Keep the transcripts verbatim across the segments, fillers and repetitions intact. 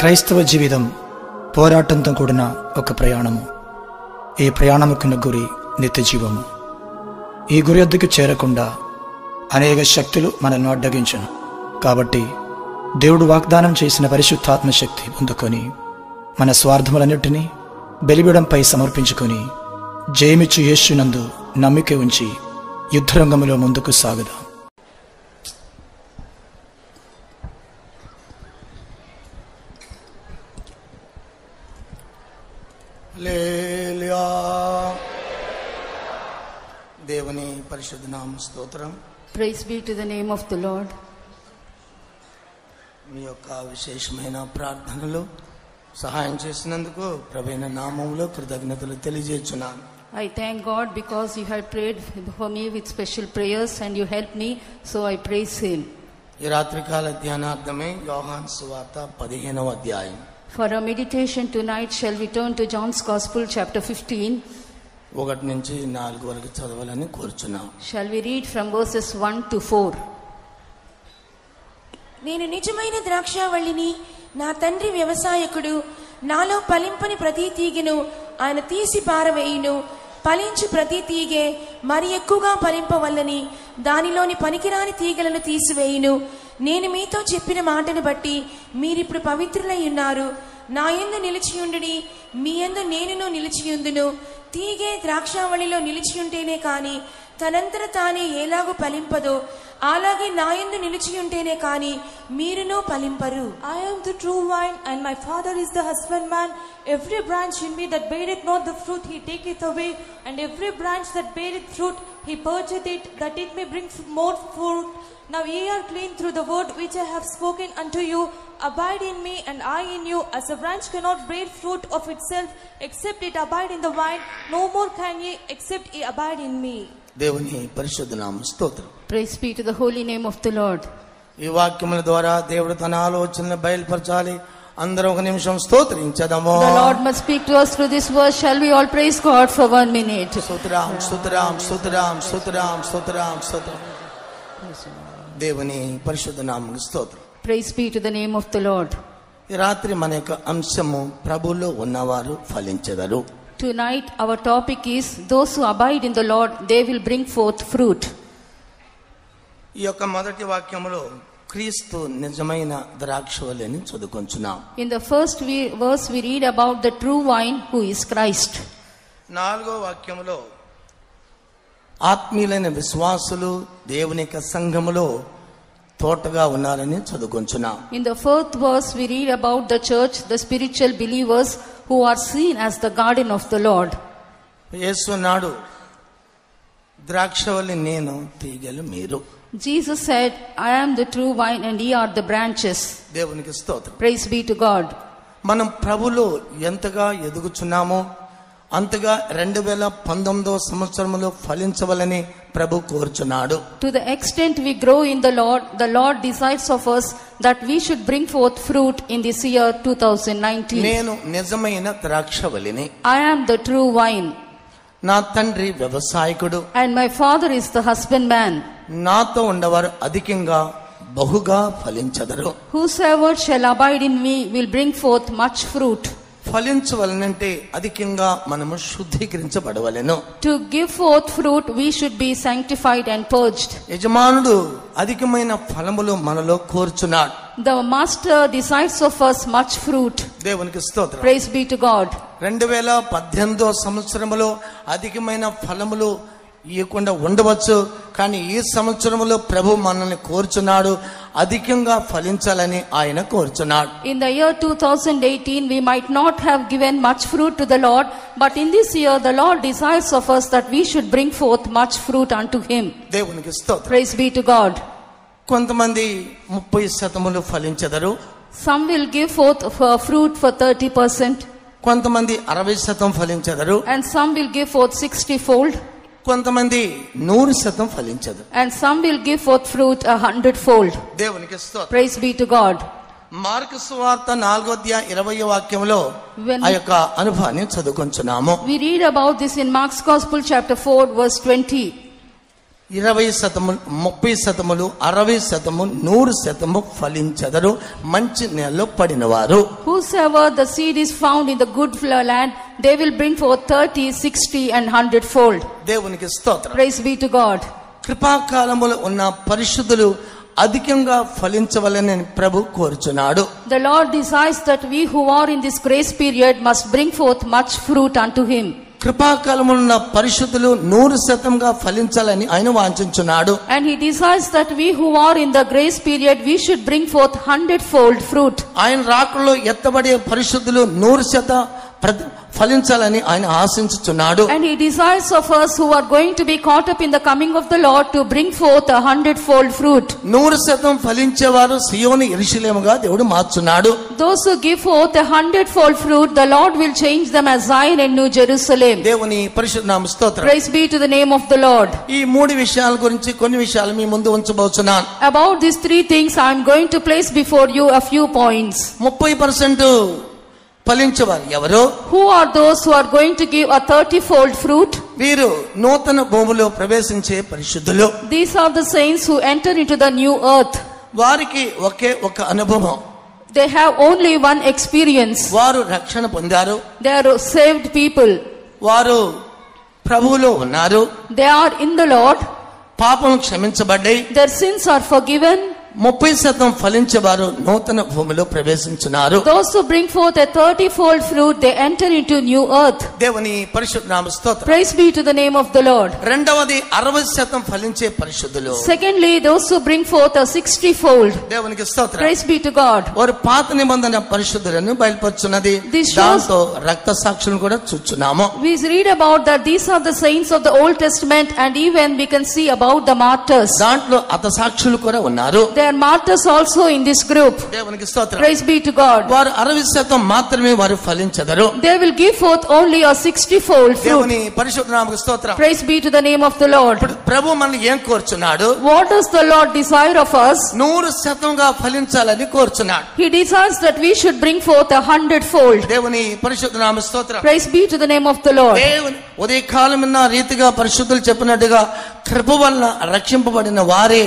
క్రైస్తవ జీవితం పోరాటంతో కూడిన ఒక ప్రయాణము. ఈ ప్రయాణముకున్న గురి నిత్య జీవము. ఈ గురి వద్దకు చేరకుండా అనేక శక్తులు మనల్ని అడ్డగించును. కాబట్టి దేవుడు వాగ్దానం చేసిన పరిశుద్ధాత్మ శక్తి పొందుకొని మన స్వార్థములన్నిటినీ బలిబిడంపై సమర్పించుకొని జయమిచ్చు యేసునందు నమ్మిక ఉంచి యుద్ధరంగంలో ముందుకు సాగుదాం. హల్లెలూయా. దేవుని పరిశుద్ధ నామ స్తోత్రం. Praise be to the name of the Lord. మీ యొక్క విశేషమైన ప్రార్థనలు సహాయం చేసినందుకు ప్రభువైన నామములో కృతజ్ఞతలు తెలియజేస్తున్నాను. I thank God because you had prayed for me with special prayers and you helped me, so I praise Him. ఈ రాత్రికాల ధ్యానార్థమే యోహాను సువార్త పదిహేనవ అధ్యాయం. For our meditation tonight, shall we turn to John's Gospel, chapter fifteen. ఒకటి నుంచి నాలుగు వరకు చదవాలని కోరుచున్నాం. Shall we read from verses one to four? నేను నిజమైన ద్రాక్షావళిని, నా తండ్రి వ్యవసాయకుడు. నాలో ఫలింపని ప్రతి తీగెను ఆయన తీసి పారవేయును. ఫలించు ప్రతి తీగె మరి ఎక్కువగా ఫలింపవల్లని దానిలోని పనికిరాని తీగలను తీసివేయును. నేను మీతో చెప్పిన మాటను బట్టి మీరిప్పుడు పవిత్రులై ఉన్నారు. నా యందు నిలిచియుండుడి, మీ యందు నేనును నిలిచియుందును. తీగె ద్రాక్షావళిలో నిలిచియుంటేనే కాని తనంతర తానే ఎలాగూ ఫలింపదో, అలాగే నా యందు నిలిచియుంటేనే కాని మీరును ఫలింపరు. I am the true vine, and my Father is the husbandman. Every branch in me that beareth not the fruit, he taketh away, and every branch that beareth fruit, he purgeth it, that it may bring more fruit. Now ye are clean through the word which I have spoken unto you. Abide in me, and I in you. As a branch cannot bear fruit of itself, except it abide in the vine, no more can ye, except ye abide in me. దేవుని పరిశుద్ధ నామ స్తోత్రం. Praise be to the holy name of the Lord. ఈ వాక్యముల ద్వారా దేవుడు తన ఆలోచనలను బయలుపరచాలి. అందరం ఒక నిమిషం స్తోత్రించదము. The Lord must speak to us through this verse. Shall we all praise God for one minute? స్తోత్రం స్తోత్రం స్తోత్రం స్తోత్రం స్తోత్రం స్తోత్రం. దేవుని పరిశుద్ధ నామముకు స్తోత్రం. Praise be to the name of the Lord. ఈ రాత్రి మన యొక్క అంశము ప్రభువులో ఉన్నవారు ఫలించెదరు. Tonight our topic is those who abide in the Lord, they will bring forth fruit. ఈ యొక్క మొదటి వాక్యములో క్రీస్తు నిజమైన ద్రాక్షవల్లిని చదువుకొంచున్నాం. In the first we, verse we read about the true vine who is Christ. నాలుగో వాక్యములో ఆత్మీయులైన విశ్వాసులు దేవుని యొక్క సంఘములో తోటగా ఉన్నారని చదువుకొంచున్నాం. In the fourth verse we read about the church, the spiritual believers who are seen as the garden of the Lord. యేసు నాడు ద్రాక్షవల్లి నేను, తీగలు మీరు. Jesus said, I am the true vine and ye are the branches. దేవునికి స్తోత్రం. Praise be to God. మనం ప్రభులో ఎంతగా ఎదుగుచున్నామో అంతగా రెండు వేల పంతొమ్మిదో సంవత్సరంలో ఫలించవలని ప్రభు కోరుచున్నాడు. To the extent we grow in the Lord, the Lord desires of us that we should bring forth fruit in this year twenty nineteen. నేను నిజమైన ద్రాక్షవల్లిని. I am the true vine. నా తండ్రి వ్యవసాయకుడు. And my Father is the husbandman. నాతో ఉండవారు అధికంగా బహుగా ఫలించెదరు. Whosoever shall abide in me will bring forth much fruit. ఫలించవలనంటే అధికంగా మనము శుద్ధీకరించబడవలెను. To give forth fruit we should be sanctified and purged. యజమానుడు అధికమైన ఫలములు మనలో కోరుచున్నాడు. The master desires of us much fruit. దేవునికి స్తోత్రం. Praise be to God. రెండు వేల పద్దెనిమిదో సంవత్సరములో అధికమైన ఫలములు ఇవ్వకుండా ఉండవచ్చు, కానీ ఈ సంవత్సరంలో ప్రభు మనల్ని కోరుచున్నాడు, అధికంగా ఫలించాలని ఆయన కోరుచున్నాడు. In the year twenty eighteen we might not have given much fruit to the Lord, but in this year the Lord desires of us that we should bring forth much fruit unto Him. దేవునికి స్తోత్రం. Praise be to God. కొంతమంది ముప్పై శాతములు ఫలించెదరు. Some will give forth for fruit for thirty percent. కొంతమంది అరవై శాతం ఫలించెదరు. And some will give forth sixty fold. కొంతమంది నూరు శాతం ఫలించెదరు. And some will give forth fruit a hundred fold. దేవునికి స్తోత్రం. Praise be to God. Mark సువార్త నాలుగో అధ్యాయం ఇరవయో వాక్యంలో ఆ యొక్క అనుభవాన్ని చదువుకొంచున్నాము. We read about this in Mark's Gospel chapter four verse twenty. ఇరవై శతము ముప్పై శతములు అరవై శతము నూరు శతము ఫలించెదరు మంచి నేలలో పడినవారు. Whosoever the seed is found in the good land, they will bring forth thirty, sixty and hundred fold. దేవునికి స్తోత్రం. Praise be to God. కృపాకాలములో ఉన్న పరిశుద్ధులు అధికంగా ఫలించవలెనని ప్రభు కోరుచున్నాడు. The Lord desires that we who are in this grace period must bring forth much fruit unto him. కృపాకాలములో ఉన్న పరిశుద్ధులు నూరు శాతంగా ఫలించాలని ఆయన వాంఛించున్నాడు. And he desires that we who are in the grace period, we should bring forth hundredfold fruit. ఆయన రాకడలో ఎత్తబడే పరిశుద్ధులు నూరు శాతం ఫలించాలని ఆయన ఆశించుచున్నాడు. And he desires of us who are going to be caught up in the coming of the Lord to bring forth a hundredfold fruit. నూరు శాతం ఫలించేవారు సియోను యెరూషలేముగా దేవుడు మార్చున్నాడు. Those who give forth a hundredfold fruit, the Lord will change them as Zion and New Jerusalem. దేవుని పరిశుద్ధ నామ స్తోత్రం. Praise be to the name of the Lord. ఈ మూడు విషయాల గురించి కొన్ని విషయాలు మీ ముందు ఉంచబోతున్నాను. About these three things I am going to place before you a few points. ముప్పై పర్సెంట్ ఫలించేవారు ఎవరు? Who are those who are going to give a thirty-fold fruit? వీరు నూతన భూమిలో ప్రవేశించే పరిశుద్ధులు. These are the saints who enter into the new earth. వారికి ఒకే ఒక అనుభవం. They have only one experience. వారు రక్షణ పొందారు. They are saved people. వారు ప్రభువులో ఉన్నారు. They are in the Lord. పాపం క్షమించబడ్డాయి. Their sins are forgiven. ముప్పై శాతం ఫలించేవారు నూతన భూమిలో ప్రవేశించున్నారు. Those who bring forth a thirty-fold fruit, they enter into new earth. దేవుని పరిశుద్ధ నామ స్తోత్రం. Praise be to the name of the Lord. రెండవది అరవై శాతం ఫలించే పరిశుద్ధులు. Secondly, those who bring forth a sixty-fold. దేవునికి స్తోత్రం. Praise be to God. వారు పాత నిబంధన పరిశుద్ధులను బయలుపరుచున్నది. This shows- దాంతో రక్త సాక్షులను కూడా చూచున్నాము. We read about that these are the saints of the Old Testament, and even we can see about the martyrs. దాంట్లో అత సాక్షులు కూడా ఉన్నారు. There are martyrs also in this group. దేవునికి స్తోత్రం. Praise be to God. వారు అరవై శాతం మాత్రమే వారు ఫలించెదరు. They will give forth only a sixty-fold fruit. దేవుని పరిశుద్ధ నామముకు స్తోత్రం. Praise be to the name of the Lord. ప్రభు మనల్ని ఏం కోరుచున్నాడు? What does the Lord desire of us? నూరు శాతంగా ఫలించాలని కోరుచున్నాడు. He desires that we should bring forth a hundredfold. దేవుని పరిశుద్ధ నామ స్తోత్రం. Praise be to the name of the Lord. దేవుని ఉదయకాలం ఉన్న రీతిగా పరిశుద్ధులు చెప్పినట్టుగా కృప వల్ల రక్షింపబడిన వారే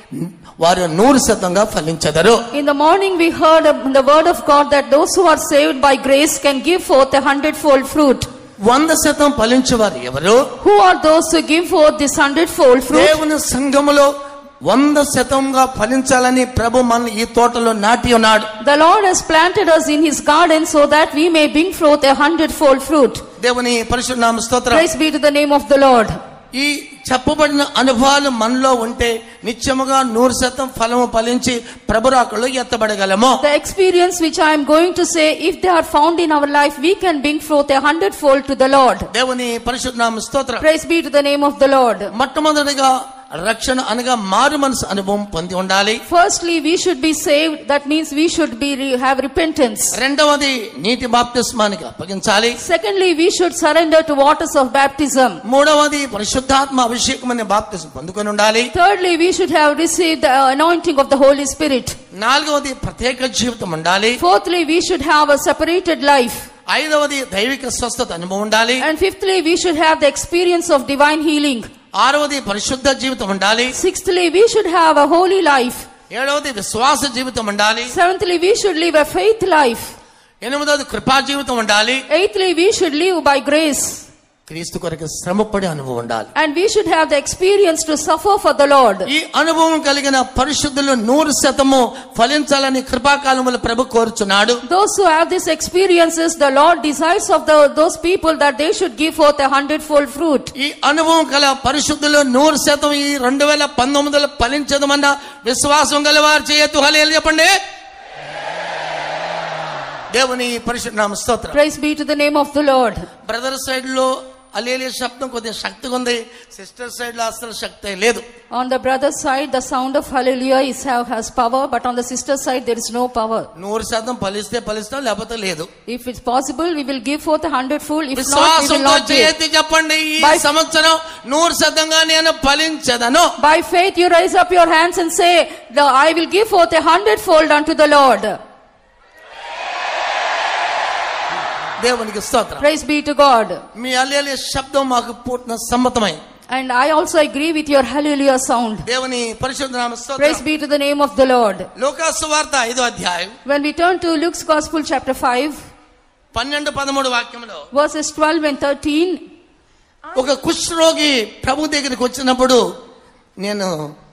వారు నూరు శాతంగా ఫలించెదరు. In the morning we heard the word of God that those who are saved by grace can give forth a hundredfold fruit. వంద శాతం ఫలించేవారు ఎవరు? Who are those who give forth this hundredfold fruit? దేవుని సంఘములో వంద శాతంగా ఫలించాలని ప్రభు మన ఈ తోటలో నాటి ఉన్నాడు. The Lord has planted us in his garden so that we may bring forth a hundredfold fruit. దేవుని పరిశుద్ధ నామ స్తోత్రం. Praise be to the name of the Lord. ఈ చెప్పబడిన అనుభవాలు మనలో ఉంటే నిత్యముగా నూరు శాతం ఫలము ఫలించి ప్రభు రాకడలో ఎత్తబడగలము. The experience which I am going to say, if they are found in our life, we can bring forth a hundredfold to the Lord. దేవుని పరిశుద్ధ నామ స్తోత్రం. Praise be to the name of the Lord. మొట్టమొదటిగా రక్షణ అనగా మారు మనసు అనుభవం పొంది ఉండాలి. Firstly, we should be saved. That means we should be have repentance. రెండవది నీటి బాప్తిస్మానికి అప్పగించాలి. Secondly, we should surrender to waters of baptism. మూడవది పరిశుద్ధాత్మ అభిషేకం అనే బాప్తిస్మం పొందుకొని ఉండాలి. Thirdly, we should have received the anointing of the Holy Spirit. నాలుగవది ప్రత్యేక జీవితం ఉండాలి. Fourthly, we should have a separated life. ఐదవది దైవిక స్వస్థత అనుభవం ఉండాలి. And fifthly, we should have the experience of divine healing. ఆరవది పరిశుద్ధ జీవితం ఉండాలి. Sixthly, we should have a holy life. ఏడవది విశ్వాస జీవితం ఉండాలి. Seventhly, we should live a faith life. ఎనిమిదవది కృపా జీవితం ఉండాలి. Eighthly, we should live by grace. క్రీస్తు కొరకు శ్రమపడే అనుభవం ఉండాలి. And we should have the experience to suffer for the Lord. ఈ అనుభవం కలిగిన పరిశుద్ధులు నూరు శాతము ఫలించాలని కృపాకాలములో ప్రభు కోరుచున్నాడు. Those who have these experiences, the Lord desires of the, those people that they should give forth a hundredfold fruit. ఈ అనుభవం కల పరిశుద్ధులు నూరు శాతం ఈ రెండు వేల పంతొమ్మిదిలో ఫలించదమన్న విశ్వాసం గల వారు చేయొద్దు. హల్లెలూయా చెప్పండి. దేవుని పరిశుద్ధ నామ స్తోత్రం. Praise be to the name of the Lord. Brother side లో హల్లెలూయా శబ్దం కొద్దిగా శక్తిగా ఉంది. సిస్టర్ సైడ్ లో అసలు శక్తి లేదు. On the brother side, the sound of hallelujah is have, has power, but on the sister side, there is no power. నూరు శాతం ఫలిస్తే ఫలిస్తాం, లేకపోతే లేదు. If it's possible, we will give forth a hundredfold. If not, we will విశ్వాసంతో not give. చేయొద్దు చెప్పండి. ఈ By- సంవత్సరం నూరు శాతంగా నేను ఫలించదను. By faith, you raise up your hands and say, "The- I will give forth a hundredfold unto the Lord." దేవునికి స్తోత్రం. Praise be to God. మీ హల్లెలూయా శబ్దం మాకు పూర్ణ సమ్మతమై And I also agree with your hallelujah sound. దేవుని పరిశుద్ధ నామ Praise స్తోత్రం. be to the name of the Lord. లూకా సువార్త ఐదో అధ్యాయం When we turn to Luke's Gospel chapter five, పన్నెండు పదమూడు వాక్యంలో verses twelve and thirteen, ఒక కుష్ఠరోగి ప్రభు దగ్గరికి వచ్చినప్పుడు నేను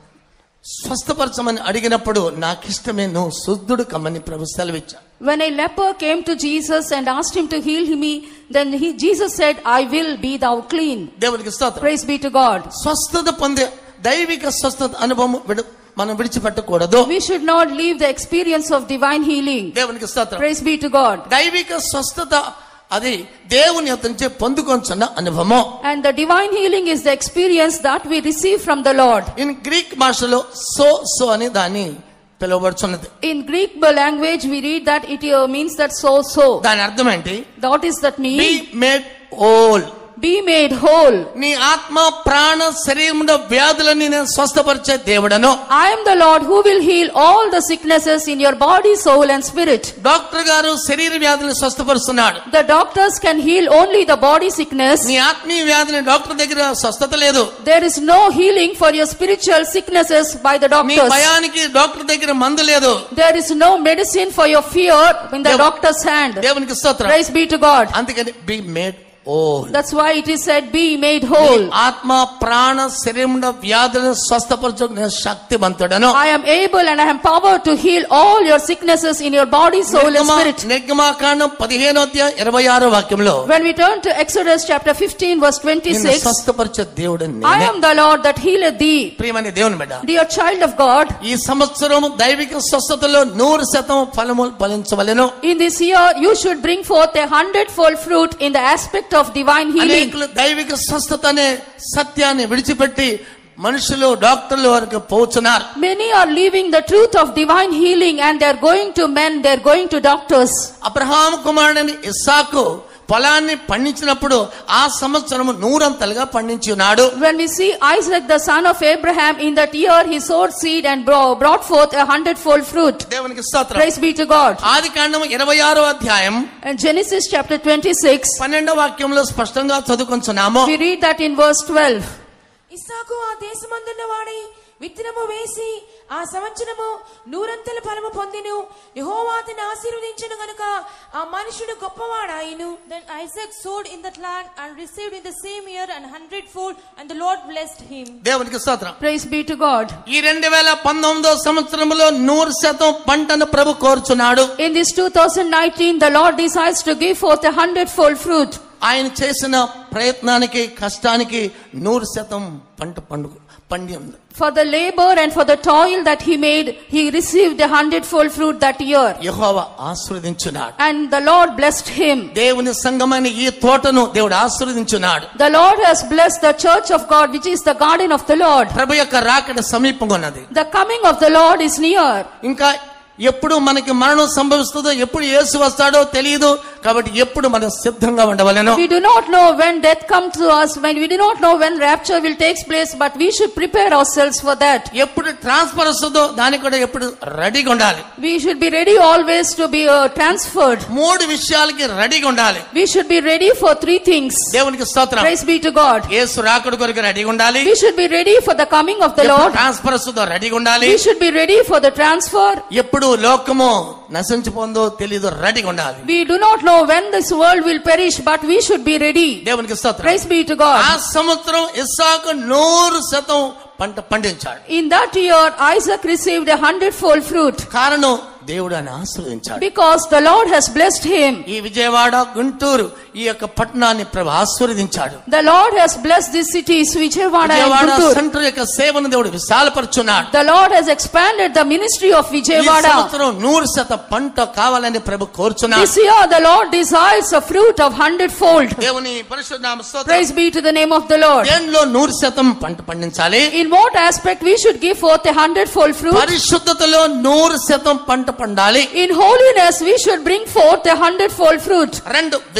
స్వస్థపరచమని అడిగినప్పుడు నాకు ఇష్టమే నువ్వు శుద్ధుడు కమ్మని ప్రభు సెలవిచ్చాడు. when a leper came to Jesus and asked him to heal me, then he, Jesus said, I will be thou clean. దేవునికి స్తోత్రం. Praise be to God. స్వస్థత పొందే దైవిక స్వస్థత అనుభవం విడు- మనం విడిచిపెట్టకూడదు. We should not leave the experience of divine healing. దేవునికి స్తోత్రం. Praise be to God. దైవిక స్వస్థత అది దేవుని యొద్ద నుంచి పొందుకొంచున్న అనుభవం. And the divine healing is the experience that we receive from the Lord. In Greek భాషలో సో సో అని దాన్ని పిలువబడుచున్నది. In Greek language, we read that it uh, means that so so. దాని అర్థం ఏంటి? What is that be mean? Made whole. Be made whole. నీ ఆత్మ ప్రాణ శరీరములో వ్యాధులని నేను స్వస్థపరిచే దేవుడను. I am the Lord who will heal all the sicknesses in your body, soul and spirit. Doctor గారు శరీర వ్యాధులను స్వస్థపరుస్తున్నాడు. The doctors can heal only the body sickness. నీ ఆత్మీయ వ్యాధిని డాక్టర్ దగ్గర స్వస్థత లేదు. There is no healing for your spiritual sicknesses by the నీ doctors. భయానికి డాక్టర్ దగ్గర మందు లేదు. There is no medicine for your fear in the Dev- doctor's hand. దేవునికి స్తోత్రం. Praise be to God. అందుకని be made whole. That's why it is said, be made whole. ఆత్మ ప్రాణ శరీరముల వ్యాధులను స్వస్థపరచు నేను శక్తివంతుడను. I am able and I am power to heal all your sicknesses in your body, soul and spirit. నిర్గమాకాండం పదిహేనో అధ్యాయం ఇరవై ఆరో వాక్యంలో When we turn to Exodus chapter fifteen verse నిన్ను twenty-six, స్వస్థపరిచే దేవుడు I నేనే. am the Lord that healeth thee. ప్రియమైన దేవుని బిడ్డ, Dear child of God, ఈ సంవత్సరం దైవిక స్వస్థతలో నూరు శాతం ఫలములు ఫలించవలెను. in this year you should bring forth a hundredfold fruit in the aspect of divine healing. అనేకులు దైవిక స్వస్థత అనే సత్యాన్ని విడిచిపెట్టి మనుషులు డాక్టర్ల వరకు పోతున్నారు. Many are leaving the truth of divine healing and they are going to men, they are going to doctors. Abraham కుమారుడైన ఇస్సాకు పొలాన్ని పండించినప్పుడు ఆ సంవత్సరం నూరంతలుగా పండించి ఉన్నాడు. When we see Isaac the son of Abraham, in that year he sowed seed and bro- brought forth a hundredfold fruit. దేవునికి స్తోత్రం. Praise be to God. ఆది కాండం ఇరవై ఆరో అధ్యాయం And Genesis chapter twenty-six, పన్నెండో వాక్యంలో స్పష్టంగా చదువుకొంచున్నాము. we read that in verse twelve. ఇస్సాకు ఆ దేశమందున్న వాడై విత్తనము వేసి ఆ సంవత్సరము నూరంతల ఫలము పొందెను. యెహోవా అతన్ని ఆశీర్వదించెను గనుక ఆ మనుషుడు గొప్పవాడాయెను. Then Isaac sowed in that land and received in the same year an hundredfold, and the Lord blessed him. దేవునికి స్తోత్రం. Praise be to God. ఈ రెండు వేల పంతొమ్మిదో సంవత్సరంలో నూరు శాతం పంటను ప్రభు కోరుచున్నాడు. In this two thousand nineteen, the Lord decides to give forth a hundredfold fruit. ఆయన చేసిన ప్రయత్నానికి కష్టానికి నూరు శాతం పంట పండు పండి ఉంది. For the labor and for the toil that he made, he received a hundredfold fruit that year. Jehovah ఆశీర్వదించున్నాడు. And the Lord blessed him. దేవుని సంఘమైన ఈ తోటను దేవుడు ఆశీర్వదించున్నాడు. The Lord has blessed the church of God, which is the garden of the Lord. ప్రభు యొక్క రాకడ సమీపంగా ఉన్నది. The coming of the Lord is near. ఇంకా ఎప్పుడు మనకి మరణం సంభవిస్తుందో, ఎప్పుడు యేసు వస్తాడో తెలియదు. కాబట్టి ఎప్పుడు మనం సిద్ధంగా ఉండవలెను. We do not know when death comes to us, when we do not know when rapture will take place, but we should prepare ourselves for that. ఎప్పుడు ట్రాన్స్ఫర్ వస్తుందో దానికి కూడా ఎప్పుడు రెడీగా ఉండాలి. We should be ready always to be uh, transferred. మూడు విషయాలకి రెడీగా ఉండాలి. We should be ready for three things. దేవునికి స్తోత్రం. Praise be to God. యేసు రాకడ కొరకు రెడీగా ఉండాలి. We should be ready for the coming of the Lord. Transfer వస్తుందో రెడీగా ఉండాలి. We should be ready for the transfer. ఎప్పుడు లోకము నశించిపోందో తెలియదు, రెడీగా ఉండాలి. We do not know when this world will perish, but we should be ready. దేవునికి స్తోత్రం. Praise be to ఆ God. సంవత్సరం ఇస్సాకు నూరు శాతం పంట పండించాడు. In that year, Isaac received a hundredfold fruit కారణం దేవుడు ఆయన ఆశీర్వదించాడు. because the Lord has blessed him. ఈ విజయవాడ గుంటూరు ఈ యొక్క పట్టణాన్ని ప్రభు ఆశీర్వదించాడు. The Lord has blessed these cities, Vijayawada and Vijayawada Guntur. Centre యొక్క సేవను దేవుడు విశాలపరుచున్నాడు. The Lord has expanded the ministry of ఈ Vijayawada. సంవత్సరం నూరు శాతం పంట కావాలని ప్రభు కోరుచున్నాడు. This year, the Lord desires a fruit of hundredfold. దేవుని పరిశుద్ధ నామ స్తోత్రం. Praise be to the name of the Lord. దేనిలో నూరు శాతం పంట పండించాలి? In what aspect we should give forth a hundredfold fruit? పరిశుద్ధతలో నూరు శాతం పంట పండాలి. In holiness, we should bring forth a hundredfold fruit. రెండు విశ్వాస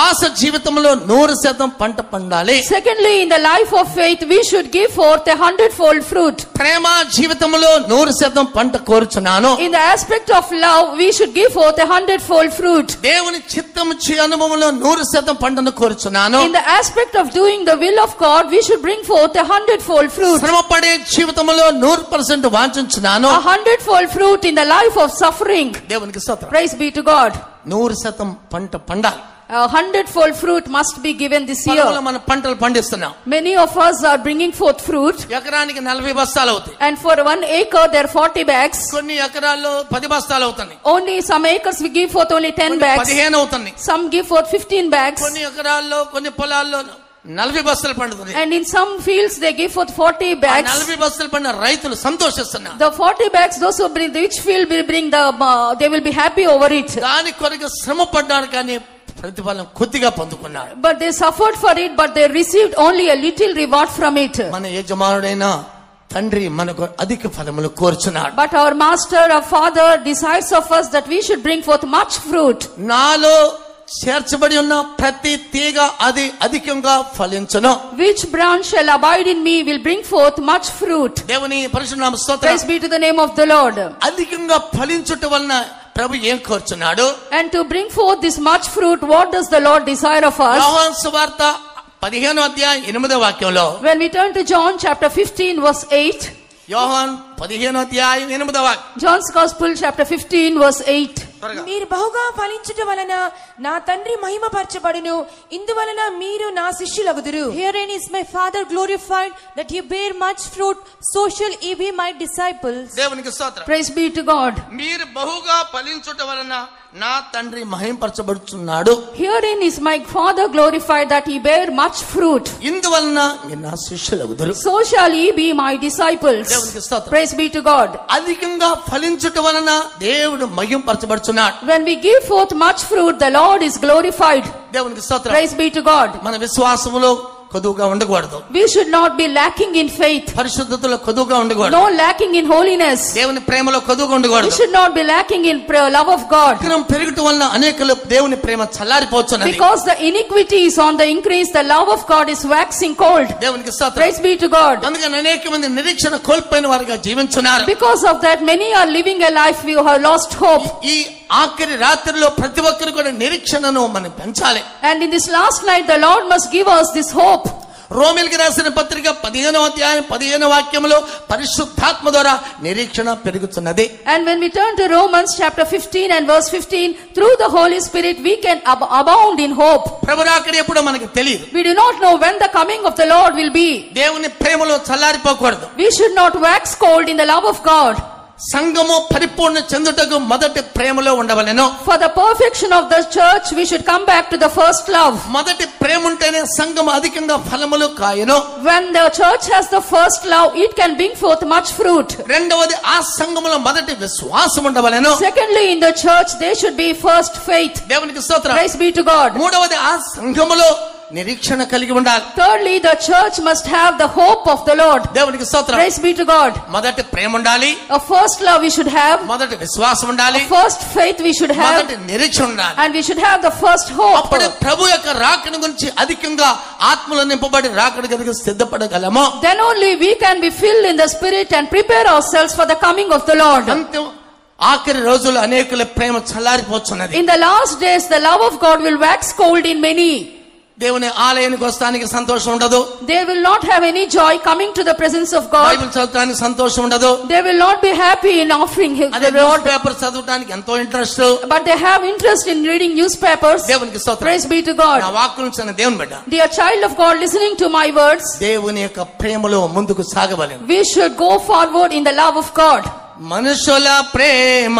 విశ్వాస జీవితంలో నూరు శాతం పంట పండాలి. Secondly, in the life of faith, we should give forth a hundredfold fruit. ప్రేమ జీవితంలో నూరు శాతం పంట కోరుచున్నాను. In the aspect of love, we should give forth a hundredfold fruit. దేవుని చిత్తము చే అనుభవంలో నూరు శాతం పంటను కోరుచున్నాను. In the aspect of doing the will of God, we should bring forth a hundredfold fruit. శ్రమపడే జీవితంలో నూరు పర్సెంట్ వాంఛించున్నాను. A hundredfold fruit in the life of suffering. దేవునికి స్తోత్రం. Praise be to God. నూరు శాతం పంట పండాలి. A hundredfold fruit must be given this year. మన పంటలు పండిస్తున్నాం. Many of us are bringing forth fruit. ఎకరానికి నలభై బస్తాలు అవుతాయి. And for one acre there are forty bags. కొన్ని ఎకరాల్లో పది బస్తాలు అవుతాయి. Only some acres we give forth only ten bags. పదిహేను అవుతాయి. Some give forth fifteen bags. కొన్ని ఎకరాల్లో కొన్ని పొలాల్లో నలభై బస్తాలు పండుతుంది. And in some fields they give forth forty bags. నలభై బస్తాలు పండిన రైతులు సంతోషిస్తున్నారు. The forty bags, those who bring, which field will bring the, uh, they will be happy over it. దాని కొరకు శ్రమ పడ్డారు కానీ ప్రతిఫలం కొద్దిగా పొందుకున్నారు. But they suffered for it, but they received only a little reward from it. మన యజమానుడైన తండ్రి మనకు అధిక ఫలములు కోరుచున్నాడు. But our master, our father desires of us that we should bring forth much fruit. నాలో చేర్చబడి ఉన్న ప్రతి తీగ అది అధికంగా ఫలించును. Which branch shall abide in me will bring forth much fruit. దేవుని పరిశుద్ధ నామ స్తోత్రం. Praise be to the name of the Lord. అధికంగా ఫలించుట వలన ప్రభు ఏం కోరుచున్నాడు? And to bring forth this much fruit, what does the Lord desire of us? యోహాను సువార్త పదిహేనో అధ్యాయం ఎనిమిదో వాక్యంలో, When we turn to John chapter fifteen verse eight, యోహాను పదిహేనో అధ్యాయం ఎనిమిదో వాక్యం, John's Gospel chapter fifteen verse eight. మీరు బహుగా ఫలించుట వలన నా తండ్రి మహిమపరచబడును, ఇందువలన మీరు నా శిష్యులగుదురు. Herein is my Father glorified, that ye bear much fruit, so shall ye be my disciples. దేవునికి స్తోత్రం. Praise be to God. మీరు బహుగా ఫలించుట వలన నా తండ్రి మహిమపరచబడుచున్నాడు. Herein is my Father glorified, that ye bear much fruit. ఇందువలన మీరు నా శిష్యులగుదురు. So shall ye be my disciples. దేవునికి స్తోత్రం. Praise be to God. అధికంగా ఫలించుట వలన దేవుడు మహిమపరచబడుచున్నాడు. When we give forth much fruit, the Lord is glorified. దేవునికి స్తోత్రం. Praise be to God. మన విశ్వాసములో కొదువుగా ఉండకూడదు. We should not be lacking in faith. పరిశుద్ధతలో కొదువుగా ఉండకూడదు. No lacking in holiness. దేవుని ప్రేమలో కొదువుగా We ఉండకూడదు. should not be lacking in pra- love of God. విగ్రహం పెరుగుట వలన అనేకులు దేవుని ప్రేమ చల్లారిపోతున్నది. Because the iniquity is on the increase, the love of God is waxing cold. దేవునికి స్తోత్రం. Praise be to God. అందుకని అనేక మంది నిరీక్షణ కోల్పోయిన వారుగా జీవించున్నారు. Because of that, many are living a life we have lost hope. ఈ ఆఖరి రాత్రిలో ప్రతి ఒక్కరు కూడా నిరీక్షణను మనం పెంచాలి. And in this last night, the Lord must give us this hope. రోమిల్కి రాసిన పత్రిక పదిహేనవ అధ్యాయం పదిహేను వాక్యములో పరిశుద్ధాత్మ ద్వారా నిరీక్షణ పెరుగుతున్నది. And when we turn to Romans chapter fifteen and verse fifteen, through the Holy Spirit we can ab- abound in hope. ప్రభు రాకడ ఎప్పుడో మనకు తెలియదు. We do not know when the coming of the Lord will be. దేవుని ప్రేమలో చల్లారిపోకూడదు. We should not wax cold in the love of God. సంఘము పరిపూర్ణ చెందుటకు మొదటి ప్రేమలో ఉండవలెను. For the perfection of the church, we should come back to the first love. మొదటి ప్రేమ ఉంటేనే సంఘం అధికంగా ఫలములు కాయను. When the church has the first love, it can bring forth much fruit. రెండవది ఆ సంఘములో మొదటి విశ్వాసం ఉండవలెను. Secondly, in the church, there should be first faith. దేవునికి స్తోత్రం. Praise be to God. మూడవది ఆ సంఘములో నిరీక్షణ కలిగి ఉండాలి. Thirdly, the church must have the hope of the Lord. దేవునికి స్తోత్రం. Praise be to God. మొదటి ప్రేమ ఉండాలి. A first love we should have. మొదటి విశ్వాసం ఉండాలి. A first faith we should have. మొదటి నిరీక్షణ ఉండాలి. And we should have the first hope. అప్పుడు ప్రభు యొక్క రాకడ గురించి అధికంగా ఆత్మలో నింపబడి రాకడ కనుక సిద్ధపడగలము. Then only we can be filled in the Spirit and prepare ourselves for the coming of the Lord. అంత్యం ఆఖరి రోజులు అనేకుల ప్రేమ చల్లారిపోతున్నది. In the last days, the love of God will wax cold in many. దేవుని ఆలయానికి వస్తానికి సంతోషం ఉండదు. They will not have any joy coming to the presence of God. Bible చదవడానికి సంతోషం ఉండదు. They will not be happy in offering His అదే the Lord. Paper చదవడానికి ఎంతో interest. But they have interest in reading newspapers. దేవునికి స్తోత్రం. Praise be to God. నా వాక్కుల నుంచి అన్న దేవుని బిడ్డ, Dear child of God, listening to my words, దేవుని యొక్క ప్రేమలో ముందుకు సాగవలెను. we should go forward in the love of God. మనుషుల ప్రేమ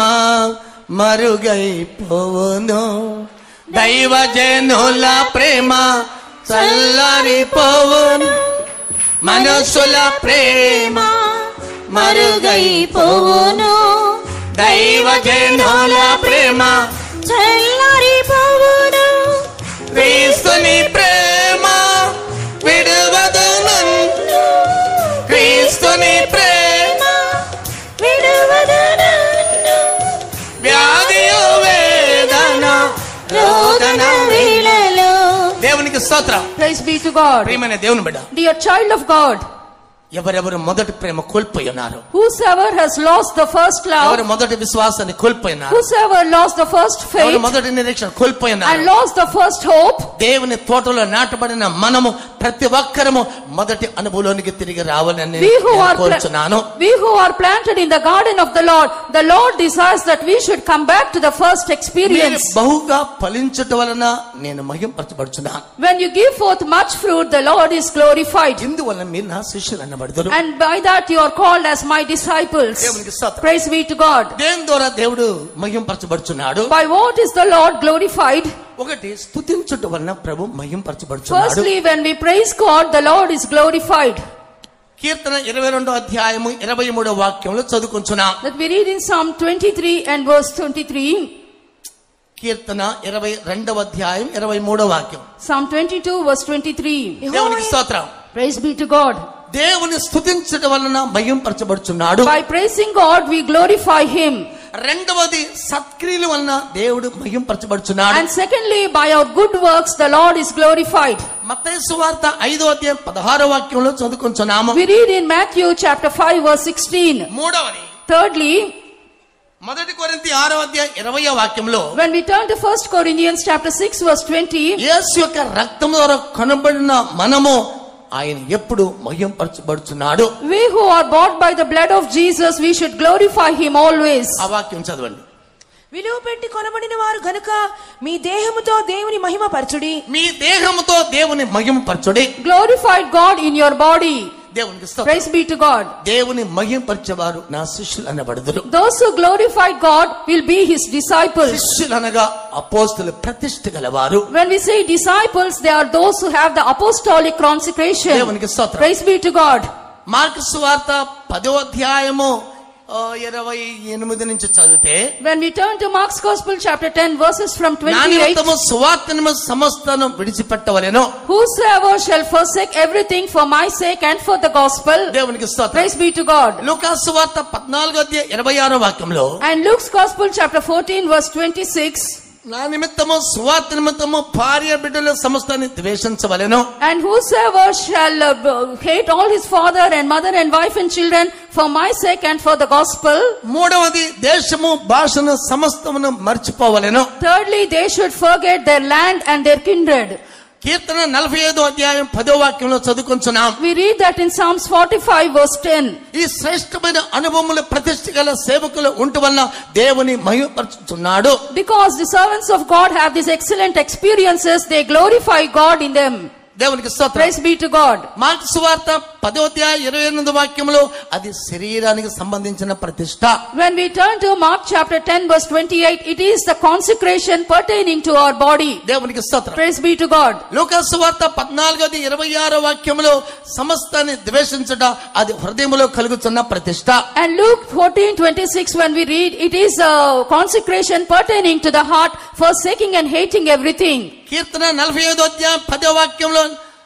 మరుగైపోవును, దైవజనుల ప్రేమ చల్లారిపోవును. మనుషుల ప్రేమ మరుగైపోవును, దైవజనుల ప్రేమ చల్లారిపోవును. క్రీస్తుని ప్రేమ విడువదు నన్ను, క్రీస్తుని ప్రేమ విడువదు నన్ను. వ్యాధియు వేదన రోదన వేళలో దేవునికి స్తోత్రం. Praise be to God. ప్రియమైన దేవుని బిడ్డ, Dear child of God, ఎవరెవరు మొదటి ప్రేమ కోల్పోయి ఉన్నారు, whosoever has lost the first ఎవరు love, మొదటి విశ్వాసాన్ని కోల్పోయి ఉన్నారు, whosoever lost the first ఎవరు faith మొదటి నిరీక్షణ కోల్పోయి and ఉన్నారు, lost the first hope, దేవుని తోటలో నాటబడిన మనము ప్రతి ఒక్కరము మొదటి అనుభవంలోనికి తిరిగి రావాలని we who నేను are pla- కోరుచున్నాను. we who are planted in the garden of the Lord, the Lord desires that we should come back to the first మీరు experience. బహుగా ఫలించటం వలన నేను మహింపరచబడుచున్నాను. When you give forth much fruit, the Lord is glorified, ఇందువల్ల మీరు నా శిష్యులు అన్నబడతారు. and by that you are called as my disciples. దేవునికి స్తోత్రం. Praise be to God. దేని ద్వారా దేవుడు మహింపరచబడుచున్నాడు? By what is the Lord glorified? ఒకటి స్తుతించుట వలన ప్రభు మహింపరచబడుచున్నాడు. Firstly, when we praise God, the Lord is glorified. కీర్తన ఇరవై రెండో అధ్యాయము ఇరవై మూడో వాక్యంలో చదువుకుంటున్నాం. That we read in Psalm twenty-three and verse twenty-three. కీర్తన ఇరవై రెండవ అధ్యాయం ఇరవై మూడో వాక్యం. Psalm twenty-two verse twenty-three. దేవునికి స్తోత్రం. Praise be to God. దేవుని స్తుతించడం వలన మహింపరచబడుచున్నాడు. By praising God, we glorify Him. రెండవది సత్క్రియల వలన దేవుడు మహింపరచబడుచున్నాడు. And secondly, by our good works, the Lord is glorified. మత్తయి సువార్త ఐదో అధ్యాయం పదహారో వాక్యంలో చదువుకుంటున్నాము. We read in Matthew chapter five verse sixteen. మూడవది Thirdly, మొదటి కొరింథీ ఆరో అధ్యాయం ఇరవయో వాక్యంలో when we turn to First Corinthians chapter six verse twenty, యేసు యొక్క రక్తం ద్వారా కొనబడిన మనము ఆయన ఎప్పుడు మహింపరచబడుచున్నాడు. we who are bought by the blood of Jesus, we should glorify Him always. ఆ వాక్యం చదవండి. విలువ పెట్టి కొనబడిన వారు గనుక మీ దేహముతో దేవుని మహిమ పరచుడి. మీ దేహముతో దేవుని మహింపరచుడి. Glorify God in your body. దేవునికి స్తోత్రం. Praise be to God. దేవుని మహింపరచేవారు నా శిష్యులు అనబడుదురు. Those who glorify God will be His disciples. శిష్యులు అనగా అపోస్తలు ప్రతిష్ఠ గలవారు. When we say disciples, they are those who have the apostolic consecration. దేవునికి స్తోత్రం. Praise be to God. Mark సువార్త పదో అధ్యాయము ఆ, ఇరవై ఎనిమిది నుంచి చదివితే When we turn to Mark's Gospel chapter ten verses from నా twenty-eight, నిమిత్తము సువార్తను సమస్తను విడిచిపెట్టవలెను. whosoever shall forsake everything for my sake and for the gospel, దేవునికి స్తోత్రం. praise be to God. లూకా సువార్త పద్నాలుగో అధ్యాయం ఇరవై ఆరో వాక్యంలో And Luke's Gospel chapter fourteen verse twenty-six, నా నిమిత్తము సువార్త నిమిత్తము భార్య బిడ్డల సమస్తాన్ని ద్వేషించవలెను. and whosoever shall uh, hate all his father and mother and wife and children for my sake and for the gospel. మూడవది దేశము భాషను సమస్తమును మర్చిపోవలెను. Thirdly, they should forget their land and their kindred. కీర్తన నలభై ఐదో అధ్యాయం పదో వాక్యంలో చదువుకుంటున్నాం. We read that in Psalms forty-five verse ten. ఈ శ్రేష్టమైన అనుభవములు ప్రతిష్ఠ గల సేవకులు ఉంట వలన దేవుని మహిమపరచుచున్నాడు. Because the servants of God have these excellent experiences, they glorify God in them. దేవునికి స్తోత్రం. Praise be to God. Mark సువార్త పదో అధ్యాయం ఇరవై ఎనిమిది వాక్యంలో అది శరీరానికి సంబంధించిన ప్రతిష్ఠ. When we turn to Mark chapter ten verse twenty-eight, it is the consecration pertaining to our body. దేవునికి స్తోత్రం. Praise be to God. లూకా సువార్త పద్నాలుగోది ఇరవై ఆరో వాక్యంలో సమస్తాన్ని ద్వేషించుట అది హృదయంలో కలుగుతున్న ప్రతిష్ఠ. And Luke fourteen twenty-six, when we read, it is a consecration pertaining to the heart, forsaking and hating everything. కీర్తన నలభై ఐదో అధ్యాయం పదో వాక్యంలో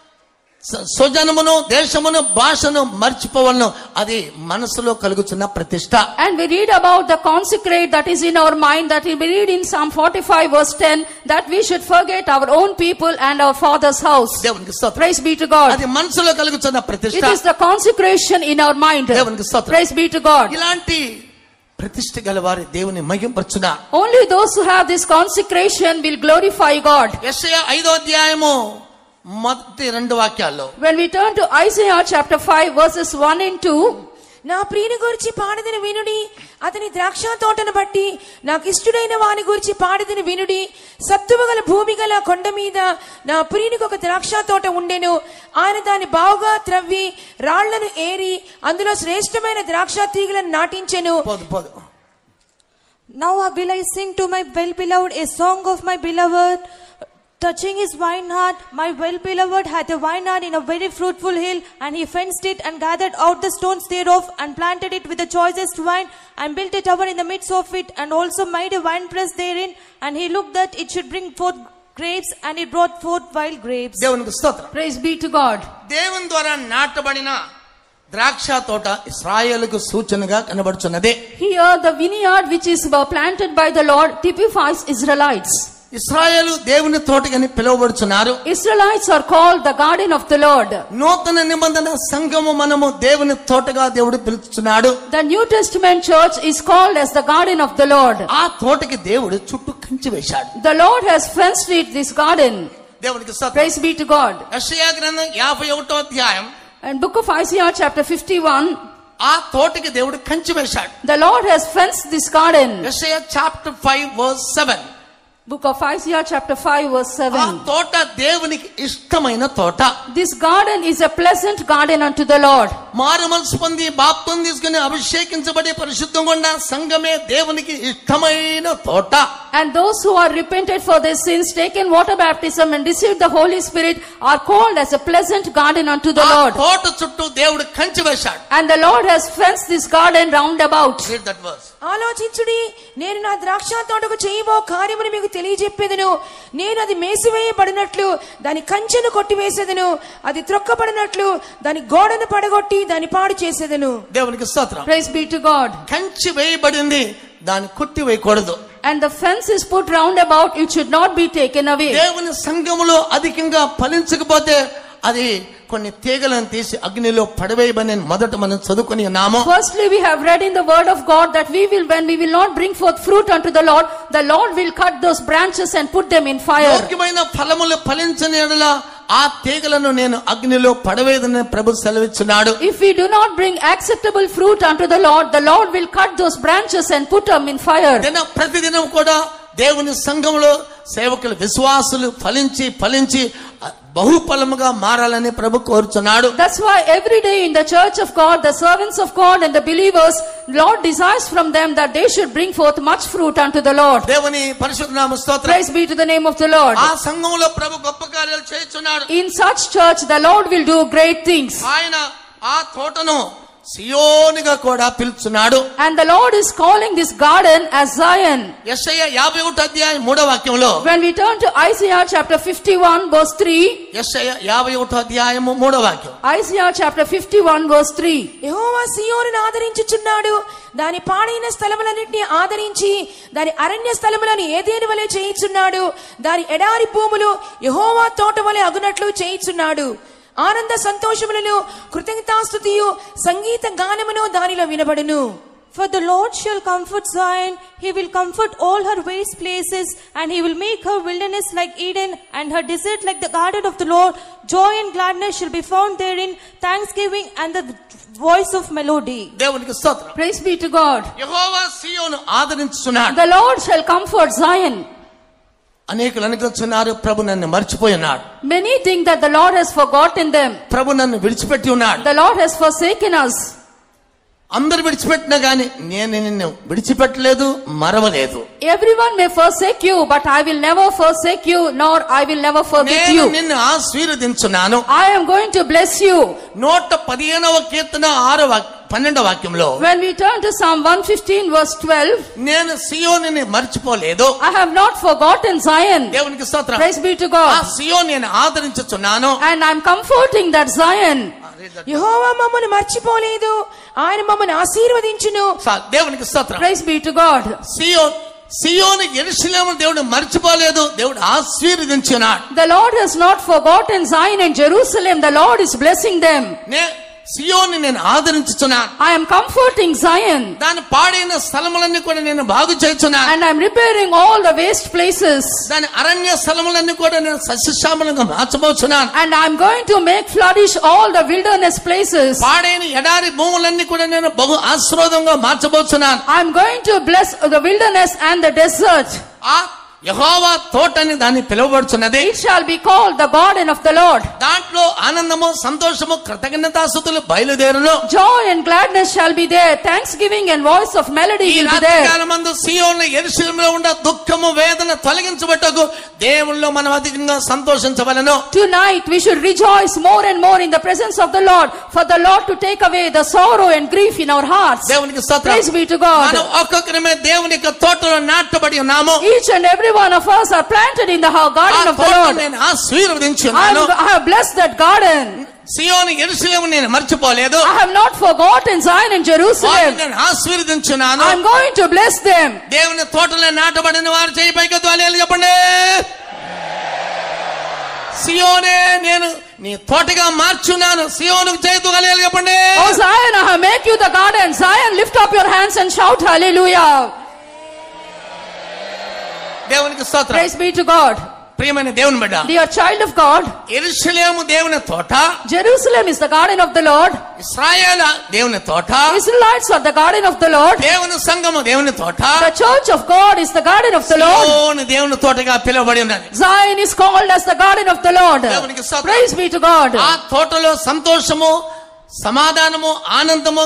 స్వజనమును దేశమును భాషను మర్చిపోవలను అది మనసులో కలుగుతున్న ప్రతిష్ఠ. And we read about the consecrate that is in our mind, that we read in Psalm forty-five verse ten, that we should forget our own people and our father's house. దేవునికి స్తోత్రం. Praise be to God. అది మనసులో కలుగుతున్న ప్రతిష్ఠ. It is the consecration in our mind. దేవునికి స్తోత్రం. Praise be to God. ఇలాంటి ప్రతిష్ఠ గల వారి దేవుని మహింపరచున. Only those who have this consecration will glorify God. యెషయా ఐదో అధ్యాయము మొదటి రెండు వాక్యాల్లో When we turn to Isaiah chapter five verses one and two, నా ప్రియుని గురించి పాడదని వినుడి, అతని ద్రాక్ష తోటను బట్టి నాకు ఇష్టడైన వాని గురించి పాడదని వినుడి. సత్తువ గల భూమి గల కొండ మీద నా ప్రియునికి ఒక ద్రాక్ష తోట ఉండెను. ఆయన దాన్ని బావుగా త్రవ్వి రాళ్లను ఏరి అందులో శ్రేష్టమైన ద్రాక్ష తీగలను నాటించెను. పోదు పోదు. Now will I sing to my well-beloved a song of my beloved, touching his vineyard. My well-beloved hath a vineyard in a very fruitful hill, and he fenced it and gathered out the stones thereof, and planted it with the choicest wine, and built a tower in the midst of it, and also made a winepress therein. And he looked that it should bring forth grapes, and it brought forth wild grapes. దేవునికి స్తోత్రం. praise be to God. దేవుని ద్వారా నాటబడిన ద్రాక్ష తోట ఇశ్రాయేలుకు సూచనగా కనబడుచున్నది. Here the vineyard which is planted by the Lord typifies Israelites. ఇశ్రాయేలు దేవుని తోటకని పిలువబడుచున్నారు. Israelites are called the garden of the Lord. నూతన నిబంధన సంఘము మనము దేవుని తోటగా దేవుడు పిలుచుచున్నాడు. The New Testament church is called as the garden of the Lord. ఆ తోటకి దేవుడు చుట్టూ కంచి వేశాడు. The Lord has fenced it, this garden. దేవునికి స్తోత్రం. Praise be to God. యెషయా గ్రంథం యాభై ఒకటో అధ్యాయం And book of Isaiah chapter fifty-one, ఆ తోటకి దేవుడు కంచి వేశాడు. the Lord has fenced this garden. యెషయా chapter five verse seven. Book of Isaiah chapter five verse ఆ seven. తోట దేవునికి ఇష్టమైన తోట. This garden is a pleasant garden unto the Lord. మారు మనసు పొంది బాప్తిసం తీసుకుని అభిషేకించబడి పరిశుద్ధంగా ఉన్న సంఘమే దేవునికి ఇష్టమైన తోట. And those who are repented for their sins, taken water baptism and received the Holy Spirit are called as a pleasant garden unto the ఆ Lord. తోట చుట్టూ దేవుడు కంచి వేశాడు. And the Lord has fenced this garden round about. Read that verse. ఆలోచించుడి, నేను నా ద్రాక్ష తోటకు చేయబో కార్యమును మీకు తెలియజెప్పేదను. నేను అది మేసివేయబడినట్లు దాని కంచెను కొట్టివేసేదను, అది త్రొక్కబడినట్లు దాని గోడను పడగొట్టి దాని పాడు చేసేదను. దేవునికి స్తోత్రం. Praise be to God. Kanchi వేయబడింది, దాన్ని కొట్టి వేయకూడదు. And the fence is put round about, it should not be taken away. దేవుని సంఘములో అధికంగా ఫలించకపోతే అది కొన్ని తీగలను తీసి అగ్నిలో పడవేయబని మొదట మనం చదువుకొని ఉన్నాము. Firstly, we have read in the word of God that we will, when we will not bring forth fruit unto the Lord, the Lord will cut those branches and put them in fire. యోగ్యమైన ఫలములు ఫలించని యెడల ఆ తీగలను నేను అగ్నిలో పడవేయదని ప్రభు సెలవిస్తున్నాడు. If we do not bring acceptable fruit unto the Lord, the Lord will cut those branches and put them in fire. దిన ప్రతిదినం కూడా దేవుని సంఘములో సేవకులు విశ్వాసులు ఫలించి ఫలించి బహుఫలముగా మారాలని ప్రభు కోరుచున్నాడు. That's why every day in the church of God, the servants of God and the believers, Lord desires from them that they should bring forth much fruit unto the Lord. దేవుని పరిశుద్ధ నామ స్తోత్రం. Praise be to the name of the Lord. ఆ సంఘములో ప్రభు గొప్ప కార్యాలు చేయుచున్నాడు. In such church, the Lord will do great things. ఆయన ఆ తోటను సియోనుగా కూడా పిలుచున్నాడు. And the Lord is calling this garden as Zion. యెషయా యాభై ఒకటో అధ్యాయం మూడో వాక్యంలో, When we turn to Isaiah chapter fifty-one verse three, యెషయా యాభై ఒకటో అధ్యాయము మూడో వాక్యం. Isaiah chapter fifty-one verse three. యెహోవా సీయోనును ఆదరించుచున్నాడు, దాని పాడైన స్థలములన్నిటిని ఆదరించి దాని అరణ్య స్థలములను ఏదేని వలె చేయిచున్నాడు, దాని ఎడారి భూములు యెహోవా తోట వలె అగునట్లు చేయిచున్నాడు. ఆనంద సంతోషములను కృతజ్ఞతాస్తుతియు సంగీత గానమును దానిలో వినబడును. For the Lord shall comfort Zion, he will comfort all her waste places, and he will make her wilderness like Eden, and her desert like the garden of the Lord. Joy and gladness shall be found therein, thanksgiving and the voice of melody. దేవునికి స్తోత్రం. Praise be to God. Jehovah Zion ఆదరించుచున్నాడు. The Lord shall comfort Zion. అనేకులు అనుకుంటున్నారు ప్రభు నన్ను మర్చిపోయి ఉన్నాడు. Many think that the Lord has forgotten them. ప్రభు నన్ను విడిచిపెట్టి ఉన్నాడు. The Lord has forsaken us. అందరు విడిచిపెట్టినా గాని నేను నిన్ను విడిచిపెట్టలేదు, మరవలేదు. Everyone may forsake you, but I will never forsake you, nor I will never forget నేను you. నిన్ను ఆశీర్వదించున్నాను. I am going to bless you. నూట పదిహేనవ కీర్తన ఆరవ పన్నెండవ వాక్యంలో, When we turn to Psalm one fifteen verse twelve, నేను సియోనుని మర్చిపోలేదు. I have not forgotten Zion. దేవునికి స్తోత్రం. Praise be to ఆ God. సియోను నేను ఆదరించుచున్నాను. And I'm comforting that Zion. యెహోవా మమ్మను మర్చిపోలేదు, ఆయన మమ్మను ఆశీర్వదించును. దేవునికి స్తోత్రం. Praise be to God. సియోన్ సియోను యెరూషలేము దేవుడు మర్చిపోలేదు, దేవుడు ఆశీర్వదించున్నాడు. The Lord has not forgotten Zion and Jerusalem. The Lord is blessing them. నే సియోను నేను ఆదరించుచున్నాను. I am comforting Zion. దాని పాడైన స్థలములన్నీ కూడా నేను బాగు చేయుచున్నాను. And I'm repairing all the waste places. దాని అరణ్య స్థలములన్నీ కూడా నేను సస్యశ్యామలంగా మార్చబోచున్నాను. And I'm going to make flourish all the wilderness places. పాడైన ఎడారి భూములన్నీ కూడా నేను బహు ఆశీర్వాదంగా మార్చబోచున్నాను. I'm going to bless the wilderness and the desert. ఆ యెహోవా తోటని దాన్ని పిలువబడుచున్నది. It shall be called the garden of the Lord. దాంట్లో ఆనందము సంతోషము కృతజ్ఞతాస్తుతులు బయలుదేరును. Joy and gladness shall be there. Thanksgiving and voice of melody ఈ will be రాత్రి there. కాలమందు సియోను యెరూషలేములో ఉండ దుఃఖము వేదన తొలగించబట్టకు దేవునిలో మనం అధికంగా సంతోషించవలెను. Tonight we should rejoice more and more in the presence of the Lord, for the Lord to take away the sorrow and grief in our hearts. దేవునికి స్తోత్రం. Praise be to God. మనం ఒక్కొక్కరమే దేవుని యొక్క తోటలో నాటబడి ఉన్నాము. Each and every one of us are planted in the ఆ garden of the తోటను Lord. నేను I ఆశీర్వదించున్నాను. have, I have blessed that garden. సియోను యెరూషలేము నేను మర్చిపోలేదు. I have not forgotten Zion and వారిని Jerusalem. నేను ఆశీర్వదించున్నాను. I am going to bless them. దేవుని తోటలో నాటబడిన వారు చేయి పైకెత్తు హల్లెలూయా చెప్పండి. సియోనే నేను నీ తోటగా మార్చున్నాను. సియోనుకు చేతులు హల్లెలూయా చెప్పండి. Oh Zion, I have made you the garden. Zion, lift up your hands and shout hallelujah. దేవునికి స్తోత్రం. Praise be to God. ప్రియమైన దేవుని బిడ్డ, Dear child of God, యెరూషలేము దేవుని తోట, Jerusalem is the garden of the Lord. Israel దేవుని తోట, Israelites are the garden of the Lord. దేవుని సంఘము దేవుని తోట, The church of God is the garden of the Lord. సియోను దేవుని తోటగా పిలువబడి ఉన్నది. Zion is called as the garden of the Lord. దేవునికి స్తోత్రం. Praise be to God. ఆ తోటలో సంతోషము, సమాధానము, ఆనందము,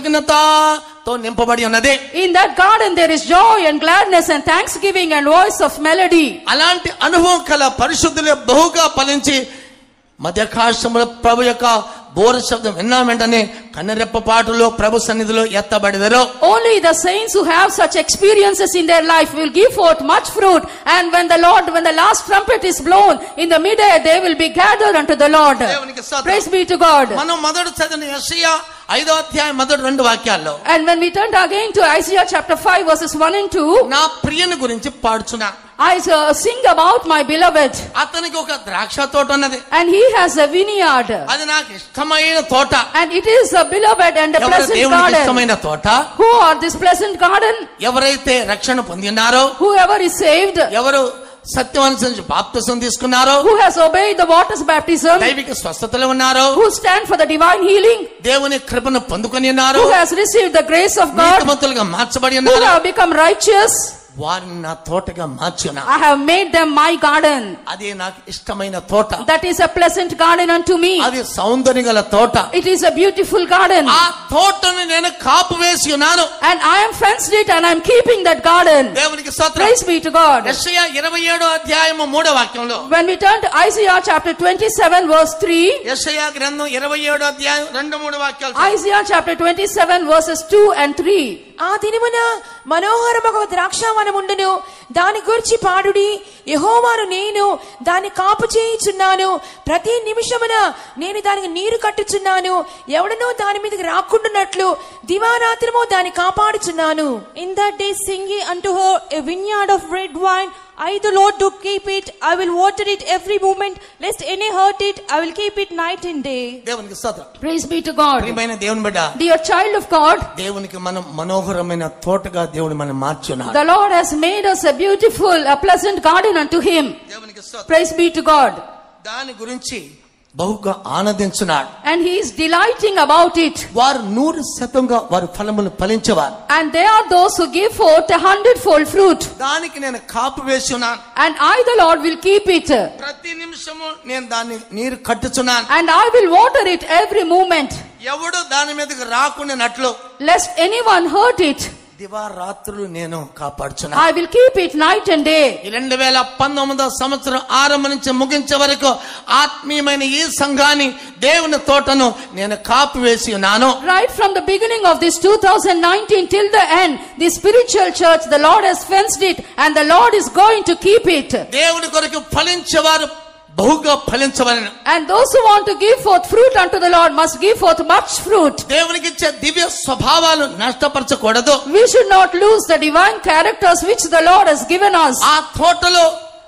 కృతజ్ఞతతో నింపబడి ఉన్నది. In that garden there is joy and gladness and thanksgiving and voice of melody. అలాంటి అనుభవం కల పరిశుద్ధులే బహుగా ఫలించి మధ్యాకాశములో ప్రభు యొక్క బోర శబ్దం విన్నా వెంటనే కన్నరెప్ప పాటులో ప్రభు సన్నిధిలో ఎత్తబడిదరు. Only the saints who have such experiences in their life will give forth much fruit, and when the Lord, when the last trumpet is blown in the midair, they will be gathered unto the Lord. దేవునికి స్తోత్రం. Praise be to God. మనం మొదటి చదివిన యెషయా ఐదో అధ్యాయం మొదటి రెండు వాక్యాల్లో, And when we turn again to Isaiah chapter five verses one and two, నా ప్రియుని గురించి పాడుచున్నా. I uh, sing about my beloved, అతనికి ఒక ద్రాక్ష తోట ఉన్నది, and he has a vineyard, అది నాకు ఇష్టమైన తోట. and it is a beloved and a ఎవరు pleasant దేవునికి garden. ఇష్టమైన తోట? Who are this pleasant garden? ఎవరైతే రక్షణ పొందినారో, Whoever is saved, ఎవరు సత్యం అనుసరించి బాప్తిసం తీసుకున్నారో, who has obeyed the water's baptism, దైవిక స్వస్థతలో ఉన్నారో, who stand for the divine healing, దేవుని కృపను పొందుకొని ఉన్నారు, who has received the grace of God, నీతిమంతులుగా మార్చబడి who ఉన్నారు, have become righteous, వారిని నా తోటగా మార్చున్నా. I have made them my garden. అదే నాకు ఇష్టమైన తోట. That is a pleasant garden unto me. అది సౌందర్య గల తోట. It is a beautiful garden. ఆ తోటను నేను కాపు వేసి ఉన్నాను. And I am fenced it and I am keeping that garden. దేవునికి స్తోత్రం. Praise be to God. యెషయా ఇరవై ఏడో అధ్యాయము మూడో వాక్యంలో, When we turn to Isaiah chapter twenty-seven verse three, యెషయా గ్రంథం ఇరవై ఏడో అధ్యాయం రెండు మూడు వాక్యాలు. Isaiah chapter twenty-seven verses two and three. ఆ దినమున మనోహరమగు ద్రాక్షావనముండును, దాని గురించి పాడుడి. యెహోవాను నేను దాన్ని కాపు చేయుచున్నాను. ప్రతి నిమిషమున నేను దానికి నీరు కట్టుచున్నాను. ఎవడనో దాని మీదకి రాకుండానట్లు దివారాత్రము దాన్ని కాపాడుచున్నాను. In that day sing ye unto her a vineyard of red wine. I the Lord do keep it. I will water it every moment, lest any hurt it. I will keep it night and day. దేవునికి స్తోత్రం. Praise be to God. ప్రియమైన దేవుని బిడ్డ, Dear child of God, దేవునికి మనం మనోహరమైన తోటగా దేవుడు మనం మార్చున్నాడు. the Lord has made us a beautiful, a pleasant garden unto him. దేవునికి స్తోత్రం. Praise be to God. దాని గురించి బహుగా ఆనందించున్నాడు. And he is delighting about it. వారు నూరు శాతంగా వారి ఫలములు ఫలించేవారు. And they are those who give forth a hundredfold fruit. దానికి నేను కాపు వేసి ఉన్నాను. And I the Lord will keep it. ప్రతి నిమిషము నేను దాన్ని నీరు కట్టుచున్నాను. And I will water it every moment, ఎవడు దాని మీదకి రాకుండానట్లు lest anyone hurt it. దివారాత్రులు నేను కాపాడుచున్నాను. I will keep it night and day. ఈ రెండు వేల పంతొమ్మిదో సంవత్సరం ఆరంభం నుంచి ముగించే వరకు ఆత్మీయమైన ఈ సంఘాన్ని, దేవుని తోటను నేను కాపు వేసి ఉన్నాను. Right from the beginning of this two thousand nineteen till the end, the spiritual church, the Lord has fenced it and the Lord is going to keep it. దేవుని కొరకు ఫలించేవారు బహుగా ఫలించవలెను. And those who want to give forth fruit unto the Lord must give forth much fruit. దేవునికి ఇచ్చే దివ్య స్వభావాలు నష్టపరచకూడదు. We should not lose the divine characters which the Lord has given us. ఆ తోటలో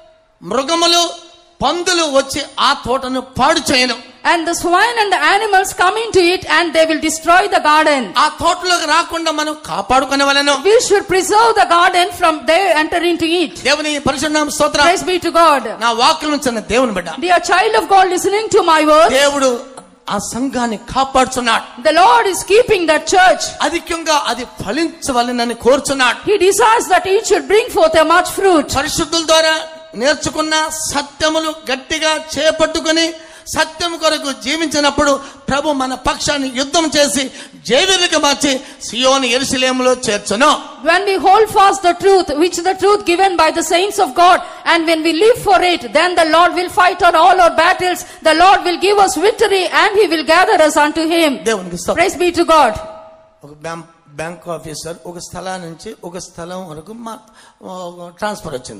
మృగములు, పందులు వచ్చి ఆ తోటను పాడు చేయను. And the swine and the animals come into it and they will destroy the garden. ఆ తోటలోకి రాకుండా మనం కాపాడుకొనవలెను. We should preserve the garden from they enter into it. దేవుని పరిశుద్ధ నామ స్తోత్రం. Praise be to God. నా వాక్యం నుంచి దేవుని బిడ్డ, Dear child of God, listening to my words, దేవుడు ఆ సంఘాన్ని కాపాడుచున్నాడు. the Lord is keeping that church. అధికంగా అది ఫలించవలెనని కోరుచున్నాడు. He desires that it should bring forth a much fruit. పరిశుద్ధుల ద్వారా నేర్చుకున్న సత్యములు గట్టిగా చేపట్టుకుని సత్యం కొరకు జీవించినప్పుడు ప్రభు మన పక్షాన్ని యుద్ధం చేసి జయవీరుగా మార్చి సియోను యెరూషలేములో చేర్చును. When we hold fast the truth, which the truth given by the saints of God, and when we live for it, then the Lord will fight on all our battles. The Lord will give us victory and he will gather us unto him. దేవునికి స్తోత్రం. Praise be to God. ఒక bank bank officer ఒక స్థలం నుంచి ఒక స్థలం వరకు transfer వచ్చింది.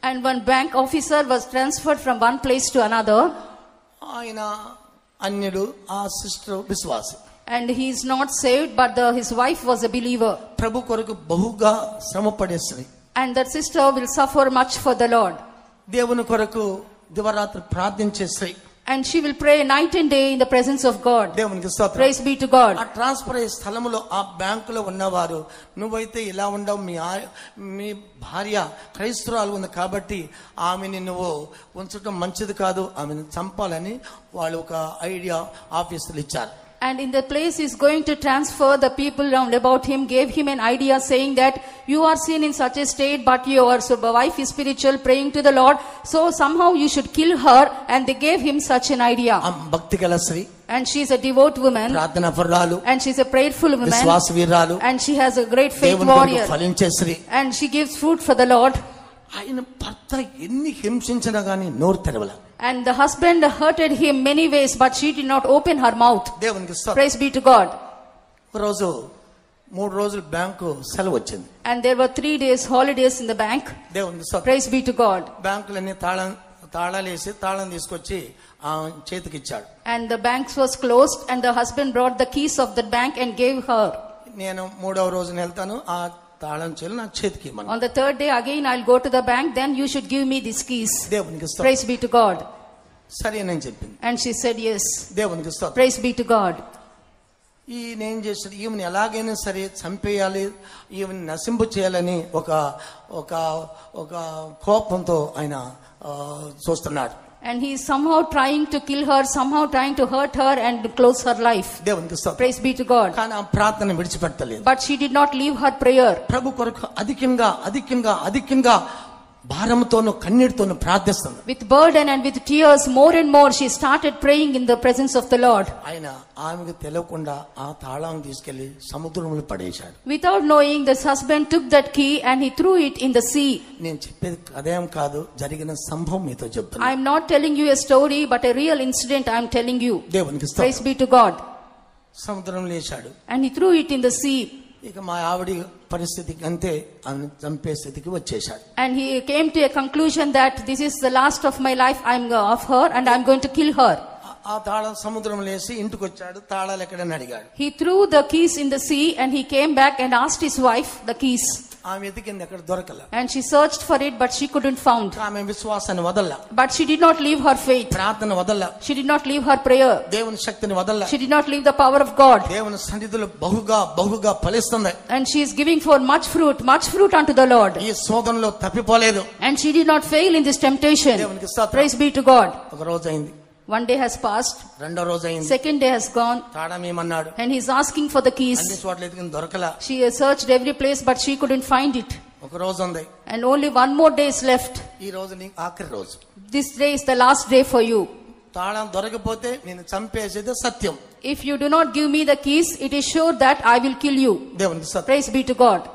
And one bank officer was transferred from one place to another. ఆయన అన్యుడు, ఆ సిస్టర్ విశ్వాసి. And he is not saved, but the, his wife was a believer. ప్రభు కొరకు బహుగా శ్రమ పడేస్తుంది. And that sister will suffer much for the Lord. దేవుని కొరకు దివరాత్రి ప్రార్థించేస్తాయి. And she will pray night and day in the presence of God. దేవునికి స్తోత్రం. Praise be to God. ఆ transfer అయ్యే స్థలములో ఆ బ్యాంకులో ఉన్నవారు, నువ్వైతే ఇలా ఉండవు, మీ ఆ- మీ భార్య క్రైస్తవురాలు ఉంది కాబట్టి ఆమెని నువ్వు ఉంచడం మంచిది కాదు, ఆమెను చంపాలని వాళ్ళు ఒక ఐడియా ఆఫీసులు ఇచ్చారు. And in the place he's going to transfer, the people round about him gave him an idea saying that you are seen in such a state, but your so wife is spiritual, praying to the Lord, so somehow you should kill her. And they gave him such an idea. ఆ భక్తి గల స్త్రీ, And she is a devout woman, ప్రార్థన పరురాలు, and she is a prayerful woman, విశ్వాస వీరాలు, and she has a great faith దేవుని కొరకు warrior, ఫలించే స్త్రీ. and she gives fruit for the Lord. ఆయన భర్త ఎన్ని హింసించినా గానీ నోరు తెరవల. And the husband hurted him many ways, but she did not open her mouth. దేవునికి స్తోత్రం. Praise be to God. ఒక రోజు మూడు రోజులు బ్యాంకు సెలవు వచ్చింది. And there were three days holidays in the bank. దేవునికి స్తోత్రం. Praise be to God. బ్యాంకులన్నీ తాళం తాళాలు వేసి తాళం తీసుకొచ్చి ఆ చేతికి ఇచ్చాడు. And the banks was closed, and the husband brought the keys of the bank and gave her. నేను మూడవ రోజున వెళ్తాను, ఆ తాళం చెల్లి నా చేతికి ఇవ్వమన్నాడు. On the third day again I'll go to the bank, then you should give me these keys. దేవునికి స్తోత్రం. Praise be to God. సరేనని చెప్పింది. And she said yes. దేవునికి స్తోత్రం. Praise be to God. ఈయన ఏం చేశాడు, ఈమెను ఎలాగైనా సరే చంపేయాలి, ఈమెను నశింపు చేయాలని ఒక ఒక ఒక కోపంతో ఆయన ఆ, చూస్తున్నాడు. And he is somehow trying to kill her, somehow trying to hurt her and close her life. దేవునికి స్తోత్రం. Praise be to God. కానీ ఆ ప్రార్థన విడిచిపెట్టలేదు. But she did not leave her prayer. ప్రభు కొరకు అధికంగా అధికంగా అధికంగా భారంతోను కన్నీటితోను ప్రార్థిస్తుంది. With burden and with tears, more and more she started praying in the presence of the Lord. ఆయన ఆమెకు తెలియకుండా ఆ తాళం తీసుకెళ్లి సముద్రంలో పడేశాడు. Without knowing, this husband took that key and he threw it in the sea. నేను చెప్పేది అదేం కాదు, జరిగిన సంభవం మీతో చెప్తున్నా. I am not telling you a story, but a real incident I am telling you. దేవునికి Praise స్తోత్రం. be to God. సముద్రంలో వేశాడు. And he threw it in the sea. ఇక మా ఆవిడ పరిస్థితికి అంతే, ఆమెను చంపే స్థితికి వచ్చేశాడు. And he came to a conclusion that this is the last of my life, I am of her and I am going to kill her. ఆ- ఆ తాళం సముద్రంలో వేసి ఇంటికి వచ్చాడు, తాళాలు ఎక్కడని అడిగాడు. He threw the keys in the sea and he came back and asked his wife the keys. ఆమె ఎతికింది, ఎక్కడ దొరకల. And she searched for it, but she couldn't found. ఆమె విశ్వాసాన్ని వదల్ల, But she did not leave her faith. ప్రార్థన వదల్ల, She did not leave her prayer. దేవుని శక్తిని వదల్ల. She did not leave the power of God. దేవుని సన్నిధిలో బహుగా బహుగా ఫలిస్తుంది. And she is giving forth much fruit, much fruit unto the Lord. ఈ శోధనలో తప్పిపోలేదు. And she did not fail in this temptation. దేవునికి స్తోత్రం. Praise be to God. ఒక రోజు అయింది, One day has passed. రెండో రోజు అయింది, Second day has gone. తాళం ఏమన్నాడు, And he is asking for the అన్ని keys. చోట్ల ఎతికింది, దొరకల. She has searched every place, but she couldn't find it. ఒక రోజు ఉంది, And only one more day is left. ఈ రోజు నీ ఆఖరి రోజు. This day is the last day for you. తాళం దొరకపోతే నేను చంపేసేది సత్యం. If you do not give me the keys, it is sure that I will kill you. దేవునికి సత్యం. Praise be to God.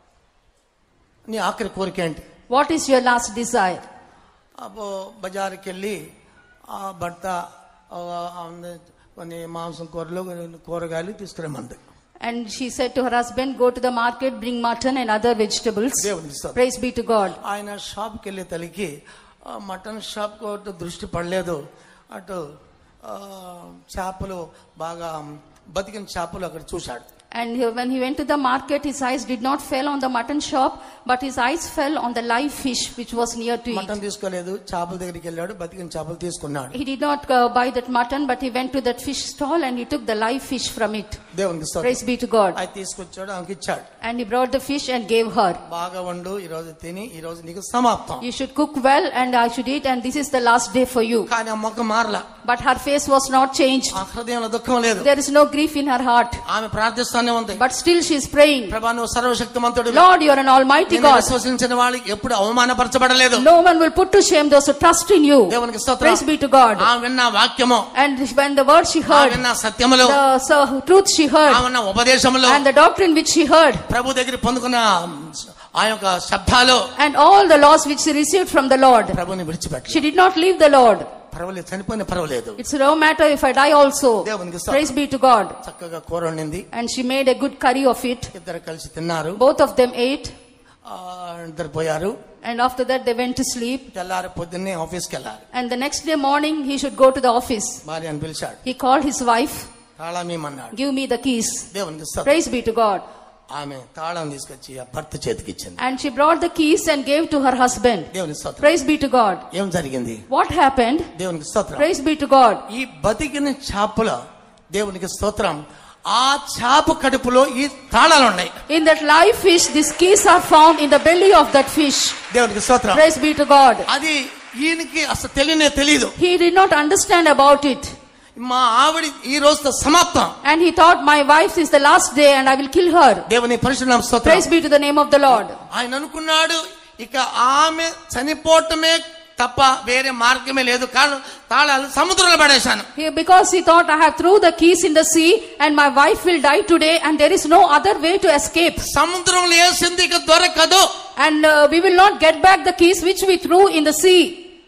నీ ఆఖరి కోరిక ఏంటి? What is your last desire? అబ్బో బజారుకి వెళ్ళి ఆ భర్త ఆ, ఆ, కొన్ని మాంసం కూరలు కొన్ని కూరగాయలు తీసుకురమ్మంది. And she said to her husband, go to the market, bring mutton and other vegetables. దేవునికి స్తోత్రం. Praise be to God. ఆయన షాప్కి వెళ్ళే తల్లికి ఆ మటన్ షాప్ అటు దృష్టి పడలేదు. అటు ఆ, చేపలు బాగా బతికిన చేపలు అక్కడ చూశాడు. And he- when he went to the market, his eyes did not fell on the mutton shop, but his eyes fell on the live fish which was near to mutton it. తీసుకోలేదు, చేపల దగ్గరికి వెళ్ళాడు, బతికిన చేపలు తీసుకున్నాడు. He did not uh, buy that mutton, but he went to that fish stall and he took the live fish from it. దేవునికి స్తోత్రం. Praise be to God. అది తీసుకొచ్చాడు, ఆమెకి ఇచ్చాడు. And he brought the fish and gave her. బాగా వండు, ఈ రోజు తిని, ఈ రోజు నీకు సమాప్తం. You should cook well and I should eat, and this is the last day for you. కానీ ఆ మొక్క మారలా, But her face was not changed. ఆ హృదయంలో దుఃఖం లేదు. There is no grief in her heart. ఆమె ప్రార్థిస్తానే ఉంది, But still she is praying. ప్రభా నువ్వు సర్వశక్తిమంతుడు, Lord, you are an almighty నిన్ను God. విశ్వసించిన వాళ్ళకి ఎప్పుడు అవమానపరచబడలేదు. No one will put to shame those who trust in you. దేవునికి స్తోత్రం. Praise be to God. ఆమె విన్న వాక్యము, And when the word she ఆమె heard, విన్న సత్యములు, the so, truth she heard, ఆమె విన్న ఉపదేశములు, and the doctrine which she heard, ప్రభు దగ్గర పొందుకున్న ఆ యొక్క శబ్దాలు, and all the laws which she received from the Lord, ప్రభుని విడిచిపెట్ట. she did not leave the Lord. పర్వాలేదు, చనిపోయిన పర్వాలేదు. It's no matter if I die also. దేవునికి స్తోత్రం. Praise be to God. చక్కగా కూర వండింది, And she made a good curry of it. ఇద్దరు కలిసి తిన్నారు. Both of them ate. ఆ, ఇద్దరు పోయారు. And after that they went to sleep. తెల్లారి పొద్దున్నే ఆఫీస్కి వెళ్ళాలి. And the next day morning he should go to the office. భార్యను పిలిచాడు. He called his wife. తాళం ఇమ్మన్నాడు. Give me the keys. దేవునికి స్తోత్రం. Praise be to God. ఆమె తాళం తీసుకొచ్చి ఆ భర్త చేతికి ఇచ్చింది. And she brought the keys and gave to her husband. దేవునికి స్తోత్రం. Praise be to God. ఏం జరిగింది? What happened? దేవునికి స్తోత్రం. Praise be to God. ఈ బతికిన చేపల దేవునికి స్తోత్రం, ఆ చేప కడుపులో ఈ తాళాలు ఉన్నాయి. In that live fish, these keys are found in the belly of that fish. దేవునికి స్తోత్రం. Praise be to God. అది ఈయనకి అసలు తెలియనే తెలియదు. He did not understand about it. మా ఆవిడ ఈ రోజుతో సమాప్తం. And he thought, my wife is the last day and I will kill her. దేవుని పరిశుద్ధ నామ స్తోత్రం. Praise be to the name of the Lord. ఆయన అనుకున్నాడు ఇక ఆమె చనిపోవటమే తప్ప వేరే మార్గమే లేదు, కారణం తాళాలు సముద్రంలో పడేశాను. He- Because he thought, I have threw the keys in the sea and my wife will die today and there is no other way to escape. సముద్రంలో వేసింది ఇక దొరకదు. And uh, we will not get back the keys which we threw in the sea.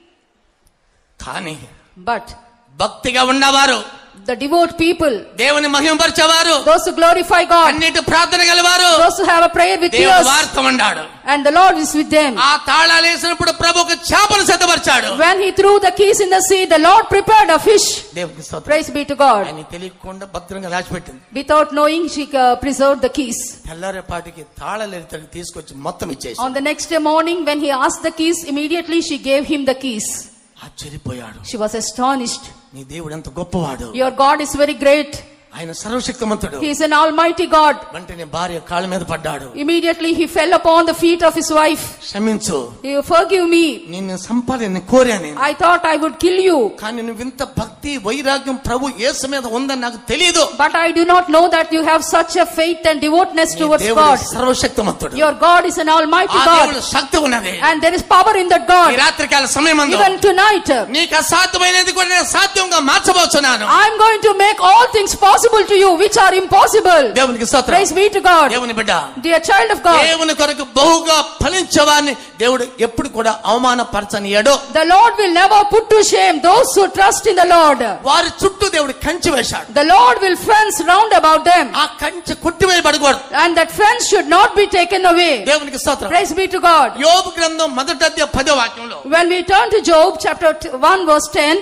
కానీ But భక్తిగా ఉన్నవారు, the devout people, దేవుని మహిమపరిచేవారు, those who glorify God, అన్నిటి ప్రార్థన గలవారు, those who have a prayer with దేవుని tears, వార్త ఉన్నాడు. and the Lord is with them. ఆ తాళాలు వేసినప్పుడు ప్రభు ఒక చేపను సిద్ధపరిచాడు. When he threw the keys in the sea, the Lord prepared a fish. దేవునికి స్తోత్రం. Praise be to God. ఆయన తెలియకుండా భద్రంగా దాచిపెట్టింది. Without knowing, she uh, preserved the keys. తెల్లారేపాటికి తాళాలు ఎత్తుకు తీసుకొచ్చి మొత్తం ఇచ్చేసి On the next day morning, when he asked the keys, immediately she gave him the keys. ఆశ్చర్యపోయాడు. She was astonished. నీ దేవుడు ఎంత గొప్పవాడు, Your God is very great. ఆయన సర్వశక్తిమంతుడు. He is an almighty God. వెంటనే భార్య కాళ్ళ మీద పడ్డాడు. Immediately he fell upon the feet of his wife. క్షమించు, You forgive me. నిన్ను సంపాలని కోరాను, I thought I would kill you. కానీ నువ్వు ఇంత భక్తి వైరాగ్యం ప్రభు యేసు మీద ఉందని నాకు తెలియదు. But I do not know that you have such a faith and devoutness నీ towards దేవుడు God. సర్వశక్తిమంతుడు. Your God is an almighty ఆ దేవుడు God. శక్తి ఉన్నది. And there is power in that ఈ God. రాత్రికాల సమయమందు Even tonight, నీకు అసాధ్యమైనది కూడా నేను సాధ్యంగా మార్చబోతున్నాను. I am going to make all things possible to you which are impossible. దేవునికి స్తోత్రం. Praise be to God. దేవుని బిడ్డ, Dear child of God, దేవుని కొరకు బహుగా ఫలించేవారిని దేవుడు ఎప్పుడు కూడా అవమానపరచనీయడు. the Lord will never put to shame those who trust in the Lord. వారి చుట్టూ దేవుడు కంచి వేశాడు. The Lord will fence round about them, ఆ కంచె కొట్టివేయబడకూడదు. and that fence should not be taken away. దేవునికి స్తోత్రం. Praise be to God. యోబు గ్రంథం మొదటి అధ్యాయం పదో వాక్యంలో When we turn to Job chapter one verse ten,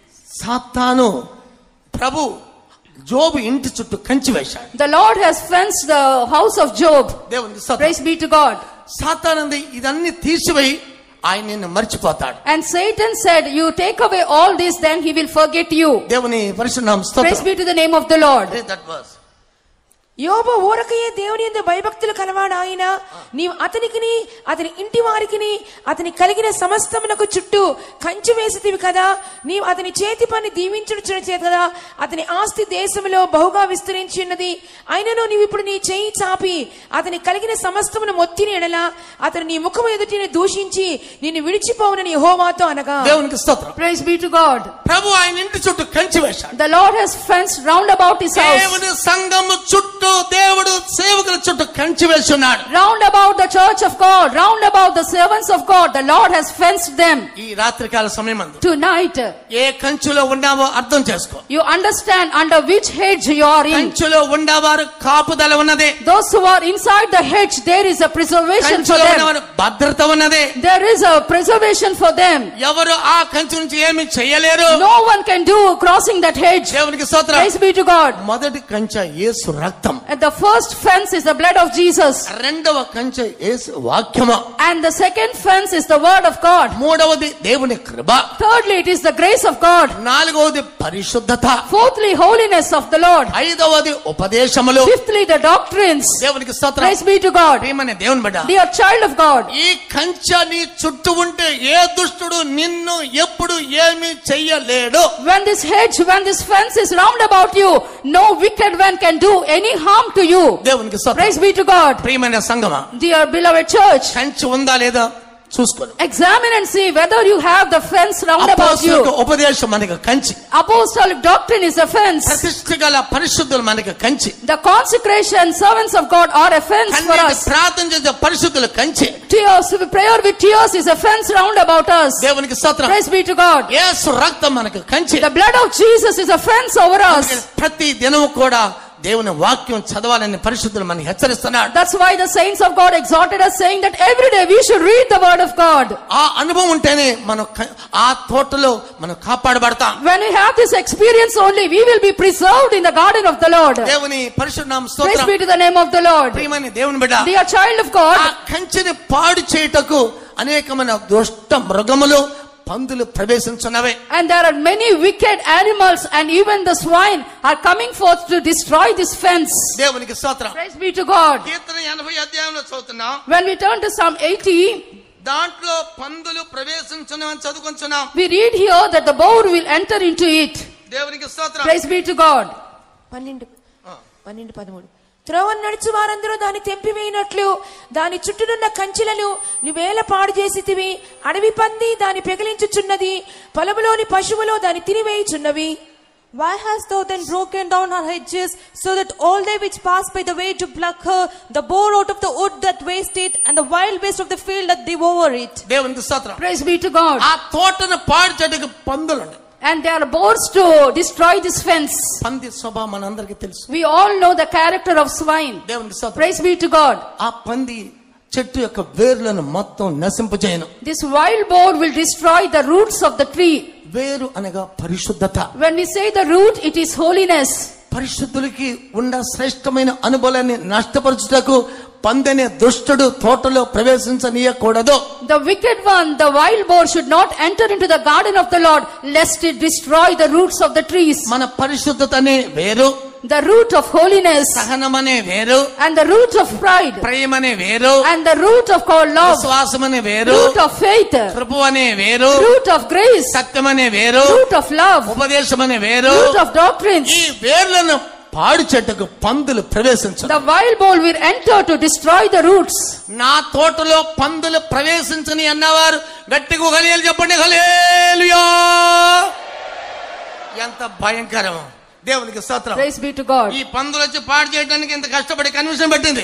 సాతాను ప్రభు జోబు ఇంటి చుట్టూ కంచి వేశాడు. the Lord has fenced the house of Job. దేవునికి స్తోత్రం. Praise be to God. సాతాను ఇదన్నీ తీసివేయి ఆయన నిన్ను మర్చిపోతాడు. And Satan said, you take away all this, then he will forget you. దేవుని పరిశుద్ధ నామం Praise స్తోత్రం. be to the name of the Lord. Read that verse. యోబు ఊరకయే దేవుని యందు భయభక్తులు కలవాడు ఆయన. నీవు అతనికిని అతని ఇంటి వారికిని అతని కలిగిన సమస్తమునకు చుట్టూ కంచి వేసితివి కదా. నీవు అతని చేతి పని దీవించుట చేత కదా అతని ఆస్తి దేశములో బహుగా విస్తరించి ఉన్నది. అయినను నీవు ఇప్పుడు నీ చేయి చాపి అతని కలిగిన సమస్తమును మొత్తిని ఎడల అతను నీ ముఖము ఎదుటిని దూషించి నిన్ను విడిచిపోవునని యెహోవాతో అనగా. దేవునికి స్తోత్రం. Praise be to God. ప్రభు ఆయన ఇంటి చుట్టూ కంచి వేశాడు. The Lord has fenced round about his house. దేవుని సంఘము చుట్టూ దేవుడు సేవకుల చుట్టూ కంచి వేస్తున్నాడు. Round about the church of God, round about the servants of God, the Lord has fenced them. ఈ రాత్రికాల సమయమందు Tonight, ఏ కంచులో ఉన్నావో అర్థం చేసుకో. you understand under which hedge you are in. కంచులో ఉండవారు కాపుదల ఉన్నది. Those who are inside the hedge, there is a preservation for కంచులో them. ఉన్నవారు భద్రత ఉన్నది. There is a preservation for them. ఎవరు ఆ కంచు నుంచి ఏమి చేయలేరు. No one can do crossing that hedge. దేవునికి స్తోత్రం. Praise be to God. మొదటి కంచె యేసు రక్తం. And the first fence is the blood of Jesus. రెండవ కంచె యేసు వాక్యము. And the second fence is the word of God. మూడవది దేవుని కృప. Thirdly, it is the grace of God. నాలుగవది పరిశుద్ధత. Fourthly, holiness of the Lord. ఐదవది ఉపదేశములు. Fifthly, the doctrines. దేవునికి స్తోత్రం. Praise be to God. ప్రియమైన దేవుని బిడ్డ, Dear child of God, ఈ కంచె నీ చుట్టూ ఉంటే ఏ దుష్టుడు నిన్ను ఎప్పుడు ఏమీ చెయ్యలేడు. when this hedge, when this fence is round about you, no wicked one can do any harm to you. దేవునికి స్తోత్రం. Praise be to God. ప్రియమైన సంగమా, Dear beloved church, కంచె ఉందా లేదా చూసుకోండి. examine and see whether you have the fence round about అపోస్తలుల you. ఉపదేశం మనకు Kanchi. Apostolic doctrine is a fence. ప్రతిష్ఠ గల పరిశుద్ధులు మనకు Kanchi. The consecration servants of God are a fence for కన్నీటి us. ప్రార్థన చేసే పరిశుద్ధులు Kanchi. Tears, prayer with tears is a fence round about us. దేవునికి స్తోత్రం. Praise be to God. యేసు రక్తం మనకు Kanchi. The blood of Jesus is a fence over us. ప్రతి దినము కూడా దేవుని వాక్యం చదవాలని పరిశుద్ధులు మనకి హెచ్చరిస్తున్నాడు. That's why the saints of God exhorted us, saying that every day we should read the word of God. ఆ అనుభవం ఉంటేనే మనం ఆ తోటలో మనం కాపాడబడతాం. When we have this experience only, we will be preserved in the garden of the Lord. దేవుని పరిశుద్ధ నామ Praise స్తోత్రం. be to the name of the Lord. ప్రియమైన దేవుని బిడ్డ, Dear child of God, ఆ కంచెని పాడు చేయుటకు అనేకమైన దుష్ట మృగములు పందులు ప్రవేశించున్నవే. and there are many wicked animals, and even the swine are coming forth to destroy this fence. దేవునికి స్తోత్రం. Praise be to God. కీర్తన ఎనభై అధ్యాయంలో చదువుతున్నాం. When we turn to Psalm eighty, దాంట్లో పందులు ప్రవేశించున్నవని చదువుకుంటున్నాం. we read here that the boar will enter into it. దేవునికి స్తోత్రం. Praise be to God. పన్నెండు పన్నెండు పదమూడు త్రోవను నడుచు వారందరూ దాన్ని తెంపివేయినట్లు దాని చుట్టూనున్న కంచెలను నువ్వేల పాడు చేసితివి. అడవి పంది దాన్ని పెగిలించుచున్నది, పొలములోని పశువులు దాన్ని తినివేయుచున్నవి. Why hast thou then broken down her hedges, so that all they which pass by the way to pluck her, the boar out of the wood that waste it, and the wild beast of the field that devour it? దేవునికి స్తోత్రం. Praise be to God. ఆ తోటను పాడు చేయడానికి పందులు ఉన్నాయి. And there are boars to destroy this fence. పంది స్వభావం మనందరికీ తెలుసు. We all know the character of swine. దేవునికి స్తోత్రం. Praise be to God. ఆ పంది చెట్టు యొక్క వేర్లను మొత్తం నశింపజేయను. This wild boar will destroy the roots of the tree. వేరు అనగా పరిశుద్ధత. When we say the root, it is holiness. పరిశుద్ధులకి ఉన్న శ్రేష్టమైన అనుభవాన్ని నష్టపరచుటకు పందెనే దుష్టుడు తోటలో ప్రవేశించనీయకూడదు. The wicked one, the wild boar, should not enter into the garden of the Lord, lest it destroy the roots of the trees. మన పరిశుద్ధతనే వేరు, The root of holiness, సహనమనే వేరు, and the root of pride, ప్రేమనే వేరు, and the root of called love, విశ్వాసమనే వేరు, root of faith, కృప అనే వేరు, root of grace, సత్యమనే వేరు, root of love, ఉపదేశమనే వేరు. root of doctrines. ఈ వేర్లను పాడు చెట్టుకు పందులు ప్రవేశించు. The wild boar will enter to destroy the roots. నా తోటలో పందులు ప్రవేశించని అన్నవారు గట్టిగా హల్లెలూయా చెప్పండి. హల్లెలూయా. ఎంత భయంకరం. దేవునికి స్తోత్రం. Praise be to God. ఈ పందులు వచ్చి పాడు చేయడానికి ఇంత కష్టపడి కన్విషన్ పెట్టింది.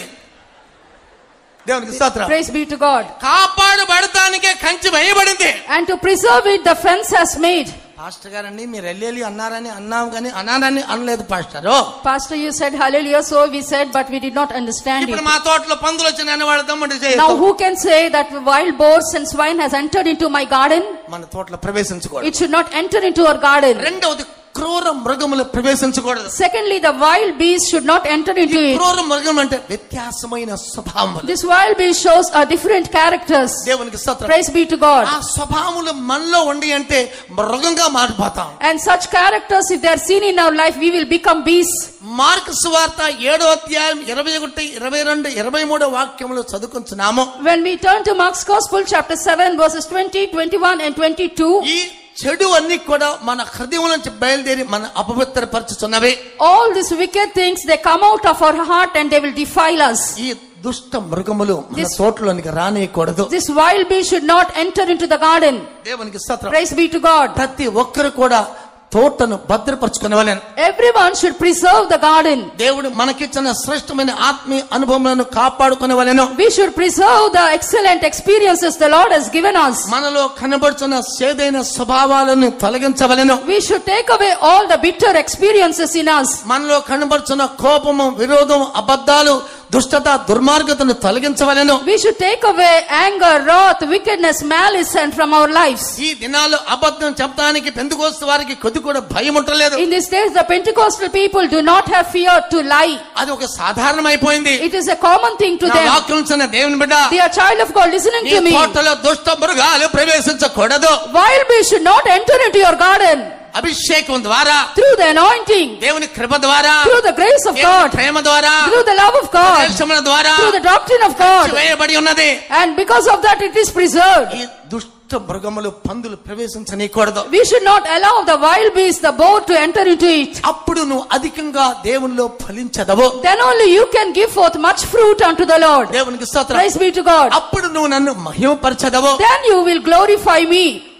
దేవునికి స్తోత్రం. Praise be to God. కాపాడబడటానికే కంచె వేయబడింది. And to preserve it, the fence has made. Pastor గారండి మీరు ఎల్లెలి అన్నారని అన్నాం కానీ అన్నారని అనలేదు pastor. Pastor, you said hallelujah, so we said, but we did not understand ఇప్పుడు it. మా తోటలో పందులు వచ్చి నన్ను వాడదామంటే చేయదు. Now who can say that wild boars and swine has entered into my garden? మన తోటలో ప్రవేశించకూడదు. It should not enter into our garden. రెండవది క్రూర మృగములు ప్రవేశించకూడదు. Secondly, the wild beast should not enter into it. క్రూర మృగం అంటే వ్యత్యాసమైన స్వభావములు. This wild beast shows a different characters. దేవునికి స్తోత్రం. Praise be to God. ఆ స్వభావములు మనలో ఉండి అంటే మృగంగా మారిపోతాం. And such characters, if they are seen in our life, we will become beasts. Mark సువార్త ఏడో అధ్యాయం ఇరవై ఒకటి ఇరవై రెండు ఇరవై మూడో వాక్యములు చదువుకుంటున్నాము. When we turn to Mark's Gospel, chapter seven, verses twenty, twenty-one and twenty-two, ఈ చెడు అన్ని కూడా మన హృదయం నుంచి బయలుదేరి మన అపవిత్రపరచుచున్నవి. all these wicked things, they come out of our heart and they will defile us. ఈ దుష్ట మృగములు మన This- తోటలోనికి రానియకూడదు. This wild beast should not enter into the garden. దేవునికి స్తోత్రం. Praise be to God. ప్రతి ఒక్కరు కూడా తోటను భద్రపరచుకునేవాళ్ళని. Everyone should preserve the garden. దేవుడు మనకిచ్చిన శ్రేష్టమైన ఆత్మీయ అనుభవములను కాపాడుకునేవాళ్ళను. We should preserve the excellent experiences the Lord has given us. మనలో కనబడుతున్న సేదైన స్వభావాలను తొలగించవలెను. We should take away all the bitter experiences in us. మనలో కనబడుతున్న కోపము, విరోధం, అబద్ధాలు, దుష్టత, దుర్మార్గతను తొలగించవలెను. We should take away anger, wrath, wickedness, malice and from our lives. ఈ దినాల్లో అబద్ధం చెప్పడానికి పెంతెకోస్తు వారికి కొద్ది కూడా భయం ఉండలేదు. In these days, the Pentecostal people do not have fear to lie. అది ఒక సాధారణమైపోయింది. It is a common thing to నా them. వాక్యం విన్న దేవుని బిడ్డ, Dear child of God, listening నీ to me, తోటలో దుష్ట మృగాలు ప్రవేశించకూడదు. wild beasts should not enter into your garden. అభిషేకం ద్వారా, Through the anointing, దేవుని కృప ద్వారా, through the grace of దేవుని God, ప్రేమ ద్వారా, through the love of God, ఉపదేశముల ద్వారా through the doctrine of God, వేయబడి ఉన్నది. and because of that it is preserved. ఈ దుష్ట మృగములు పందులు ప్రవేశించనీయకూడదు. We should not allow the wild beast, the boar, to enter into it. అప్పుడు నువ్వు అధికంగా దేవునిలో ఫలించదవు. Then only you can give forth much fruit unto the Lord. దేవునికి స్తోత్రం. Praise be to God. అప్పుడు నువ్వు నన్ను మహిమపరచదవు. Then you will glorify me. ఏ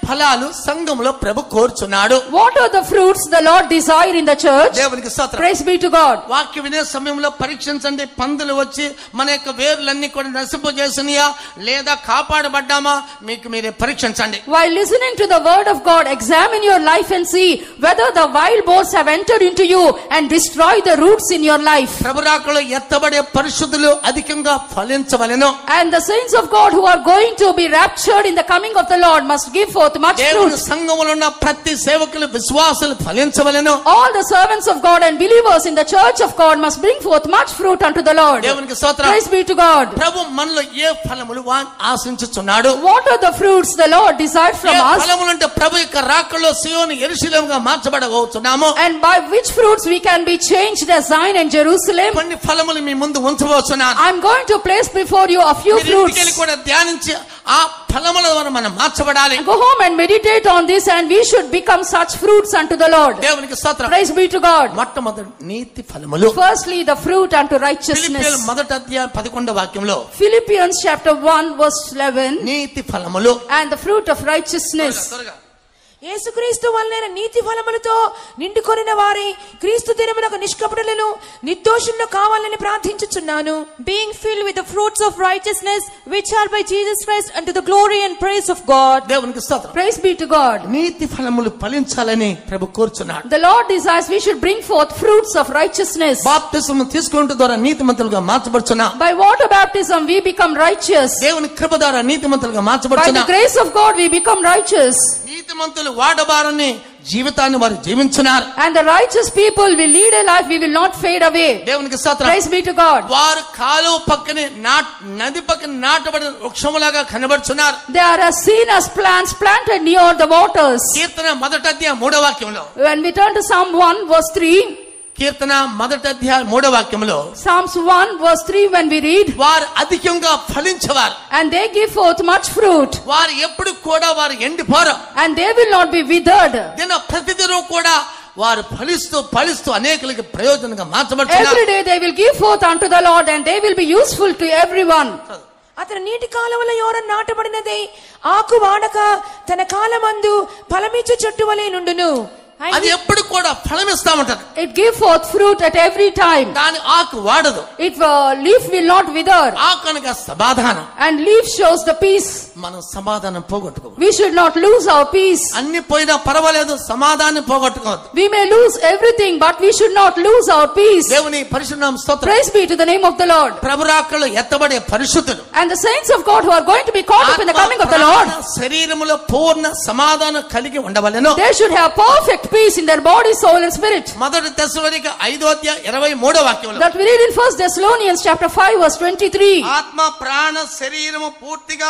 ఫలాలు సంఘంలో ప్రభు కోరుచున్నాడు. What are the fruits the Lord desire in the church? దేవునికి స్తోత్రం. Praise be to God. వాక్య వినే సమయంలో పరీక్షించండి. పందులు వచ్చి మన యొక్క వేర్లన్నీ కూడా నశింపజేసినయా లేదా కాపాడబడ్డామా మీకు మీరే పరీక్షించండి. While listening to the word of God, examine your life and see whether the wild boars have entered into you and destroy the roots in your life. ప్రభు రాకడలో ఎత్తబడే పరిశుద్ధులు అధికంగా ఫలించవలెను. And the saints of God who are going to be raptured in the coming of the Lord must give forth much దేవుని fruit. సంఘములో ఉన్న ప్రతి సేవకులు విశ్వాసులు ఫలించవలెను. All the servants of God and believers in the church of God must bring forth much fruit unto the Lord. దేవునికి స్తోత్రం. Praise be to God. ప్రభు మనలో ఏ ఫలములు వా- ఆశించుచున్నాడు? What are the fruits the Lord desired from A us? ఫలములు అంటే ప్రభు యొక్క రాకడలో సియోను యెరూషలేముగా మార్చబడబోతున్నాము. And by which fruits we can be changed as Zion and Jerusalem? కొన్ని ఫలములు మీ ముందు ఉంచబోతున్నాను. I'm going to place before you a few మీరు fruits. ఇంటికి వెళ్ళి కూడా ధ్యానించి ఆ ఫలముల ద్వారా మనం మార్చబడాలి. Go home and meditate on this, and we should become such fruits unto the Lord. దేవునికి స్తోత్రం. Praise be to God. మొట్టమొదటి నీతి ఫలములు. Firstly, the fruit unto ఫిలిప్పీయుల righteousness. మొదటి అధ్యాయం పదకొండవ వాక్యంలో Philippians chapter one verse eleven, నీతి ఫలములు. and the fruit of righteousness. త్వరగా. యేసుక్రీస్తు వలన నీతి ఫలములతో నిండుకొనిన వారి క్రీస్తు దినమునకు నిష్కపటులను నిర్దోషులను కావాలని ప్రార్థించుచున్నాను. Being filled with the fruits of righteousness, which are by Jesus Christ unto the glory and praise of God. దేవునికి స్తోత్రం. Praise be to God. నీతి ఫలములు ఫలించాలని ప్రభు కోరుచున్నాడు. The Lord desires we should bring forth fruits of righteousness. బాప్తిస్మం తీసుకున్న ద్వారా నీతిమంతులుగా మార్చబడుచున్నాం. By water baptism we become righteous. దేవుని కృప ద్వారా నీతిమంతులుగా By the మార్చబడుచున్నాం. grace of God we become righteous. నీతిమంతులు వాడబారని జీవితాన్ని వారు జీవించున్నారు. And the righteous people will lead a life we will not fade away. దేవునికి స్తోత్రం. Praise be to God. వారు కాలువ పక్కనే నాట్ నది పక్కన నాటబడిన వృక్షములాగా కనబడుచున్నారు. They are as seen as plants planted near the waters. కీర్తన మొదటి అధ్యాయం మూడో వాక్యంలో When we turn to Psalm one verse three, కీర్తన మొదటి అధ్యాయం మూడో వాక్యంలో Psalms one verse three, when we read, వారు అధికంగా ఫలించేవారు. and they give forth much fruit, వారు ఎప్పుడు కూడా వారు ఎండిపోరు. and they will not be withered. దిన ప్రతిదినం కూడా వారు ఫలిస్తూ ఫలిస్తూ అనేకులకి ప్రయోజనంగా మార్చబడుతున్నారు. Every day they will give forth unto the Lord, and they will be useful to everyone. అతను నీటి కాలువల యోర నాటబడినదే ఆకు వాడక తన కాలమందు ఫలమిచ్చు చెట్టు వలె నుండును. అది ఎప్పుడు కూడా ఫలమిస్తా ఉంటది. It give forth fruit at every time. కానీ ఆకు వాడదు. If a leaf will not wither, ఆకు అనగా సమాధానం. and leaf shows the peace, మనం సమాధానం పోగొట్టుకోవద్దు. we should not lose our peace. అన్ని పోయినా పర్వాలేదు, సమాధానం పోగొట్టుకోవద్దు. We may lose everything, but we should not lose our peace. దేవుని పరిశుద్ధనామ స్తోత్రం. Praise be to the name of the Lord. ప్రభు రాకడలో ఎత్తబడే పరిశుద్ధులు And the saints of God who are going to be caught up in the coming of the Lord, శరీరములో పూర్ణ సమాధానం కలిగి ఉండవలెను. they should have perfect peace in their body, soul and spirit. మొదటి తెస్సలోనిక ఐదో అధ్యాయం ఇరవై మూడో వాక్యంలో That we read in First Thessalonians chapter five verse twenty-three. ఆత్మ ప్రాణ శరీరము పూర్తిగా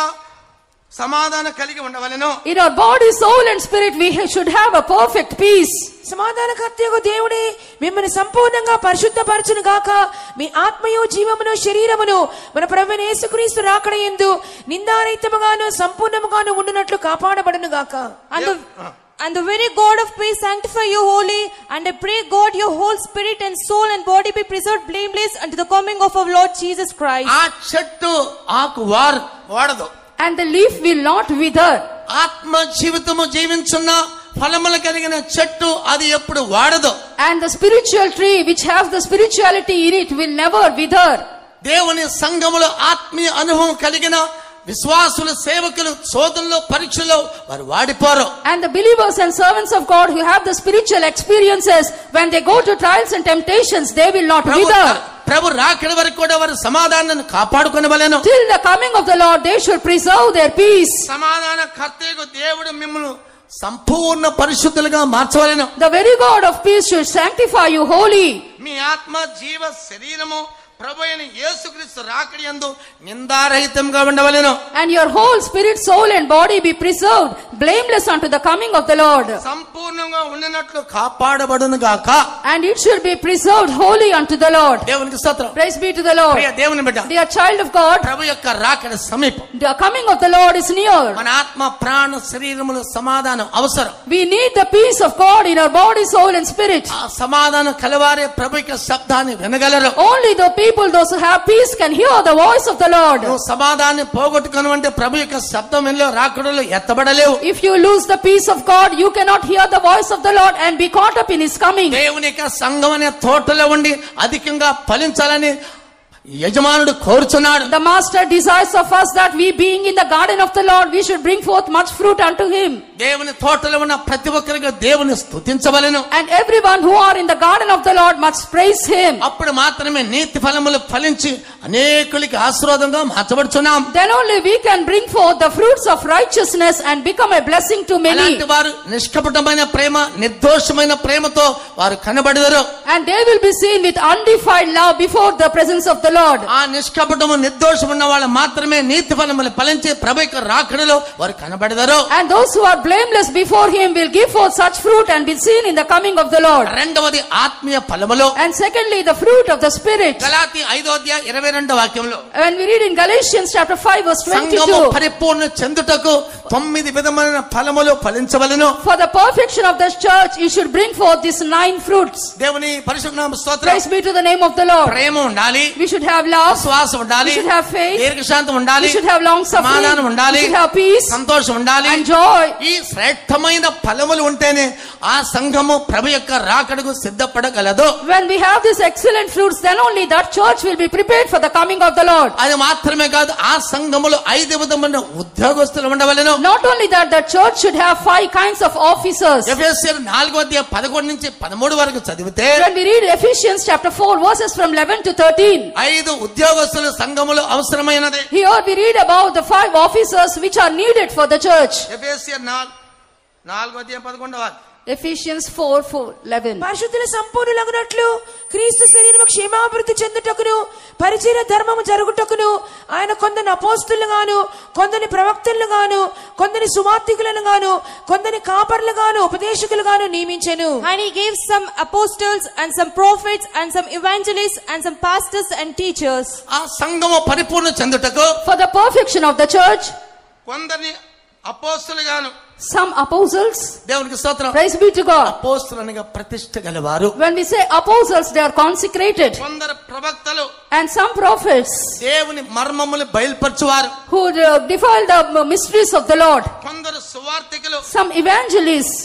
సమాధానం కలిగి ఉండవలెను. In our body, soul and spirit we should have a perfect peace. సమాధానకర్తయగు దేవుడే మిమ్మల్ని సంపూర్ణంగా పరిశుద్ధపరచును గాక. మీ ఆత్మయు జీవమును శరీరమును మన ప్రభువైన యేసుక్రీస్తు రాకడయందు నిందారహితముగాను సంపూర్ణముగాను ఉండునట్లు కాపాడబడును గాక. And the, and the very God of peace sanctify you wholly, and I pray God your whole spirit and soul and body be preserved blameless unto the coming of our Lord Jesus Christ. ఆ చెట్టు ఆకు వార్ వాడదు. And the leaf will not wither. ఆత్మ జీవితము జీవించున్న ఫలములు కలిగిన చెట్టు అది ఎప్పుడు వాడదు. And the spiritual tree which has the spirituality in it will never wither. దేవుని సంఘములో ఆత్మీయ అనుభవం కలిగిన విశ్వాసులు సేవకులు శోధనలో పరీక్షలో వారు వాడిపోరు. And the believers and servants of God who have the spiritual experiences, when they go to trials and temptations, they will not wither. ప్రభు రాకడ వరకు కూడా వారు సమాధానాన్ని కాపాడుకొనవలెను. Till the coming of the Lord they should preserve their peace. సమాధాన కర్తయగు దేవుడు మిమ్మల్ని సంపూర్ణ పరిశుద్ధులుగా మార్చవలెను. The very God of peace should sanctify you wholly. మీ ఆత్మ జీవ శరీరము ప్రభు అయిన యేసుక్రీస్తు రాకడ యందు నిందారహితంగా ఉండవలెను. And your whole spirit, soul and body be preserved blameless unto the coming of the Lord. సంపూర్ణంగా ఉండినట్లు కాపాడబడును గాక. And it should be preserved wholly unto the Lord. దేవునికి స్తోత్రం. Praise be to the Lord. ప్రియ దేవుని బిడ్డ, Dear child of God, ప్రభు యొక్క రాకడ సమీపం. the coming of the Lord is near. మన ఆత్మ ప్రాణ శరీరములో సమాధానం అవసరం. We need the peace of God in our body, soul and spirit. ఆ సమాధానం కలవారే ప్రభు యొక్క శబ్దాన్ని వినగలరు. Only the people, those who have peace, can hear the voice of the Lord. నువ్వు సమాధానాన్ని పోగొట్టుకుని అంటే ప్రభు యొక్క శబ్దం ఎల్లో రాకడలో ఎత్తబడలేవు. If you lose the peace of God, you cannot hear the voice of the Lord and be caught up in His coming. దేవుని యొక్క సంఘం అనే తోటలో ఉండి అధికంగా ఫలించాలని యజమానుడు కోరుచున్నాడు. The master desires of us that we, being in the garden of the Lord, we should bring forth much fruit unto Him. దేవుని తోటలో ఉన్న ప్రతి ఒక్కరికి దేవుని స్తుతించవలెను. And everyone who are in the garden of the Lord must praise Him. అప్పుడు మాత్రమే నీతి ఫలములు ఫలించి అనేకులకి ఆశీర్వాదంగా మార్చబడుచున్నాం. Then only we can bring forth the fruits of righteousness and become a blessing to many. అలాంటి వారు నిష్కపటమైన ప్రేమ, నిర్దోషమైన ప్రేమతో వారు కనబడతారు. And they will be seen with undefiled love before the presence of the Lord. ఆ నిష్కపటము నిర్దోషం ఉన్న వాళ్ళు మాత్రమే నీతి ఫలములు ఫలించి ప్రభు యొక్క రాకడలో వారు కనబడతారు. And those who are blameless before Him will give forth such fruit and be seen in the coming of the Lord. రెండవది ఆత్మీయ ఫలములు. And secondly, the fruit of the Spirit. గలాతీ ఐదో అధ్యాయం ఇరవై రెండవ వాక్యంలో When we read in Galatians chapter five verse సంఘము twenty-two, పరిపూర్ణ చెందుటకు తొమ్మిది విధమైన ఫలములు ఫలించవలెను. for the perfection of the church, you should bring forth these nine fruits. దేవుని పరిశుద్ధ నామ స్తోత్రం. Praise be to the name of the Lord. ప్రేమ ఉండాలి, We should have love. విశ్వాసం ఉండాలి, We should have faith. దీర్ఘశాంతం ఉండాలి, We should have long suffering. సమాధానం ఉండాలి, We should have peace సంతోషం ఉండాలి. and joy. ఈ శ్రేష్టమైన ఫలములు ఉంటేనే ఆ సంఘము ప్రభు యొక్క రాకడకు సిద్ధపడగలదు. When we have these excellent fruits, then only that church will be prepared for the coming of the Lord. అది మాత్రమే కాదు, ఆ సంఘములో ఐదు విధమైన ఉద్యోగస్తులు ఉండవలెను. Not only that, the church should have five kinds of officers. ఎఫెసీయులు నాలుగో అధ్యాయం పదకొండు నుంచి పదమూడు వరకు చదివితే When we read Ephesians chapter four verses from eleven to thirteen, ఐదు ఉద్యోగస్తులు సంఘములో అవసరమైనది. here we read about the five officers which are needed for the church. ఎఫెసీయులు నాలుగో అధ్యాయం పదకొండవ వాక్యం. Ephesians four four eleven. పరిశుద్ధుల సంపూర్ణులగునట్లు క్రీస్తు శరీరము క్షేమాభివృద్ధి చెందుటకును పరిచర్య ధర్మము జరుగుటకును ఆయన కొందరిని అపోస్తులుగాను, కొందరిని ప్రవక్తలుగాను, కొందరిని సువార్తికులుగాను, కొందరిని కాపర్లుగాను, ఉపదేశకులుగాను నియమించెను. And He gave some apostles and some prophets and some evangelists and some pastors and teachers. ఆ సంఘము పరిపూర్ణ చెందుటకు For the perfection of the church, కొందరిని అపోస్తులుగాను, some apostles. దేవునికి స్తోత్రం. Praise be to God. అపోస్తులు అనగా ప్రతిష్ఠ గలవారు. When we say apostles, they are consecrated. కొందరు ప్రవక్తలు, And some prophets దేవుని మర్మములు బయలుపరచువారు. who uh, defile the mysteries of the Lord. కొందరు సువార్తికులు, Some evangelists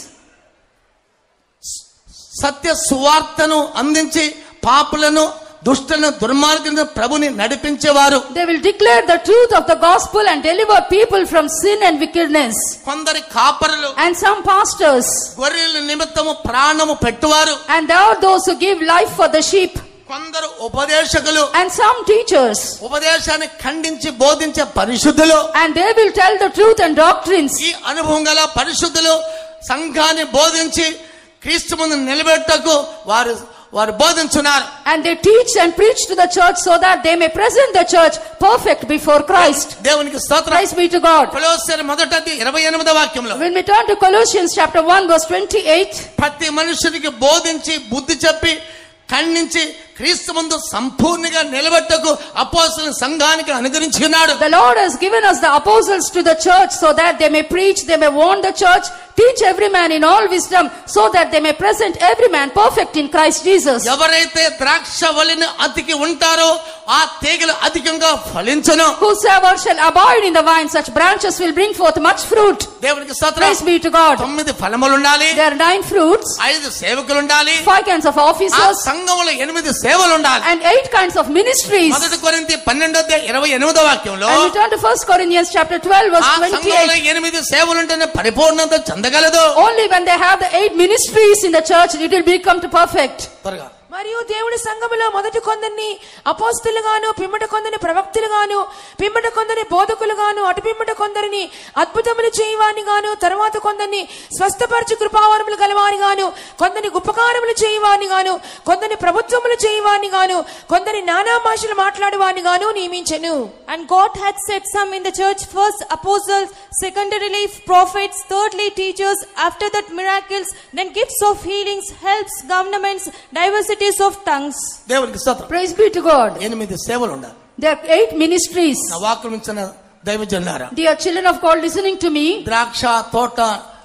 సత్య సువార్తను అందించి పాపులను, దుష్టులను, దుర్మార్గులను ప్రభుని నడిపించేవారు. they will declare the truth of the gospel and deliver people from sin and wickedness. కొందరి కాపరులు, And some pastors, గొర్రెల నిమిత్తము ప్రాణము పెట్టువారు. and there are those who give life for the sheep. కొందరు ఉపదేశకులు, And some teachers, ఉపదేశాన్ని ఖండించి బోధించే పరిశుద్ధులు. and they will tell the truth and doctrines. ఈ అనుభవం గల పరిశుద్ధులు సంఘాన్ని బోధించి క్రీస్తు ముందు నిలబెట్టకు వారు వారు బోధించున్నారు. And they teach and preach to the church so that they may present the church perfect before Christ. దేవునికి స్తోత్రం. Praise be to God. కొలొస్సీయుల మొదటి ఇరవై ఎనిమిదవ వాక్యంలో When we turn to Colossians chapter one verse twenty-eight, ప్రతి మనుషునికి బోధించి బుద్ధి చెప్పి ఖండించి క్రీస్తు ముందు సంపూర్ణంగా నిలబెట్టకు అపోస్తలుల సంఘానికి అనుగ్రహించున్నాడు. the Lord has given us the apostles to the church so that they may preach, they may warn the church, teach every man in all wisdom, so that they may present every man perfect in Christ Jesus. ఎవరైతే ద్రాక్ష వల్లిని అతికి ఉంటారో ఆ తీగలు అధికంగా ఫలించును. Whosoever shall abide in the vine, such branches will bring forth much fruit. దేవునికి స్తోత్రం. Praise be to God. తొమ్మిది ఫలములు ఉండాలి, There are nine fruits, ఐదు సేవకులు ఉండాలి, five kinds of ఆ officers, సంఘములో ఎనిమిది సేవలు ఉండాలి. and eight kinds of ministries. మొదటి కొరింథీ పన్నెండో అధ్యాయం ఇరవై ఎనిమిదో వాక్యంలో And we turn to First Corinthians chapter twelve verse ఆ సంఘములో twenty-eight. ఎనిమిది సేవలు ఉంటేనే పరిపూర్ణత చెందగలదు. Only when they have the eight ministries in the church, it will become to perfect. త్వరగా మరియు దేవుని సంఘములో మొదటి కొందరిని అపోస్తులుగాను, పిమ్మట కొందరిని ప్రవక్తలుగాను, పిమ్మట కొందరిని బోధకులుగాను, అటు పిమ్మట కొందరిని అద్భుతములు చేయవాని గాను, తరువాత కొందరిని స్వస్థపరచు కృపావరములు గలవాని గాను, కొందరిని ఉపకారములు చేయవాని గాను, కొందరిని ప్రభుత్వములు చేయవాని గాను, కొందరిని నానా భాషలు మాట్లాడువాని గాను నియమించెను. And God had set some in the church, first apostles, secondarily prophets, thirdly teachers, after that miracles, then gifts of healings, helps, governments, diversities of tongues. దేవునికి స్తోత్రం. Praise be to God. ఎనిమిది సేవలు ఉండాలి. There are eight ministries. నా వాక్కులు ఇచ్చిన దైవజనులారా, Dear children of God listening to me, ద్రాక్ష తోట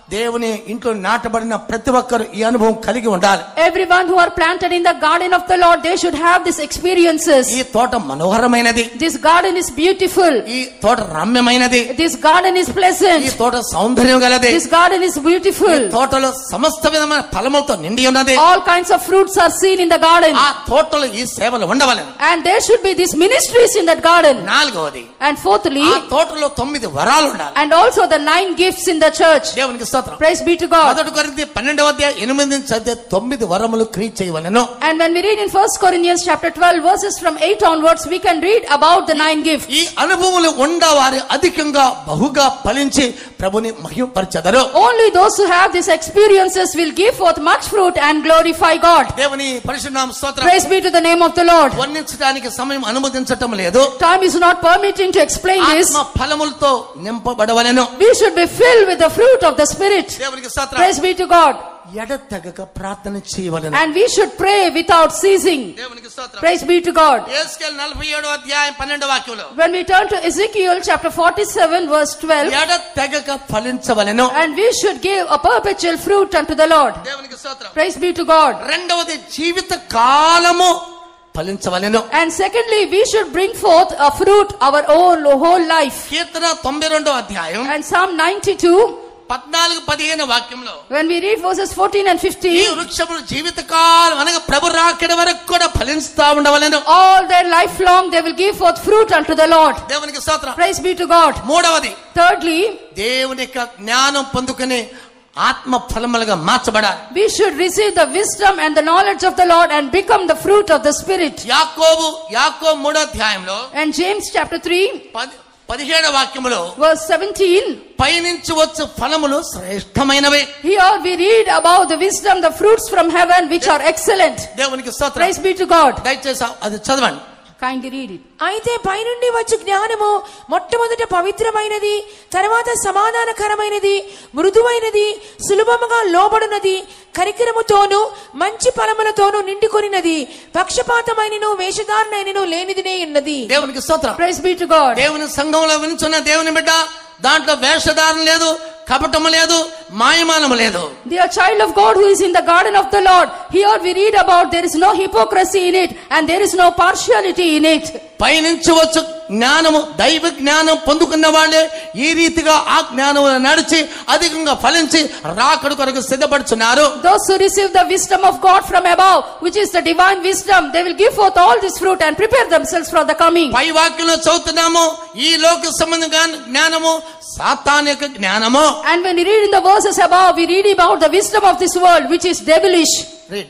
దేవుని ఇంట్లో నాటబడిన ప్రతి ఒక్కరు ఈ అనుభవం కలిగి ఉండాలి. Everyone who are planted in the garden of the Lord, they should have these experiences. ఈ తోట మనోహరమైనది. This garden is beautiful. ఈ తోట రమ్యమైనది. This garden is pleasant. ఈ తోట సౌందర్యం గలది. This garden is beautiful. ఈ తోటలో సమస్త విధమైన ఫలములతో నిండి ఉన్నది. All kinds of fruits are seen in the garden. ఆ తోటలో ఈ సేవలు ఉండవలెను. And there should be these ministries in that garden. నాలుగవది, And fourthly, ఆ తోటలో తొమ్మిది వరాలు ఉండాలి. and also the nine gifts in the church. దేవునికి స్తోత్రం. Praise be to God. మొదటి కొరింథీ పన్నెండవ అధ్యాయం ఎనిమిది నుంచి చదివితే తొమ్మిది వరములు క్రియ చేయవలెను. And when we read in First Corinthians chapter twelve verses from eight onwards, we can read about the nine gifts. ఈ అనుభవములు ఉండవారు అధికంగా బహుగా ఫలించి ప్రభుని మహిమపరచెదరు. Only those who have these experiences will give forth much fruit and glorify God. దేవుని పరిశుద్ధ నామ స్తోత్రం. Praise be to the name of the Lord. వర్ణించడానికి సమయం అనుమతించటం లేదు. Time is not permitting to explain this. ఆత్మ ఫలములతో నింపబడవలెను. We should be filled with the fruit of the Spirit. దేవునికి స్తోత్రం. Praise be to God. ఎడతెగక ప్రార్థన చేయవలెను. And we should pray without ceasing. దేవునికి స్తోత్రం. Praise be to God. యేసుకేలు నలభై ఏడవ అధ్యాయం పన్నెండవ వాక్యంలో When we turn to Ezekiel chapter forty-seven verse twelve, ఎడతెగక ఫలించవలెను. and we should give a perpetual fruit unto the Lord. దేవునికి స్తోత్రం. Praise be to God. రెండవది జీవిత కాలము ఫలించవలెను. And secondly, we should bring forth a fruit our own whole life. కీర్తన తొంభై రెండవ అధ్యాయం And Psalm ninety-two, పద్నాలుగు పదిహేను వాక్యంలో when we read verses fourteen and ఈ fifteen, వృక్షములు జీవితకాలం అనగా ప్రభు రాకడ వరకు కూడా ఫలిస్తా ఉండవలెను. all their life long they will give forth fruit unto the Lord. దేవునికి స్తోత్రం. Praise be to God. మూడవది, Thirdly, దేవుని యొక్క జ్ఞానం పొందుకుని ఆత్మ ఫలములుగా మార్చబడాలి. we should receive the wisdom and the knowledge of the Lord and become the fruit of the Spirit. యాకోబు యాకోబు మూడో అధ్యాయంలో And James chapter three పది- పదిహేడవ వాక్యములో verse seventeen, పైనుంచి వచ్చు ఫలములు శ్రేష్టమైనవి. here we read about the wisdom, the fruits from heaven which are excellent. దేవునికి స్తోత్రం. Praise be to God. దయచేసి అది చదవండి. Kindly read it. అయితే పైనుండి వచ్చు జ్ఞానము మొట్టమొదట పవిత్రమైనది, తర్వాత సమాధానకరమైనది, మృదువైనది, సులభముగా లోబడునది, కరికరముతోను మంచి ఫలములతోను నిండుకొనినది, పక్షపాతమైనను వేషధారణైనను లేనిదినే ఉన్నది. దేవునికి స్తోత్రం. Praise be to God. దేవుని సంఘంలో వినుచున్న దేవుని బిడ్డ, దాంట్లో వేషధారణ లేదు, కపటము లేదు, మాయమానము లేదు. Dear child of God who is in the garden of the Lord, here we read about there is no hypocrisy in it and there is no partiality in it. పైనుంచి వచ్చు జ్ఞానము, దైవ జ్ఞానం పొందుకున్న వాళ్ళే ఈ రీతిగా ఆ జ్ఞానము నడిచి అధికంగా ఫలించి రాకడ కొరకు సిద్ధపడుచున్నారు. Those who receive the wisdom of God from above, which is the divine wisdom, they will give forth all this fruit and prepare themselves for the coming. పై వాక్యంలో చదువుతున్నాము, ఈ లోక సంబంధ జ్ఞానము సాతానిక జ్ఞానము. And when we read in the verses above, we read about the wisdom of this world, which is devilish. Read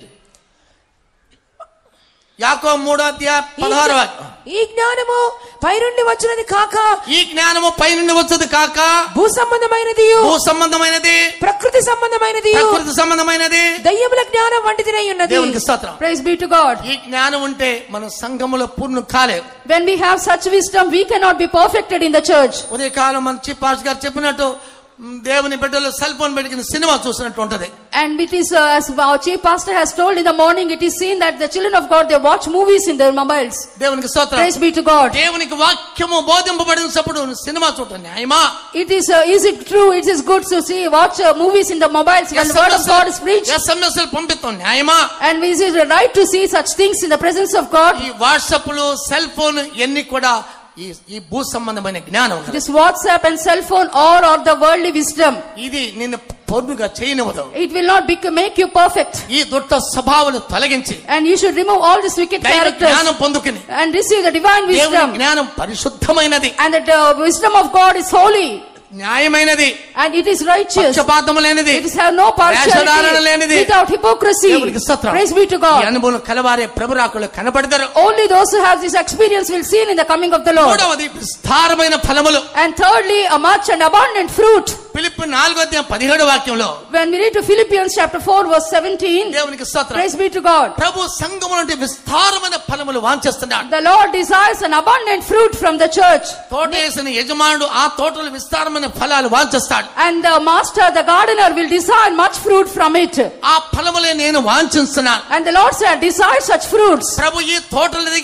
యాకోబు మూడో అధ్యాయం పదహారు వాక్యం. ఈ జ్ఞానము పైనుండి వచ్చినది కాక, ఈ జ్ఞానము పైనుండి వచ్చేది కాక, భూ సంబంధమైనది, భూ సంబంధమైనది, ప్రకృతి సంబంధమైనది, ప్రకృతి సంబంధమైనది, దయ్యముల జ్ఞానం వంటిదినై ఉన్నది. దేవునికి స్తోత్రం. Praise be to God. ఈ జ్ఞానం ఉంటే మన సంఘములో పూర్ణ కాలేదు. When we have such wisdom, we cannot be perfected in the church. ఉదయకాలం మన చీఫ్ పాస్టర్ గారు చెప్పినట్టు దేవుని బిడ్డలు సెల్ ఫోన్ పెట్టుకుని సినిమా చూసినట్టు ఉంటది. And it is uh, as our chief pastor has told in the morning, it is seen that the children of God, they watch movies in their mobiles. దేవునికి స్తోత్రం. Praise be to God. దేవునికి వాక్యము బోధింపబడినప్పుడు cinema చూడటం న్యాయమా? It is uh, is it true? It is good to see watch uh, movies in the mobiles when the word of God is preached. SMS పంపిస్తాం న్యాయమా? And is it right to see such things in the presence of God? ఈ వాట్సాప్లు, cell phone ఎన్ని కూడా ఈ ఈ భూ సంబంధమైన జ్ఞానం. This WhatsApp and cell phone all are the worldly wisdom. ఇది నిన్ను పూర్ణంగా చేయనివ్వదు. It will not bec- make you perfect. ఈ దుష్ట స్వభావాలు తొలగించి And you should remove all these wicked దైవ characters జ్ఞానం పొందుకుని and receive the divine దేవుని wisdom. జ్ఞానం పరిశుద్ధమైనది, And that the uh, wisdom of God is holy. న్యాయమైనది, And it is righteous. పక్షపాతము లేనిది, It is have no వేషధారణ లేనిది. partiality, without hypocrisy. దేవునికి స్తోత్రం. Praise be to ఈ God. అనుభవం కలవారే ప్రభు రాకడలో కనపడతారు. Only those who have this experience will see in the coming of the Lord. మూడవది విస్తారమైన ఫలములు. And thirdly, a much and abundant fruit. Philippi నాలుగో అధ్యాయం పదిహేడు వాక్యంలో When we read to Philippians chapter four verse seventeen, దేవునికి స్తోత్రం. praise be to God. ప్రభు సంఘము నుండి విస్తారమైన ఫలములు వాంఛిస్తున్నాడు. The Lord desires an abundant fruit from the church. తోట వేసిన యజమానుడు ఆ తోటలో విస్తారమైన ఫలాలు వాంఛిస్తాడు. And the master, the gardener, will desire much fruit from it. ఆ ఫలములే నేను వాంఛిస్తున్నాను. And the Lord said, desire such fruits. ప్రభు ఈ తోటలు దిగి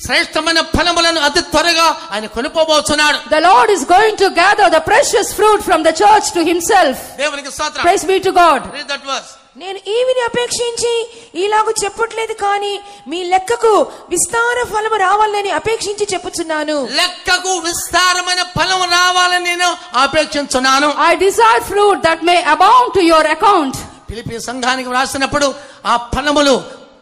శ్రేష్టమైన ఫలములను అతి త్వరగా ఆయన కొనుక్కోబోతున్నాడు. The Lord is going to gather the precious fruit from the church to himself. దేవునికి స్తోత్రం. Praise be to God. Read that verse. నేను ఈవిని అపేక్షించి ఇలాగూ చెప్పట్లేదు, కానీ మీ లెక్కకు విస్తార ఫలము రావాలని అపేక్షించి చెప్పుచున్నాను. లెక్కకు విస్తారమైన ఫలము రావాలని నేను అపేక్షించున్నాను. I desire fruit that may abound to your account. Philippi సంఘానికి వ్రాసినప్పుడు ఆ ఫలములు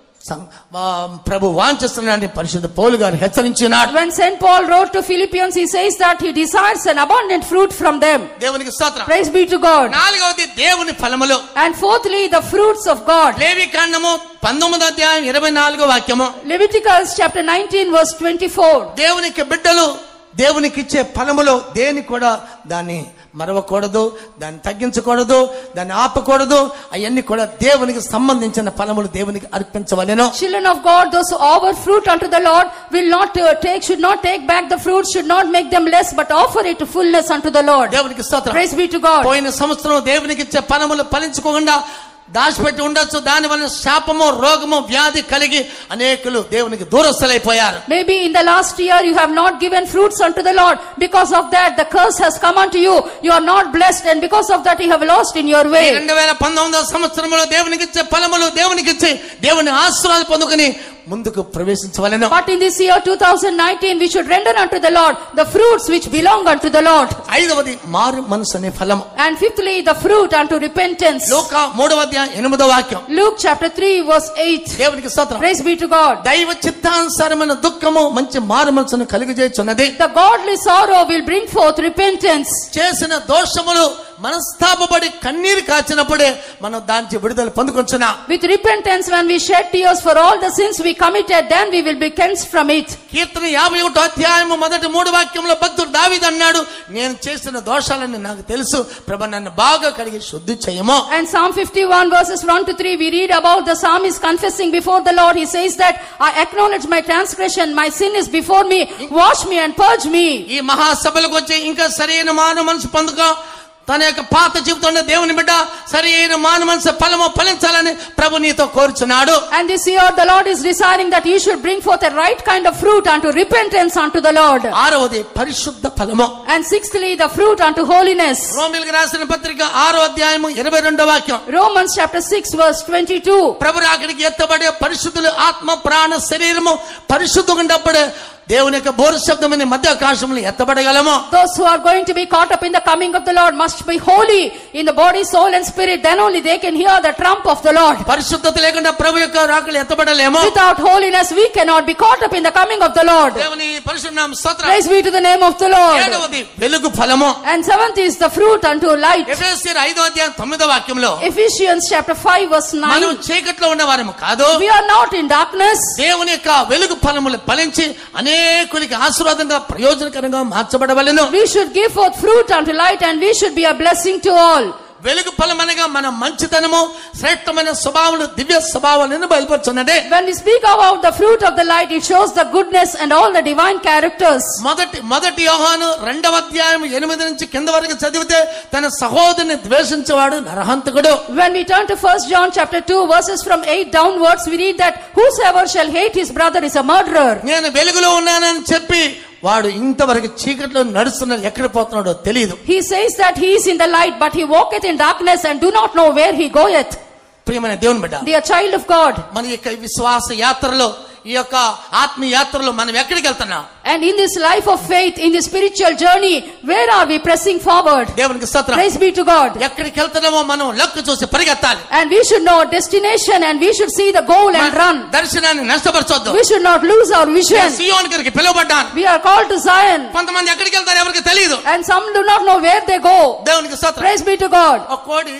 ప్రభు వాంఛిస్తున్నాడని పరిశుద్ధ పౌలు గారు హెచ్చరించినాడు. When Saint Paul wrote to Philippians, he says that he desires an abundant fruit from them. దేవునికి స్తోత్రం. Praise be to God. నాలుగవది దేవుని ఫలములు. And fourthly, the fruits of God. లేవికాండము పంతొమ్మిదో అధ్యాయం ఇరవై నాలుగో వాక్యము. Leviticus chapter nineteen verse twenty-four. దేవునికి బిడ్డలు దేవునికి ఇచ్చే ఫలములో దేని కూడా దాన్ని మరవకూడదు, దాన్ని తగ్గించకూడదు, దాన్ని ఆపకూడదు. అవన్నీ కూడా దేవునికి సంబంధించిన ఫలములు దేవునికి అర్పించవలెను. Children of God, those who offer fruit unto the Lord will not uh, take, should not take back the fruit, should not make them less, but offer it to fullness unto the Lord. దేవునికి స్తోత్రం. Praise be to God. పోయిన సంవత్సరం దేవునికి ఇచ్చే ఫలములు ఫలించుకోకుండా దాచిపెట్టి ఉండొచ్చు. దాని వల్ల శాపము, రోగము, వ్యాధి కలిగి అనేకులు దేవునికి దూరస్తులైపోయారు. Maybe in the last year you have not given fruits unto the Lord. Because of that the curse has come unto you. You are not blessed, and because of that you have lost in your way. రెండు వేల పంతొమ్మిదో సంవత్సరంలో దేవునికి ఇచ్చే ఫలములు దేవునికి ఇచ్చి దేవుని ఆశీర్వాదం పొందుకొని ముందుకు ప్రవేశించవలెను. But in this year two thousand nineteen we should render unto the Lord the fruits which belong unto the Lord. ఐదవది మారు మనసు అనే ఫలం. And fifthly, the fruit unto repentance. లూకా మూడవ అధ్యాయం ఎనిమిదో వాక్యం. Luke chapter three verse eight. దేవునికి స్తోత్రం. Praise be to God. దైవ చిత్తానుసారమైన దుఃఖము మంచి మారు మనసును కలిగజేయుచున్నది. The godly sorrow will bring forth repentance. చేసిన దోషములు మనస్తాపపడి కన్నీరు కాచినప్పుడే మనం దానికి విడుదల పొందుకొంచున్నాం. With repentance, when we shed tears for all the sins we committed, then we will be cleansed from it. కీర్తన యాభై ఒకటో అధ్యాయము మొదటి మూడు వాక్యంలో భక్తుడు దావీదు అన్నాడు, నేను చేసిన దోషాలని నాకు తెలుసు, ప్రభు నన్ను బాగా కడిగి శుద్ధి చేయము. And Psalm fifty-one verses one to three, we read about the psalmist confessing before the Lord. He says that I acknowledge my transgression, my sin is before me, wash me and purge me. ఈ మహాసభలకు వచ్చి ఇంకా సరైన మానవ మనసు పొందుకో. తన యొక్క పాత జీవితంలో దేవుని బిడ్డ సరి అయిన మానవ మనసు ఫలము ఫలించాలని ప్రభు నీతో కోరుచున్నాడు. And this year the Lord is desiring that you should bring forth a right kind of fruit unto repentance unto the Lord. ఆరవది పరిశుద్ధ ఫలము. And sixthly, the fruit unto holiness. రోమీయులకు రాసిన పత్రిక ఆరో అధ్యాయము ఇరవై రెండో వాక్యం. Romans chapter six verse twenty-two. ప్రభు రాకడికి ఎత్తబడే పరిశుద్ధులు ఆత్మ ప్రాణ శరీరము పరిశుద్ధంగా ఉన్నప్పుడే దేవుని యొక్క బోరు శబ్దమైన మధ్య ఆకాశంలో ఎత్తబడగలము. Those who are going to be caught up in the coming of the Lord must be holy in the body, soul and spirit. Then only they can hear the trump of the Lord. పరిశుద్ధత లేకుండా ప్రభు యొక్క రాకలు ఎత్తబడలేము. Without holiness we cannot be caught up in the coming of the Lord. దేవుని పరిశుద్ధ నామ స్తోత్రం. Praise be to the name of the Lord. ఏడవది వెలుగు ఫలము. And seventh is the fruit unto light. ఎఫెసీయులు ఐదో అధ్యాయం తొమ్మిదో వాక్యంలో Ephesians chapter five verse nine. మనం చీకట్లో ఉన్నవారము కాదు, We are not in darkness. దేవుని యొక్క వెలుగు ఫలములు ఫలించి అనేకులకి ఆశీర్వాదంగా ప్రయోజనకరంగా మార్చబడవలెను. We should give forth fruit unto light, and we should be a blessing to all. వెలుగు ఫలం అనగా మన మంచితనము, శ్రేష్టమైన స్వభావాలు, దివ్య స్వభావాలను బయలుపరుచున్నదే. When we speak about the fruit of the light, it shows the goodness and all the divine characters. మొదటి మొదటి యోహాను రెండవ అధ్యాయం ఎనిమిది నుంచి కింద వరకు చదివితే తన సహోదరుని ద్వేషించేవాడు నరహంతకుడు. When we turn to First John chapter two verses from eight downwards, we read that whosoever shall hate his brother is a murderer. నేను వెలుగులో ఉన్నానని చెప్పి వాడు ఇంతవరకు చీకట్లో నడుస్తున్నాడు, ఎక్కడ పోతున్నాడో తెలియదు. He says that he is in the light, but he walketh in darkness and do not know where he goeth. ప్రియమైన దేవుని బిడ్డ, Dear child of God, మన యొక్క విశ్వాస యాత్రలో, ఈ యొక్క ఆత్మ యాత్రలో మనం ఎక్కడికి వెళ్తున్నాం? and in this life of faith, in this spiritual journey, where are we pressing forward? దేవునికి స్తోత్రం. Praise be to God. ఎక్కడికి వెళ్తున్నామో మనం లక్ష్యం చూసి పరిగెత్తాలి. And we should know destination, and we should see the goal and run. దర్శనాన్ని నష్టపరచొద్దు. We should not lose our vision. సియోను గారికి పిలువబడ్డాను. We are called to Zion, కొంతమంది ఎక్కడికి వెళ్తారు ఎవరికి తెలియదు. and some do not know where they go. దేవునికి స్తోత్రం. Praise be to God. ఒక కోడి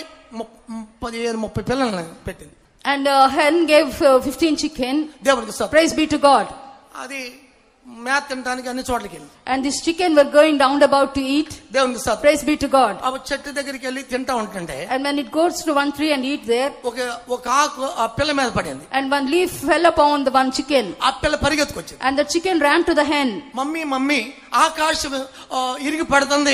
పదిహేను ముప్పై పిల్లలను పెట్టింది. And uh, hen gave uh, fifteen chicken. దేవునికి స్తోత్రం. Praise be to God. అది మేత తినడానికి అన్ని చోట్లకి వెళ్ళి And this chicken were going round about to eat. దేవునికి స్తోత్రం. Praise be to God. ఆ చెట్టు దగ్గరికి వెళ్ళి తింటా ఉంటుంటే And when it goes to one tree and eat there, ఒక ఒక ఆకు ఆ పిల్ల మీద పడింది. and one leaf fell upon the one chicken, ఆ పిల్ల పరిగెత్తుకొచ్చింది. and the chicken ran to the hen. Mummy mummy ఆకాశం ఇరిగి పడుతుంది,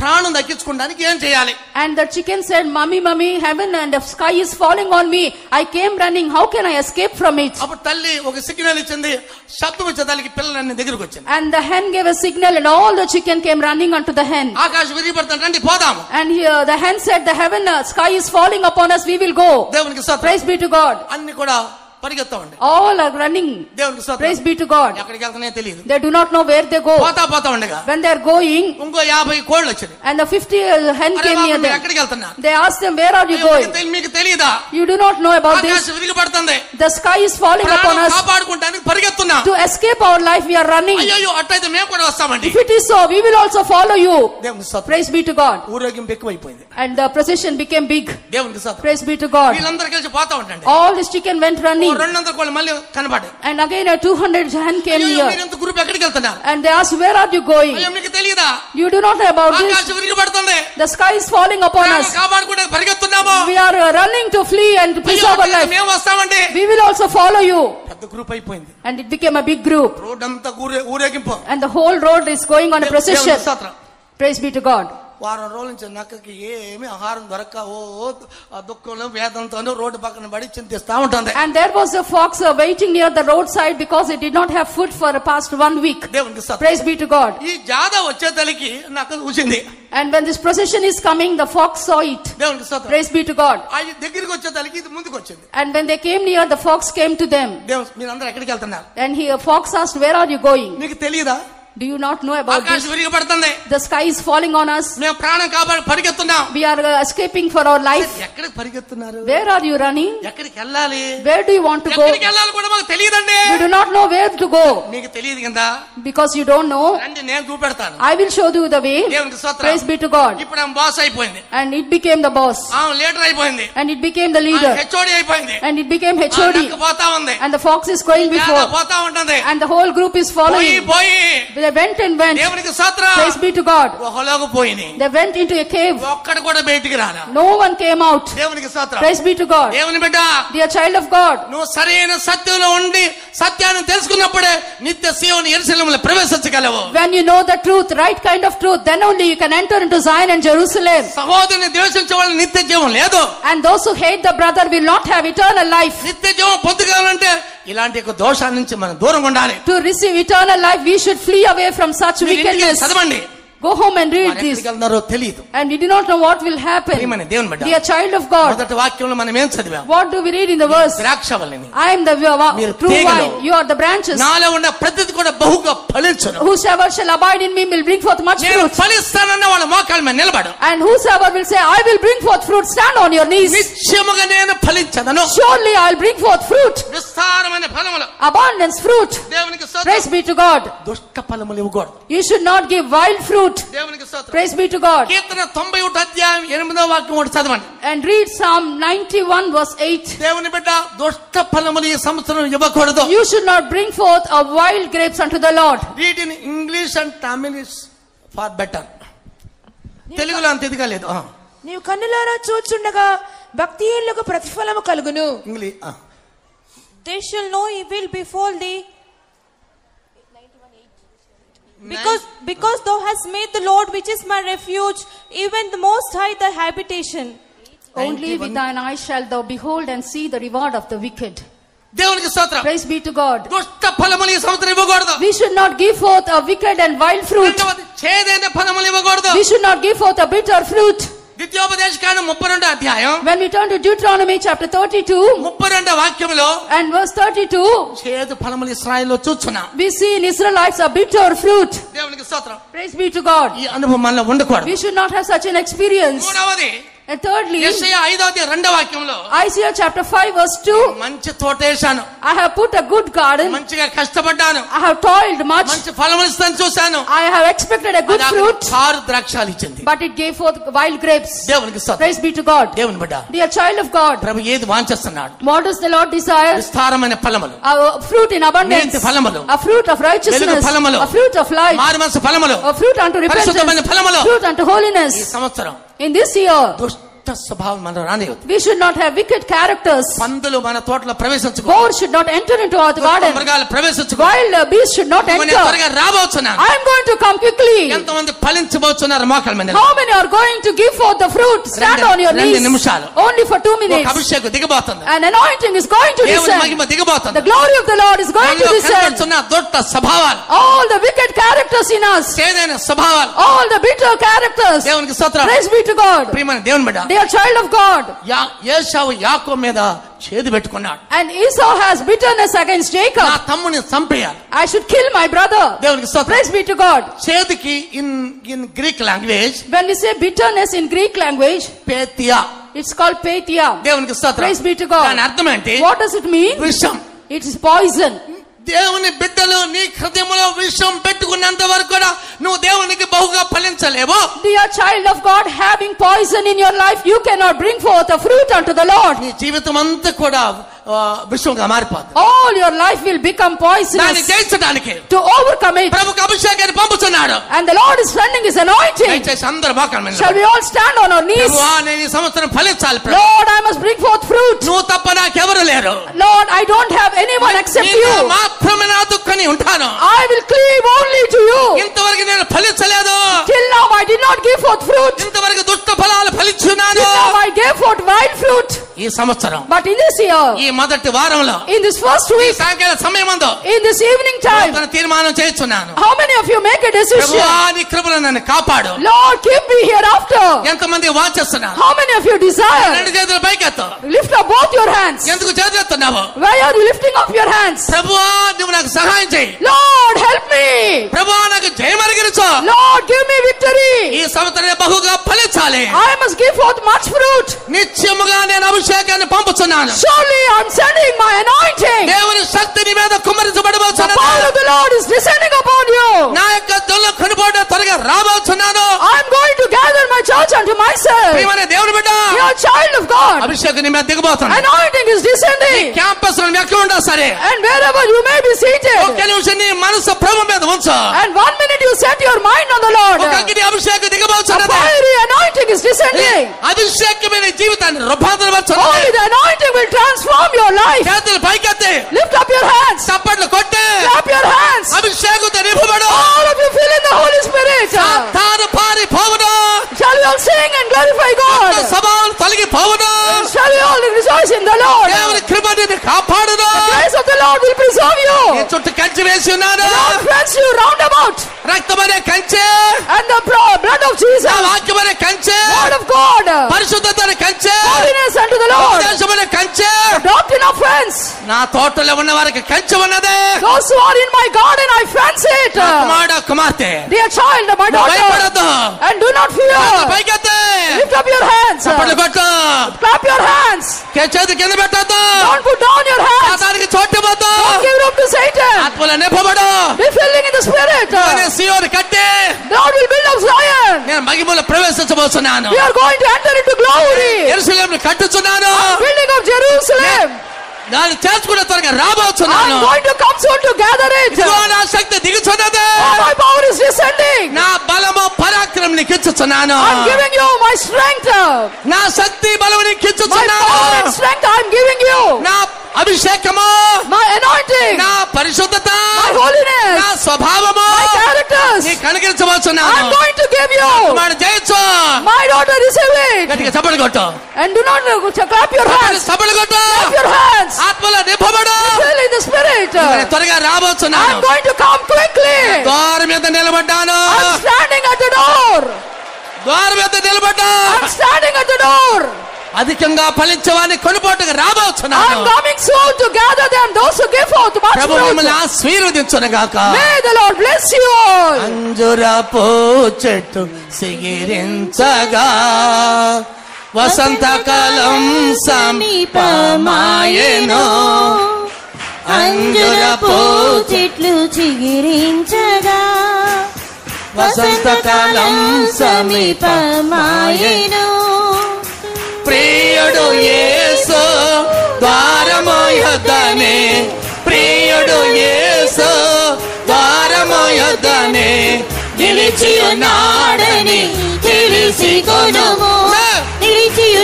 ప్రాణం దక్కించుకోవడానికి ఏం చేయాలి? And the chicken said, "Mummy, mummy, heaven and the sky is falling on me. I came running. How can I escape from it?" అప్పుడు తల్లి ఒక signal ఇచ్చింది. శబ్దం వచ్చేదానికి పిల్లలన్నీ దగ్గరికి వచ్చింది. And the hen gave a signal, and all the chicken came running unto the hen. ఆకాశం విరిగిపడుతుంది, రండి పోదాము. And here the hen said, "The heaven uh, sky is falling upon us. We will go." దేవునికి స్తోత్రం. Praise be to God. అన్ని కూడా పరిగెత్తామండి. All are running. దేవునికి స్తోత్రం. Praise be to God. ఎక్కడికి వెళ్తానో తెలియదు. They do not know where they go. పోతా పోతా ఉండగా When they are going, ఇంకో యాభై కోళ్ళు వచ్చాయి. and the fifty uh, hen అరే came బాబు, near మీరు them. ఎక్కడికి వెళ్తున్నారు? They asked them, "Where are you going?" మీకు తెలియదా? You do not know about this. ఆకాశం విరిగిపడుతుంది. The sky is falling upon ప్రాణం us. కాపాడుకుంటానికి పరిగెత్తున్నాం. To escape our life, we are running. అయ్యో అట్లయితే మేము కూడా వస్తామండి. If it is so, we will also follow you. దేవునికి స్తోత్రం. Praise be to God. ఊరేగింపు ఎక్కువైపోయింది. And the procession became big. దేవునికి స్తోత్రం. Praise be to God. వీళ్ళందరూ కలిసి పోతా ఉంటండి. All this chicken went running. రెండు వందల కోళ్ళు మళ్ళీ కనబడ్డాయి. And again a two hundred hen came అయ్యో here. మీరు ఇంత గ్రూప్ ఎక్కడికి వెళ్తున్నారు? And they asked, "Where are you going?" అయ్యో మీకు తెలియదా? You do not know about this. ఆకాశం విరిగిపడుతుంది. The sky is falling upon ప్రాణం us. కాపాడుకుంటానికి పరిగెత్తున్నాము. We are uh, running to flee and to అయ్యో preserve our life. మేము వస్తామండి. We will also follow you. పెద్ద group అయిపోయింది. And it became a big group. Road అంతా ఊరే- ఊరేగింపు. And the whole road is going on a procession. దేవునికి స్తోత్రం. Praise be to God. వారం రోజుల నుంచి నక్కకి ఏమి ఆహారం దొరక్క ఓ ఆ దుఃఖంలో వేదంతోనూ రోడ్డు పక్కన పడి చింతిస్తా ఉంటుంది. And there was a fox uh, waiting near the roadside because it did not have food for the past one week. దేవునికి స్తోత్రం. Praise be to God. ఈ జాద వచ్చే తలికి నక్క చూసింది. And when this procession is coming, the fox saw it. దేవునికి స్తోత్రం. Praise be to God. ఆ దగ్గరికి వచ్చే తలికి ఇది ముందుకు వచ్చింది. And when they came near, the fox came to them. దేవుడు మీరందరూ ఎక్కడికి వెళ్తున్నారు? And he, a fox asked, "Where are you going?" మీకు తెలియదా? Do you not know about ఆకాశం this? విరిగిపడుతుంది. The sky is falling on us. మేము ప్రాణం కాపాడి పరిగెత్తున్నాం. We are uh, escaping for our life. ఎక్కడికి పరిగెత్తున్నారు? Where are you running? ఎక్కడికి వెళ్ళాలి? Where do you want to go? ఎక్కడికి వెళ్ళాలి కూడా మాకు తెలియదండి. You do not know where to go. మీకు తెలియదు కదా? Because you don't know. రండి నేను చూపెడతాను. I will show you the way. దేవునికి స్తోత్రం. Praise be to God. ఇప్పుడు ఆమె బాస్ అయిపోయింది. And it became the boss. ఆమె లీడర్ అయిపోయింది. And it became the leader. HOD అయిపోయింది. And it became H O D. నక్క పోతా ఉంది. And the fox is going జాద before. పోతా ఉంటుంది. And the whole group is పోయి following. పోయి They went and went. దేవునికి స్తోత్రం. Praise be to God. గుహలోకి పోయిని. They went into a cave. ఒక్కడు కూడా బయటికి రాలా. No one came out. దేవునికి స్తోత్రం. Praise be to God. దేవుని బిడ్డ, Dear child of God, నువ్వు సరైన సత్యంలో ఉండి సత్యాన్ని తెలుసుకున్నప్పుడే నిత్య సీయోను యెరూషలేములో ప్రవేశించగలవు. when you know the truth, right kind of truth, then only you can enter into Zion and Jerusalem. సహోదరుని ద్వేషించే వాళ్ళకి నిత్య జీవం లేదు. And those who hate the brother will not have eternal life. నిత్య జీవం పొందుకోవాలంటే ఇలాంటి ఒక దోషాల నుంచి మనం దూరంగా ఉండాలి. To receive eternal life, we should flee away from such మీరు ఇంటికి wickedness. చదవండి. Go home and read వారు this. ఎక్కడికి వెళ్తున్నారో తెలియదు. And we do not know what will happen. ప్రియమైన దేవుని బిడ్డ, Dear child of God, మొదటి వాక్యంలో మనం ఏం చదివాం? what do we read in the verse? ద్రాక్షవల్లిని. I am the wa- మీరు true తీగలు. vine, you are the branches. నాలో ఉన్న ప్రతిది కూడా బహుగా ఫలించును. Whosoever shall abide in me will bring forth much నేను fruit. ఫలిస్తానన్న వాళ్ళ మోకాళ్ళ మీద నిలబడు. And whosoever will say, I will bring forth fruit, stand on your knees. నిశ్చయముగా నేను ఫలించదను. Surely I will bring forth fruit, విస్తారమైన ఫలములు. abundance fruit. దేవునికి Praise స్తోత్రం. be to God. దుష్ట ఫలములు ఇవ్వకూడదు. You should not give wild fruit. దేవునికి స్తోత్రం. Praise be to God. కీర్తన తొంభై ఒకటి అధ్యాయం ఎనిమిదో వాక్యం ఒకటి చదవండి. And read Psalm ninety-one verse eight. దేవుని బిడ్డ, దుష్ట ఫలములు ఈ సంవత్సరం ఇవ్వకూడదు. You should not bring forth of wild grapes unto the Lord. Read in English and Tamil is far better. తెలుగులో అంత ఇదిగా లేదు. నీవు కన్నులారా చూచుండగా భక్తిహీనులకు ప్రతిఫలము కలుగును. English They shall know evil befall thee. Because, because thou hast made the Lord, which is my refuge, even the Most High thy habitation. Only with thine eyes shalt thou behold and see the reward of the wicked. దేవునికి స్తోత్రం. Praise be to God. దుష్ట ఫలములు ఈ సంవత్సరం ఇవ్వకూడదు. We should not give forth a wicked and wild fruit. రెండవది, చేదైన ఫలములు ఇవ్వకూడదు. We should not give forth a bitter fruit. ద్వితీయోపదేశకాండం ముప్పై రెండో అధ్యాయం When we turn to Deuteronomy chapter thirty-two ముప్పై రెండో వాక్యంలో and verse thirty-two, చేదు ఫలములు ఇశ్రాయేలులో చూచున్నాం. we see in Israelites a bitter fruit. దేవునికి స్తోత్రం. Praise be to God. ఈ అనుభవం మనలో ఉండకూడదు. We should not have such an experience. మూడవది, And thirdly, యెషయా ఐదో అధ్యాయం రెండో వాక్యంలో Isaiah chapter five verse two, మంచి తోట వేశాను, I have put a good garden, మంచిగా కష్టపడ్డాను, I have toiled much, మంచి ఫలములు ఇస్తాను చూశాను. I have expected a good అది fruit, కారు ద్రాక్షాలు ఇచ్చింది. but it gave forth wild grapes. దేవునికి స్తోత్రం. Praise be to God. దేవుని బిడ్డ, Dear child of God, ప్రభు ఏది వాంఛిస్తున్నాడు? what does the Lord desire? విస్తారమైన ఫలములు, A fruit in abundance, నీతి ఫలములు, a fruit of righteousness, వెలుగు ఫలములు, a fruit of light, మారుమనసు ఫలములు, a fruit unto పరిశుద్ధమైన repentance, ఫలములు. fruit unto ఈ holiness. సంవత్సరం In this year, దుష్ట దుష్ట స్వభావం మనం రానివ్వదు. We should not have wicked characters. పందులు మన తోటలో ప్రవేశించకూడదు. Goats should not enter into our garden. మృగాలు ప్రవేశించకూడదు. Wild beasts should not enter. త్వరగా రాబోతున్నాను. I am going to come quickly. ఎంతమంది ఫలించబోతున్నారు మోకాళ్ళ మీద? How many are going to give forth the fruit? Stand on your knees. రెండు నిమిషాలు. Only for two minutes. ఒక అభిషేకం దిగబోతుంది. An anointing is going to దేవుని descend. Mahima దిగబోతుంది. The glory of the Lord is going to descend. దుష్ట స్వభావాలు, all the wicked characters in us, చేదైన స్వభావాలు, all the bitter characters, దేవునికి స్తోత్రం. praise be to God. ప్రియమైన దేవుని బిడ్డ, they are child of God. ఏశావు యాకోబు మీద చేదు పెట్టుకున్నాడు. And Esau has bitterness against Jacob. నా తమ్ముని చంపేయాలి. I should kill my brother. దేవునికి స్తోత్రం. Praise be to God. చేదుకి in in Greek language, when we say bitterness in Greek language, పేతియా, it's called petia. దేవునికి స్తోత్రం. Praise be to God. దాని అర్థం ఏంటి? What does it mean? విషం. It is poison. దేవుని బిడ్డలు నీ హృదయంలో విషం పెట్టుకున్నంత వరకు కూడా నువ్వు దేవునికి బహుగా ఫలించలేవు. Dear child of God, having poison in your life, you cannot bring forth a fruit unto the Lord. నీ జీవితం అంతా కూడా విషంగా మారిపోతుంది. All your life will become poisonous. దాన్ని జయించడానికి, to overcome it, ప్రభువుకు అభిషేకాన్ని పంపుతున్నాడు. and the Lord is sending his anointing. దయచేసి అందరూ మోకాళ్ళ మీద. Shall we all stand on our knees? ప్రభువా, నేను ఈ సంవత్సరం ఫలించాలి ప్రభు. Lord, I must bring forth fruit. నువ్వు తప్ప నాకెవరు లేరు. Lord, I don't have anyone except you. నీకు మాత్రమే నా దుఃఖాన్ని ఉంటాను. I will cleave only to you. ఇంతవరకు నేను ఫలించలేదు. Till now I did not give forth fruit. ఇంతవరకు దుష్ట ఫలాలు ఫలించున్నాను. Till now I gave forth wild fruit. ఈ సంవత్సరం, but in this year, ఈ మొదటి వారంలో, in this first week, సాయంకాల సమయమందు, in this evening time, నేను తీర్మానం చేస్తున్నాను. how many of you make a decision? ప్రభువా, నీ కృపలో నన్ను కాపాడు. Lord, keep me hereafter. ఎంతమంది వాంఛిస్తున్నారు? How many of you desire? రెండు చేతులు పైకెత్తు. Lift up both your hands. ఎందుకు చేతులెత్తున్నావు? Why are you lifting up your hands? ప్రభువా, నువ్వు నాకు సహాయం చేయి. Lord, help me. ప్రభువా, నాకు జయమరిగించు. Lord, give me victory. ఈ సంవత్సరం బహుగా ఫలించాలి. I must give forth much fruit. నిత్యముగా నేను అభిషేకాన్ని పంపుతున్నాను. Surely I am sending my anointing. దేవుని శక్తి నీ మీద The కుమ్మరించబడబోతున్నది. power of the Lord is descending upon you. నా యొక్క దొల్ల కొనుబోట త్వరగా రాబోతున్నాను. I am going to gather my church unto myself. ప్రియమైన దేవుని బిడ్డ, You are a child of God. అభిషేకం నీ మీద దిగబోతుంది. Anointing is descending. క్యాంపస్ లో ఎక్కడ ఉన్నా సరే, And wherever you may be seated, ఒక్క నిమిషం నీ మనసు ప్రభు మీద ఉంచు. and one minute you set your mind on the Lord, ఒక అగ్ని అభిషేకం a దిగబోతున్నది. fiery anointing is descending. అభిషేకమైన జీవితాన్ని Only రూపాంతరపరుచున్నది. the anointing will transform your life. చేతులు పైకెత్తి Lift up your hands. చప్పట్లు కొట్టి Clap your hands. అభిషేకంతో నింపబడు. All of you fill in the Holy Spirit. తాను పారిపోవును. Shall we all sing and glorify God? సభలు తొలగిపోవును. Shall we all rejoice in the Lord? దేవుని కృప నిన్ను కాపాడును. The grace of the Lord will preserve you. నీ చుట్టూ కంచె వేసి ఉన్నాను. The Lord friends you round about. రక్తమనే కంచె, And the bro- blood of Jesus, నా వాక్యమనే కంచె, word of God, పరిశుద్ధతనే కంచె, holiness unto the Lord, ఉపదేశమనే కంచె. doctrine of friends. నా తోటలో ఉన్న వారికి కంచె ఉన్నదే. Those who are in my garden, I fence it. నా కుమారుడు, కుమార్తె, Dear child, my daughter, భయపడొద్దు. and do not fear. పైకెత్తి Lift up your hands. చప్పట్లు కొట్టు. Clap your hands. చేతి కింద పెట్టొద్దు. Don't put down your hands. సాతానికి చోటు ఇవ్వొద్దు. Don't give room to Satan. ఆత్మలో నింపబడు. Be filling in the Spirit. నేను సీయోను కట్టి The Lord will build up Zion. నేను మహిమలో ప్రవేశించబోతున్నాను. We are going to enter into glory. యెరూషలేమును కట్టుచున్నాను. Building of Jerusalem. దాన్ని చేర్చుకునే త్వరగా I రాబోతున్నాను. am going to come soon to gather it. ఇదిగో నా శక్తి దిగుచున్నది. Oh, my power is descending. నా బలము పరాక్రమం నీకు ఇచ్చుచున్నాను. I am giving you my strength. నా శక్తి బలము నీకు My ఇచ్చుచున్నాను. power and strength I am giving you. నా అభిషేకము, My anointing. నా పరిశుద్ధత, My holiness. నా స్వభావము My characters. నీకు I అనుగ్రహించబోతున్నాను. am going to give you. కుమారుడు జయించు. My daughter, receive it. గట్టిగా చప్పట్లు కొట్టు. And do not uh, clap your hands. చప్పట్లు కొట్టు. Clap your hands. ఆత్మలో నింపబడు. Fill in the Spirit. నేను త్వరగా I రాబోతున్నాను. am going to come quickly. ద్వారం మీద నిలబడ్డాను. I am standing at the door. ద్వారం మీద నిలబడ్డా. I am standing at the door. అధికంగా ఫలించవాన్ని కొనుపోటుగా I రాబోతున్నాను. am coming soon to gather them, those who give forth much Prabhu fruit. మిమ్మల్ని ఆశీర్వదించునుగాక. May the Lord bless you all. అంజురపు చెట్టు సిగిరించగా వసంతకాలం సమీపమాయెను. అంజురపు చెట్లు చిగిరించగా వసంతకాలం సమీపమాయెను. ప్రియుడు యేసు ద్వారము యొద్దనే, ప్రియుడు యేసు ద్వారము యొద్దనే నిలిచియున్నాడని తెలిసి కొనుము, నిలిచియు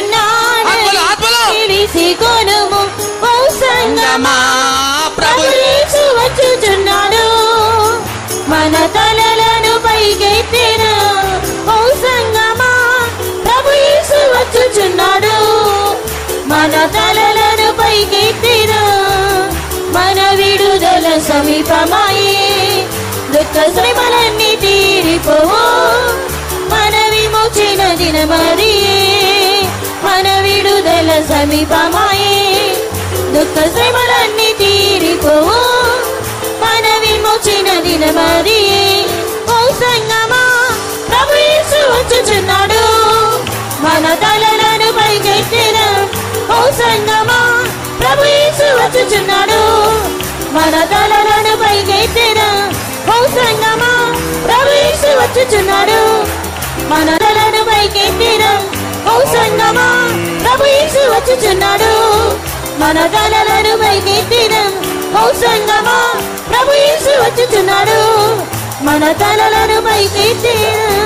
మన తలలను పైకెత్తిరా మన విడుదల సమీపమాయే దుఃఖ శ్రమలన్నీ తీరిపోవు మన విమోచన దినమరియే మన విడుదల సమీపమాయే దుఃఖ శ్రమలన్నీ తీరిపోవు మన విమోచన దినమరియే ఓ సంగమా ప్రభు యేసు వచ్చుచున్నాడు మన తలలను పైకెత్తిన ఓ సంగమా ప్రభు యేసు వచ్చుచున్నాడు మన తలలను పైకెత్తిన ఓ సంగమా ప్రభు యేసు వచ్చుచున్నాడు మన తలను పైకెత్తిన ఓ సంగమా ప్రభు యేసు వచ్చుచున్నాడు మన తలలను పైకెత్తిన ఓ సంగమా ప్రభు యేసు వచ్చుచున్నాడు మన తలలను పైకెత్తిన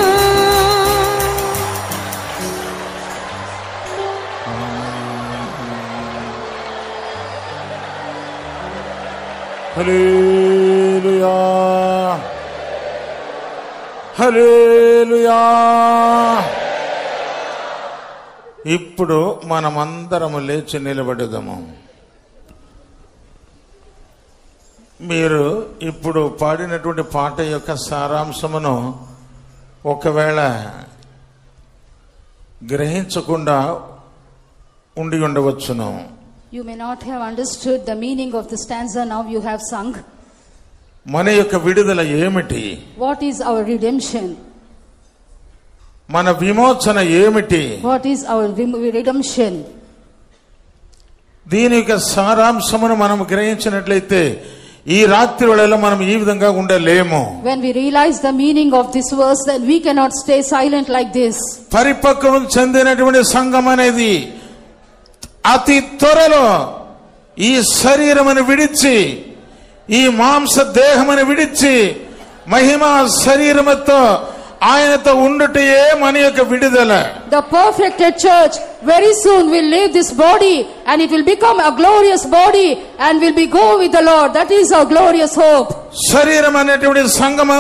హల్లెలూయా హల్లెలూయా. ఇప్పుడు మనమందరము లేచి నిలబడదాము. మీరు ఇప్పుడు పాడినటువంటి పాట యొక్క సారాంశమును ఒకవేళ గ్రహించకుండా ఉండి ఉండవచ్చును. You may not have understood the meaning of the stanza now you have sung. మన యొక్క విడుదల ఏమిటి? What is our redemption? మన విమోచన ఏమిటి? What is our redemption? దీని యొక్క సారాంశమును మనం గ్రహించినట్లయితే ఈ రాత్రి వేళలో మనం ఈ విధంగా ఉండలేము. When we realize the meaning of this verse, then we cannot stay silent like this. పరిపక్వం చెందినటువంటి సంఘం అనేది అతి త్వరలో ఈ శరీరమును విడిచి ఈ మాంస దేహమును విడిచి మహిమ శరీరముతో ఆయనతో ఉండుటయే మన యొక్క విడుదల. The perfected church very soon will leave this body and it will become a glorious body and will be go with the Lord. That is our glorious hope. శరీరం అనేటువంటి సంఘము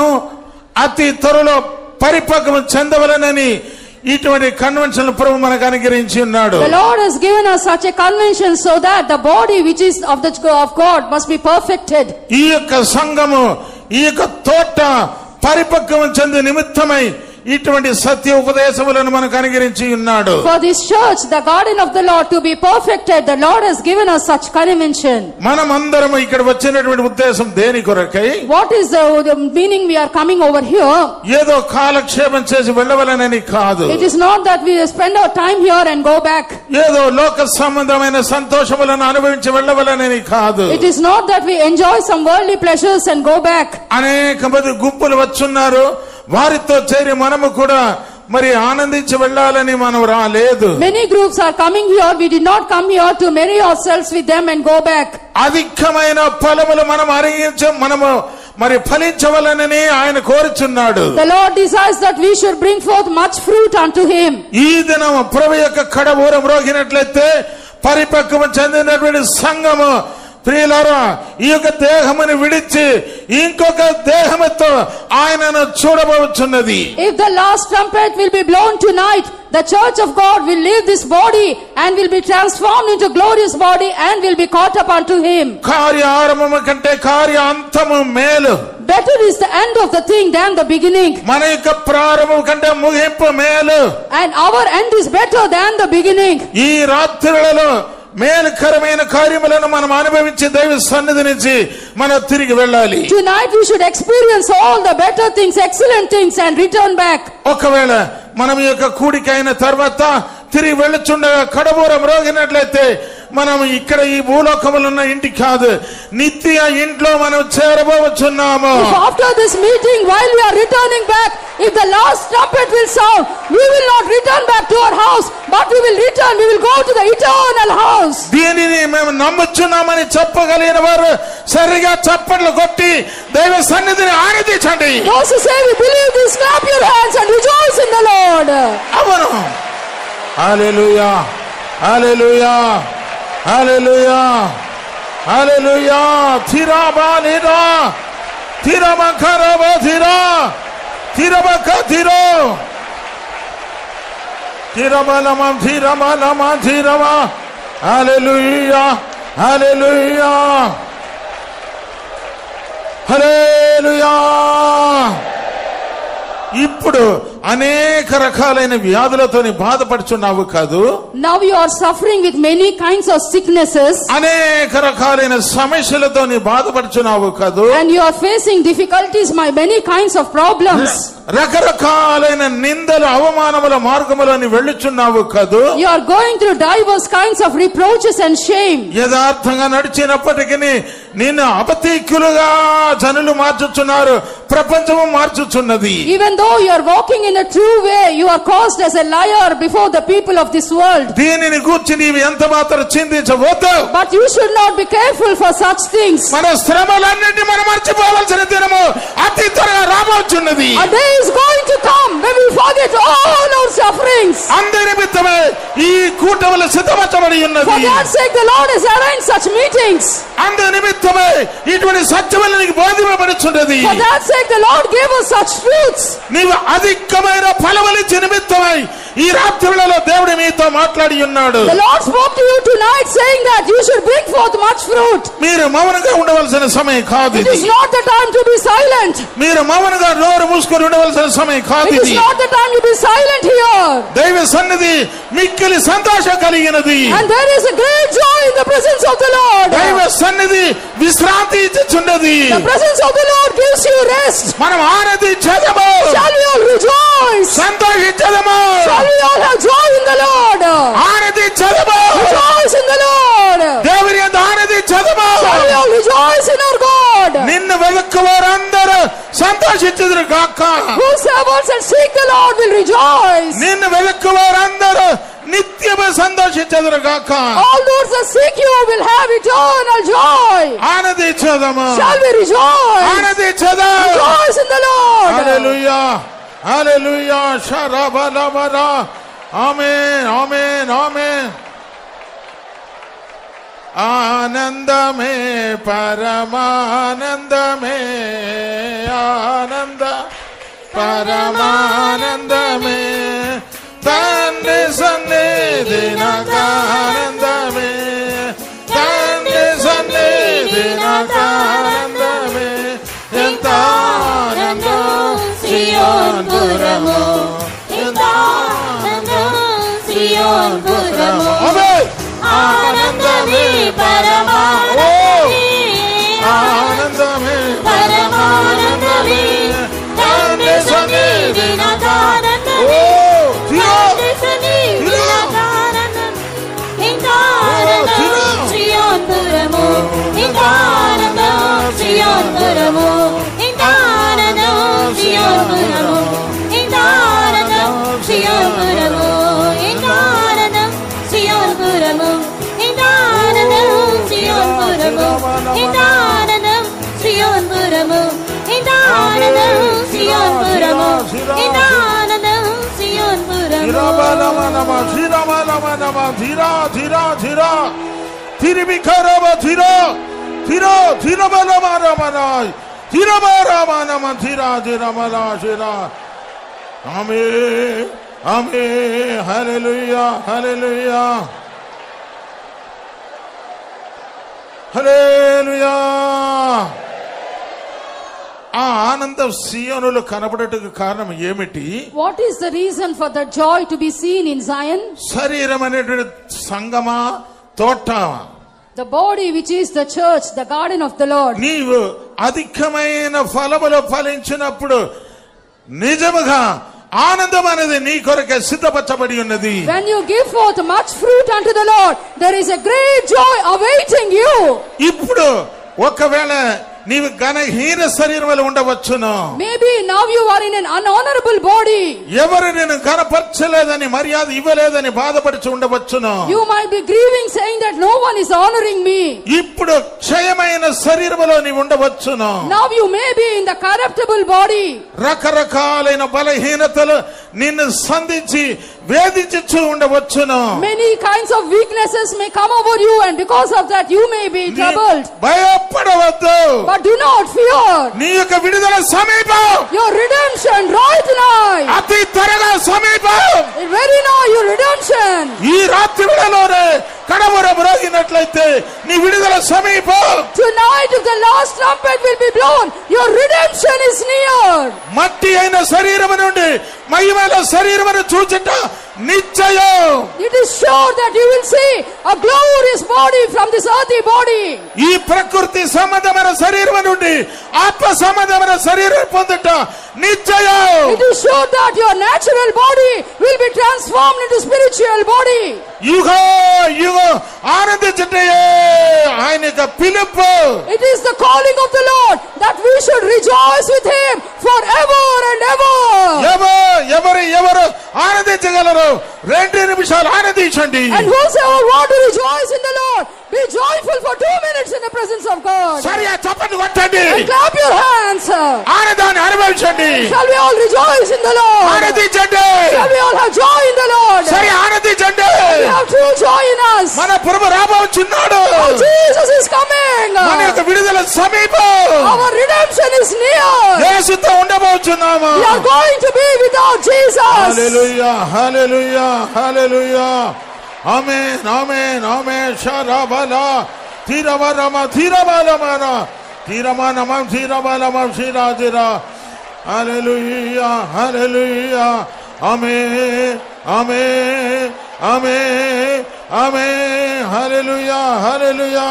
అతి త్వరలో పరిపక్వం చెందవలనని ఇటువంటి కన్వెన్షన్ ప్రభు మనకు అనుగ్రహించి ఉన్నాడు. The Lord has given us such a convention so that the body which is of the of God must be perfected. ఈ యొక్క సంఘము ఈ యొక్క తోట పరిపక్వం చెందే నిమిత్తమై ఇటువంటి సత్య ఉపదేశములను మనకు అనుగ్రహించి ఉన్నాడు. For this church, the garden of the Lord to be perfected, the Lord has given us such convention. మనమందరం ఇక్కడ వచ్చినటువంటి ఉద్దేశం దేని కొరకై? What is the, the meaning we are coming over here? ఏదో కాలక్షేపం చేసి వెళ్ళవలనని కాదు. It is not that we spend our time here and go back. ఏదో లోక సంబంధమైన సంతోషములను అనుభవించి వెళ్ళవలనని కాదు. It is not that we enjoy some worldly pleasures and go back. అనేక మంది గుంపులు వచ్చున్నారు, వారితో చేరి మనము కూడా మరి ఆనందించి వెళ్ళాలని మనం రాలేదు. Many groups are coming here. We did not come here to marry ourselves with them and go back. అధికమైన ఫలములు మనం అరిగించ మనము మరి ఫలించవలనని ఆయన కోరుచున్నాడు. The Lord desires that we should bring forth much fruit unto him. ఈ దినం ప్రభు యొక్క కడబూరం మ్రోగినట్లయితే పరిపక్వం చెందినటువంటి సంఘము ప్రియులారా ఈ యొక్క దేహమును విడిచి ఇంకొక దేహముతో ఆయనను చూడబోచున్నది. If the last trumpet will be blown tonight, the church of God will leave this body and will be transformed into glorious body and will be caught up unto him. కార్య ఆరంభము కంటే కార్య అంతము మేలు. Better is the end of the thing than the beginning. మన యొక్క ప్రారంభం కంటే ముగింపు మేలు. And our end is better than the beginning. ఈ రాత్రులలో మేలుకరమైన కార్యములను మనం అనుభవించి దైవ సన్నిధి నుంచి మనం తిరిగి వెళ్ళాలి. Tonight we should experience all the better things, excellent things and return back. ఒకవేళ మనం ఈ యొక్క కూడిక అయిన తర్వాత తిరిగి వెళ్ళుచుండగా కడబూర మ్రోగినట్లయితే మనం ఇక్కడ ఈ భూలోకములో ఉన్న ఇంటి కాదు, నిత్య ఇంట్లో మనం చేరబోచున్నాము. If after this meeting, while we are returning back, if the last trumpet will sound, we will not return back to our house, but we will return, we will go to the eternal house. దీనిని మేము నమ్ముచున్నామని చెప్పగలిగిన వారు సరిగా చప్పట్లు కొట్టి దైవ సన్నిధిని ఆనందించండి. Those who say we believe this, clap your hands and rejoice in the Lord. అవును. హల్లెలూయా, హల్లెలూయా, హల్లెలూయా, హల్లెలూయా. థిరాబానిరా థిరమఖరబ థిరా థిరబక థిరో థిరబలమ థిరబలమ థిరవ హల్లెలూయా హల్లెలూయా హల్లెలూయా. ఇప్పుడు అనేక రకాలైన వ్యాధులతోని బాధపడుచున్నావు కాదు. Now you are suffering with many kinds of sicknesses. అనేక రకాలైన సమస్యలతోని బాధపడుచున్నావు కాదు. And you are facing difficulties by many kinds of problems. రకరకాలైన నిందలు అవమానముల మార్గములోని వెళ్ళుచున్నావు కాదు. You are going through diverse kinds of reproaches and shame. యథార్థంగా నడిచినప్పటికీ నిన్ను అపతీకులుగా జనులు మార్చుచున్నారు, ప్రపంచము మార్చుచున్నది. Even though you are walking in a true way, you are caused as a liar before the people of this world. దీనిని గూర్చి నీవు ఎంత మాత్రం చింతించవద్దు. But you should not be careful for such things. మన శ్రమలన్నింటినీ మనం మర్చిపోవాల్సిన దినము అతి త్వరగా రాబోచున్నది. A day is going to come when we forget all our sufferings. అందరి నిమిత్తమే ఈ కూటములు సిద్ధపరచబడి ఉన్నది. For that sake the Lord has arranged such meetings. అందరి నిమిత్తమే ఇటువంటి సత్యములు నీకు బోధింపబడుచున్నది. For that sake the Lord gave us such truths. నీవు అధికమైన ఫలములిచ్చే నిమిత్తమై ఈ రాత్రిలో దేవుడు మీతో మాట్లాడి ఉన్నాడు. The Lord spoke to you tonight saying that you should bring forth much fruit. మీరు మౌనంగా ఉండవలసిన సమయం కాదు It ఇది. is not the time to be silent. మీరు మౌనంగా నోరు మూసుకొని ఉండవలసిన సమయం కాదు It is ఇది. not the time to be silent here. దైవ సన్నిధి మిక్కిలి సంతోషం కలిగినది. And there is a great joy in the presence of the Lord. దైవ సన్నిధి విశ్రాంతి ఇచ్చుచున్నది. The presence of the Lord gives you rest. మనం ఆనందించదము, Shall we all rejoice? సంతోషించదము, Shall we all have joy in the Lord? ఆనందించదము, Rejoice in the Lord. దేవుని యందు ఆనందించదము. Shall we all rejoice in our God? నిన్ను వెదక్కువారందరూ సంతోషించుదురు గాక. Whosoever shall seek the Lord will rejoice. నిన్ను వెదక్కువారందరూ నిత్యము సంతోషించుదురు గాక. All those that seek you will have eternal joy. ఆనందించదము, Shall we rejoice? ఆనందించదము. Rejoice in the Lord. హల్లెలూయా హల్లెలూయా షరబలబరా. ఆమేన్ ఆమేన్ ఆమేన్. ఆనందమే పరమానందమే, ఆనంద పరమానందమే, తండ్రి సన్నిధి నాకానందమే, తండ్రి సన్నిధి నాకానందమే. ఎంత ఆనందం సియోన్పురము, ఎంత ఆనందం సియోన్పురము. ఆమేన్. ఆనందమే పరమానందమే, ఆనందమే పరమానందమే, తండ్రి సన్నిధి నాకానందమే, తండ్రి సన్నిధి నాకానందం. ఇంత ఆనందం సియోన్పురము, ఇంత ఆనందం సియోన్పురము, ఇంత ఆనందం సియోన్పురము, ఇంత ఆనందం సియోన్పురము, ఇంత ఆనందం సియోన్పురము, ఇంత ఆనందం సియోన్పురము, ఇంత ఆనందం సియోన్పురము, ఇంత ఆనందం సియోన్పురము, ఇంత ఆనందం సియోన్పురము. ధీరబలమనమ ధీరబలమనమ ధీరా ధీరా ధీరా ధీరిబిఖరమ ధీరా ధీరా ధీరబలమనమన ధీరబలమనమ ధీరా ధీరమల ధీరా. ఆమేన్ ఆమేన్. హల్లెలూయా హల్లెలూయా హల్లెలూయా. ఆ ఆనందం సియోనులో కనబడటకు కారణం ఏమిటి? What is the reason for the joy to be seen in Zion? శరీరం అనేటువంటి సంగమా తోట, The body which is the church, the garden of the Lord. నీవు అధికమైన ఫలములు ఫలించినప్పుడు నిజముగా ఆనందం అనేది నీ కొరకే సిద్ధపరచబడి ఉన్నది. When you give forth much fruit unto the Lord, there is a great joy awaiting you. ఇప్పుడు ఒకవేళ నీవు ఘనహీన శరీరంలో ఉండవచ్చును. Maybe now you are in an unhonorable body. ఎవరు నేను ఘనపరచలేదని మర్యాద ఇవ్వలేదని బాధపడుచు ఉండవచ్చును. You might be grieving saying that no one is honoring me. ఇప్పుడు క్షయమైన శరీరంలో నీవు ఉండవచ్చును. Now you may be in the corruptible body. రకరకాలైన బలహీనతలు నిన్ను సంధించి వేధించు ఉండవచ్చును. Many kinds of weaknesses may come over you, and because of that you may be troubled. భయపడవద్దు. But do not fear. నీ యొక్క విడుదల సమీపం. Your redemption right tonight. అతి త్వరగా సమీపం. Very now your redemption. ఈ రాత్రి వేళలోనే కడవరము అయితే నీ విడుదల సమీపం. Tonight, if the last trumpet will be blown, your redemption is near. మట్టి అయిన శరీరము నుండి మహిమల శరీరమును చూచుట నిశ్చయం. It is sure that you will see a glorious body from this earthly body. ఈ ప్రకృతి సంబంధమైన శరీరము నుండి ఆత్మ సంబంధమైన శరీరం పొందుట నిశ్చయం. It is sure that your natural body will be transformed into spiritual body. యుగ యుగ ఆనందించుటే ఆయన యొక్క పిలుపు. It is the calling of the Lord that we should rejoice with him forever and ever. ఎవరు ఎవరు ఎవరు ఆనందించగలరు? రెండు నిమిషాలు ఆనందించండి. And whosoever want to rejoice in the Lord, be joyful for two minutes in the presence of God. సరియా చప్పట్లు కొట్టండి. And clap your hands. ఆనందాన్ని అనుభవించండి. Shall we all rejoice in the Lord? ఆనందించండి. Shall we all have joy in the Lord? సరే ఆనందించండి. We have true joy in us. మన ప్రభు రాబోచున్నాడు. Oh, Jesus is coming. మన యొక్క విడుదల సమీపం. Our redemption is near. యేసుతో ఉండబోచున్నాము. We are going to be without Jesus. హల్లెలూయా హల్లెలూయా హల్లెలూయా. ఆమేన్ ఆమేన్ ఆమేన్. షరబలా తీరవరమ తీరబలమన తీరమనమ తీరబలమ శిరాజిరా. హల్లెలూయా హల్లెలూయా. ఆమేన్ ఆమేన్ ఆమేన్ ఆమేన్. హల్లెలూయా హల్లెలూయా.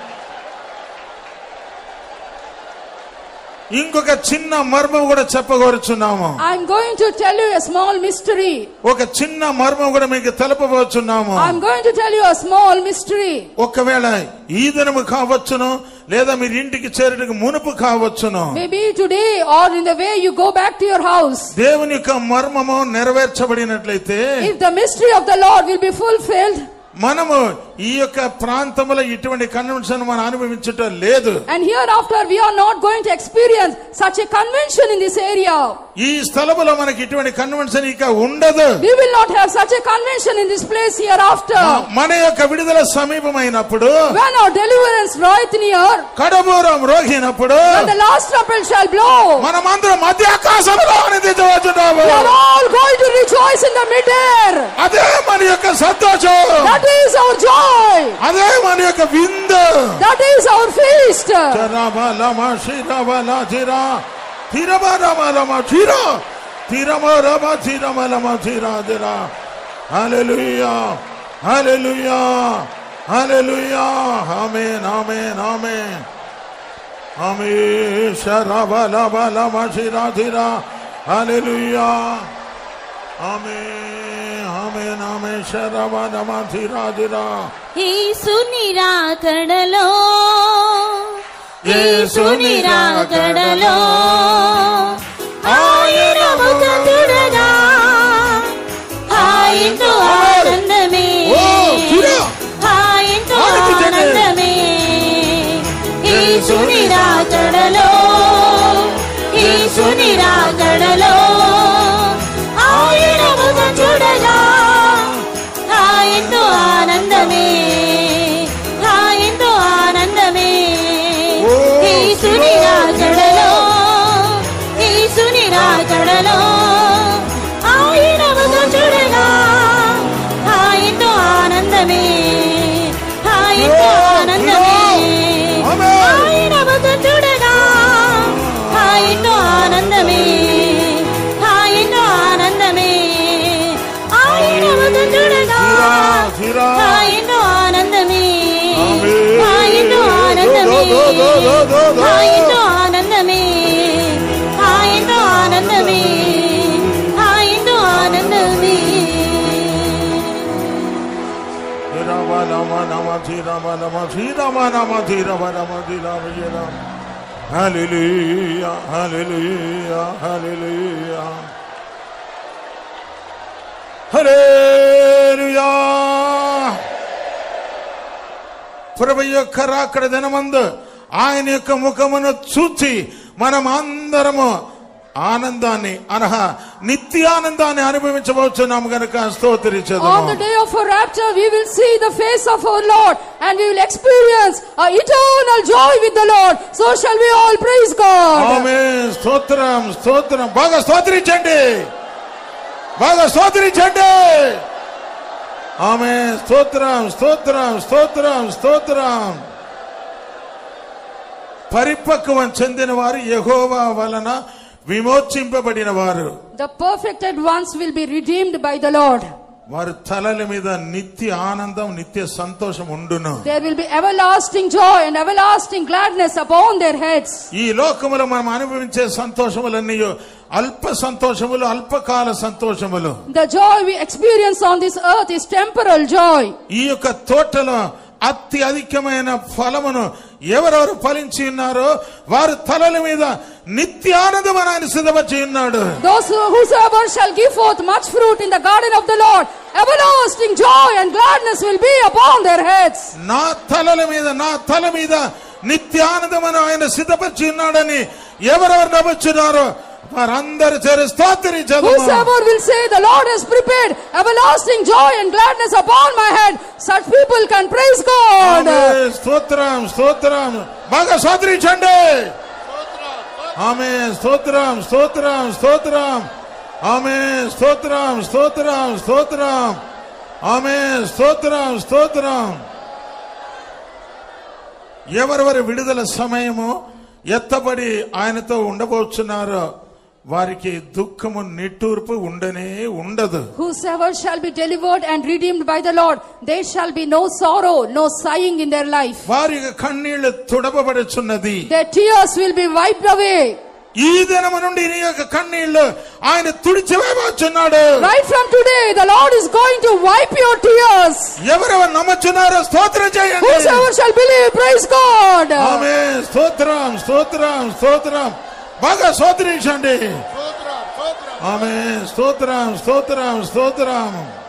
ఇంకొక చిన్న మర్మం కూడా చెప్పగోరుచున్నాము. I'm going to tell you a small mystery. ఒక చిన్న మర్మం కూడా మీకు తెలపబోచున్నాము. I'm going to tell you a small mystery. ఒకవేళ ఈ దినము కావచ్చును, లేదా మీరు ఇంటికి చేరుటకు మునుపు కావచ్చును. Maybe today or in the way you go back to your house. దేవుని యొక్క మర్మము నెరవేర్చబడినట్లయితే, If the mystery of the Lord will be fulfilled, మనము ఈ యొక్క ప్రాంతంలో ఇటువంటి కన్వెన్షన్ మనం అనుభవించటం లేదు. and hereafter we are not going to experience such a convention in this area. ఈ స్థలములో మనకి ఇటువంటి కన్వెన్షన్ ఇక ఉండదు. We will not have such a convention in this place hereafter. మన యొక్క విడుదల సమీపమైనప్పుడు, When our deliverance draweth near, కడబూరం రోగినప్పుడు, when the last trumpet shall blow, మనమందరం మధ్య ఆకాశంలో ఆనందించవచ్చున్నాము. we are all going to rejoice in the mid-air. అదే మన యొక్క సంతోషం. That is our joy. అదే మన యొక్క విందు. That is our feast. చరబలమ శిరబల జిరా తిరబలమ జిరా తిరమరమ తిరమలమ జిరా జిరా. హల్లెలూయా హల్లెలూయా హల్లెలూయా. ఆమేన్ ఆమేన్ ఆమేన్ ఆమేన్. శరబలబలమ జిరా జిరా. హల్లెలూయా ఆమేన్ ఆమేన్ ఆమేన్. శరబలమ జిరా జిరా. యేసు నిరాకడలో యేసు నిరాకడలో ఆయన ముఖం చూడగా ఆయనతో ఆనందమే ఆయనతో ఆనందమే. యేసు నిరాకడలో యేసు నిరాకడలో ఆయన ముఖం చూడగా ఆయనతో ఆనందమే ఆయనతో ఆనందమే. యేసు నిరాకడలో యేసు నిరాకడలో ఆయన ముఖం చూడగా ఆయనతో ఆనందమే ఆయనతో ఆనందమే. ఆయన ముఖం చూడగా ఆయనతో ఆనందమే ఆయనతో ఆనందమే. ఆయన ముఖం చూడగా ఆయనతో ఆనందమే ఆయనతో ఆనందమే ఆయనతో ఆనందమే ఆయనతో ఆనందమే ఆయనతో ఆనందమే. హల్లెలూయా హల్లెలూయా హల్లెలూయా హల్లెలూయా. ప్రభు యొక్క రాకడ దినమందు ఆయన యొక్క ముఖమును చూచి మనం అందరము ఆనందాన్ని అనహా నిత్యానందాన్ని అనుభవించబోతున్నాము గనుక స్తోత్రించుదాము. On the day of our rapture we will see the face of our Lord and we will experience a eternal joy with the Lord. So shall we all praise God. ఆమేన్. స్తోత్రం స్తోత్రం. బాగా స్తోత్రించండి బాగా స్తోత్రించండి. ఆమేన్. స్తోత్రం స్తోత్రం స్తోత్రం స్తోత్రం. పరిపక్వం చెందిన వారు యెహోవా వలన విమోచింపబడిన వారు. The perfected ones will be redeemed by the Lord. వారి తలల మీద నిత్య ఆనందం నిత్య సంతోషం ఉండును. There will be everlasting joy and everlasting gladness upon their heads. ఈ లోకములో మనం అనుభవించే సంతోషములన్నీ అల్ప సంతోషములు, అల్పకాల సంతోషములు. The joy we experience on this earth is temporal joy. ఈ యొక్క తోటలో అతి అధికమైన ఫలమును ఎవరెవరు ఫలించి ఉన్నారో వారు తలల మీద నిత్యానందం ఆయన సిద్ధపరిచి ఉన్నాడు. Those who, whosoever shall give forth much fruit in the garden of the Lord, everlasting joy and gladness will be upon their heads. నా తలల మీద నా తల మీద నిత్యానందం ఆయన సిద్ధపరిచి ఉన్నాడని ఎవరెవరు నమ్ముచున్నారో వారందరూ చేరి స్తోత్రించదము. Whosoever will say, the Lord has prepared everlasting joy and gladness upon my head, such people can praise God. ఆమేన్. స్తోత్రం స్తోత్రం. బాగా స్తోత్రించండి. ఆమేన్. స్తోత్రం స్తోత్రం స్తోత్రం. ఆమేన్. స్తోత్రం స్తోత్రం స్తోత్రం. ఆమేన్. స్తోత్రం స్తోత్రం. ఎవరెవరి విడుదల సమయము ఎత్తబడి ఆయనతో ఉండబోచున్నారో వారికి దుఃఖము నిట్టూర్పు ఉండనే ఉండదు. Whosoever shall be delivered and redeemed by the Lord, there shall be no sorrow, no sighing in their life. వారి కన్నీళ్లు తుడపబడుచున్నది. Their tears will be wiped away. ఈ దినము నుండి నీ యొక్క కన్నీళ్లు ఆయన తుడిచివేయబోచున్నాడు. Right from today, the Lord is going to wipe your tears. ఎవరెవరు నమ్ముచున్నారో స్తోత్రం చేయండి. Whosoever shall believe, praise God. ఆమేన్. స్తోత్రం స్తోత్రం స్తోత్రం. బాగా స్తోత్రించండి. ఆమేన్. స్తోత్రం స్తోత్రం స్తోత్రం.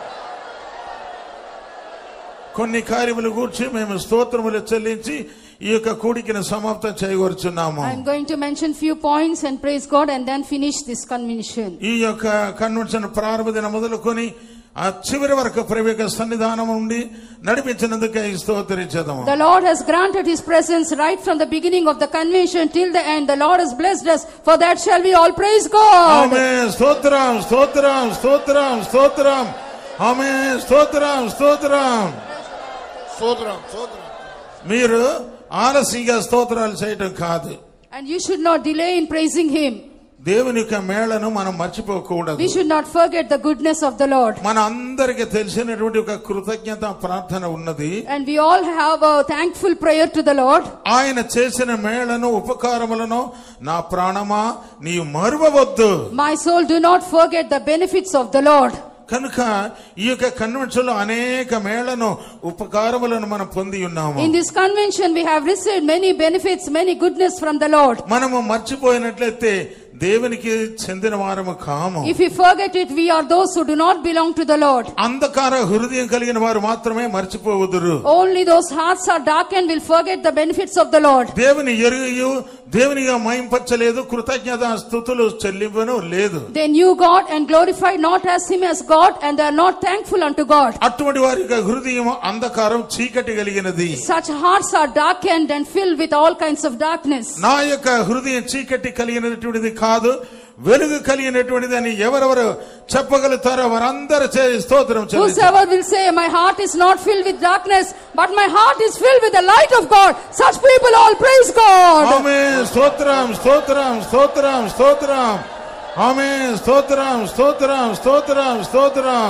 కొన్ని కార్యములు గూర్చి మేము స్తోత్రములు చెల్లించి ఈ యొక్క కూడికను సమాప్తం చేయగోరుచున్నాము. I am going to mention few points and praise God and then finish this convention. ఈ యొక్క కన్వెన్షన్ ప్రారంభ దినం మొదలుకొని ఆ చివరి వరకు ప్రభు యొక్క సన్నిధానం ఉండి నడిపించినందుకే స్తోత్రించదము. The Lord has granted His presence right from the beginning of the convention till the end. The Lord has blessed us. For that shall we all praise God. ఆమేన్. స్తోత్రం స్తోత్రం స్తోత్రం స్తోత్రం. ఆమేన్. స్తోత్రం స్తోత్రం స్తోత్రం స్తోత్రం. మీరు ఆలస్యంగా స్తోత్రాలు చేయటం కాదు. And you should not delay in praising Him. దేవుని యొక్క మేళను మనం మర్చిపోకూడదు. We should not forget the goodness of the Lord. మన అందరికీ తెలిసినటువంటి ఒక కృతజ్ఞత ప్రార్థన ఉన్నది. And we all have a thankful prayer to the Lord. ఆయన చేసిన మేళను ఉపకారములను నా ప్రాణమా నీవు మరువవద్దు. My soul, do not forget the benefits of the Lord. కనుక ఈ యొక్క కన్వెన్షన్ లో అనేక మేళను ఉపకారములను మనం పొంది ఉన్నాము. In this convention we have received many benefits, many goodness from the Lord. మనము మర్చిపోయినట్లయితే దేవునికి చెందిన వారము కాము. If we forget it, we are those who do not belong to the Lord. అంధకార హృదయం కలిగిన వారు మాత్రమే మర్చిపోవుదురు. Only those hearts are darkened will forget the benefits of the Lord. దేవుని ఎరుగయు దేవునిగా మహింపచ్చలేదు, కృతజ్ఞత స్తుతులు చెల్లింపును లేదు. They knew God and glorified not as Him as God, and they are not thankful unto God. అటువంటి వారి యొక్క హృదయం అంధకారం చీకటి కలిగినది. Such hearts are darkened and filled with all kinds of darkness. నా యొక్క హృదయం చీకటి కలిగినటువంటిది కాదు, వెలుగు కలిగినటువంటిది అని ఎవరెవరు చెప్పగలుగుతారో వారందరూ చేరి స్తోత్రం చెల్లించండి. Whosoever will say, my heart is not filled with darkness, but my heart is filled with the light of God, such people all praise God. ఆమేన్. స్తోత్రం స్తోత్రం స్తోత్రం స్తోత్రం. ఆమేన్. స్తోత్రం స్తోత్రం స్తోత్రం స్తోత్రం.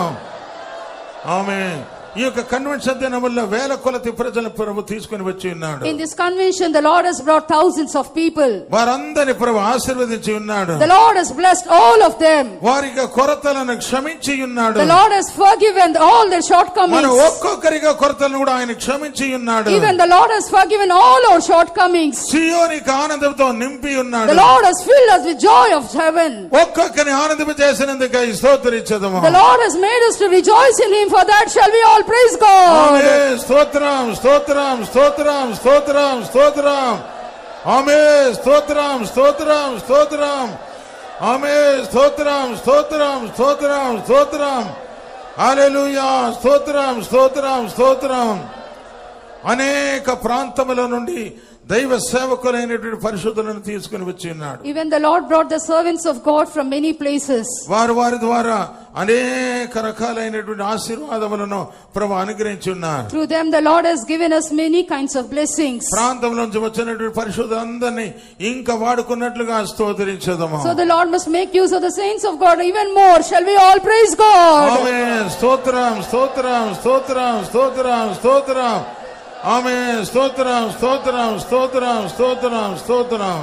ఆమేన్. ఈ యొక్క కన్వెన్షన్ దినముల్లో వేల కొలది ప్రజల ప్రభు తీసుకుని వచ్చి ఉన్నాడు. In this convention the Lord has brought thousands of people. వారందరిని ప్రభు ఆశీర్వదించి ఉన్నాడు. The Lord has blessed all of them. వారికి కొరతలను క్షమించి ఉన్నాడు. The Lord has forgiven all their shortcomings. మన ఒక్కొక్కరిగా కొరతలను కూడా ఆయన క్షమించి ఉన్నాడు. Even the Lord has forgiven all our shortcomings. సియోనికి ఆనందంతో నింపి ఉన్నాడు. The Lord has filled us with joy of heaven. ఒక్కొక్కరిని ఆనందింపజేసినందుకై స్తోత్రించదము. The Lord has made us to rejoice in Him, for that shall we all praise God. ఆమేన్. స్తోత్రం స్తోత్రం స్తోత్రం స్తోత్రం స్తోత్రం. ఆమేన్. స్తోత్రం స్తోత్రం స్తోత్రం. ఆమేన్. స్తోత్రం స్తోత్రం స్తోత్రం స్తోత్రం. హల్లెలూయా. స్తోత్రం స్తోత్రం స్తోత్రం. అనేక ప్రాంతముల నుండి దైవ సేవకులైనటువంటి పరిశుద్ధులను తీసుకుని వచ్చి ఉన్నాడు. Even the Lord brought the servants of God from many places. వారు వారి ద్వారా అనేక రకాలైనటువంటి ఆశీర్వాదములను ప్రభువు అనుగ్రహించి ఉన్నారు. Through them the Lord has given us many kinds of blessings. ప్రాంతంలో నుంచి వచ్చినటువంటి పరిశుద్ధులందరినీ ఇంకా వాడుకున్నట్లుగా స్తోత్రించదము. So the Lord must make use of the saints of God even more. Shall we all praise God? ఆమేన్. స్తోత్రం స్తోత్రం స్తోత్రం స్తోత్రం స్తోత్రం. ఆమేన్. స్తోత్రం స్తోత్రం స్తోత్రం స్తోత్రం స్తోత్రం.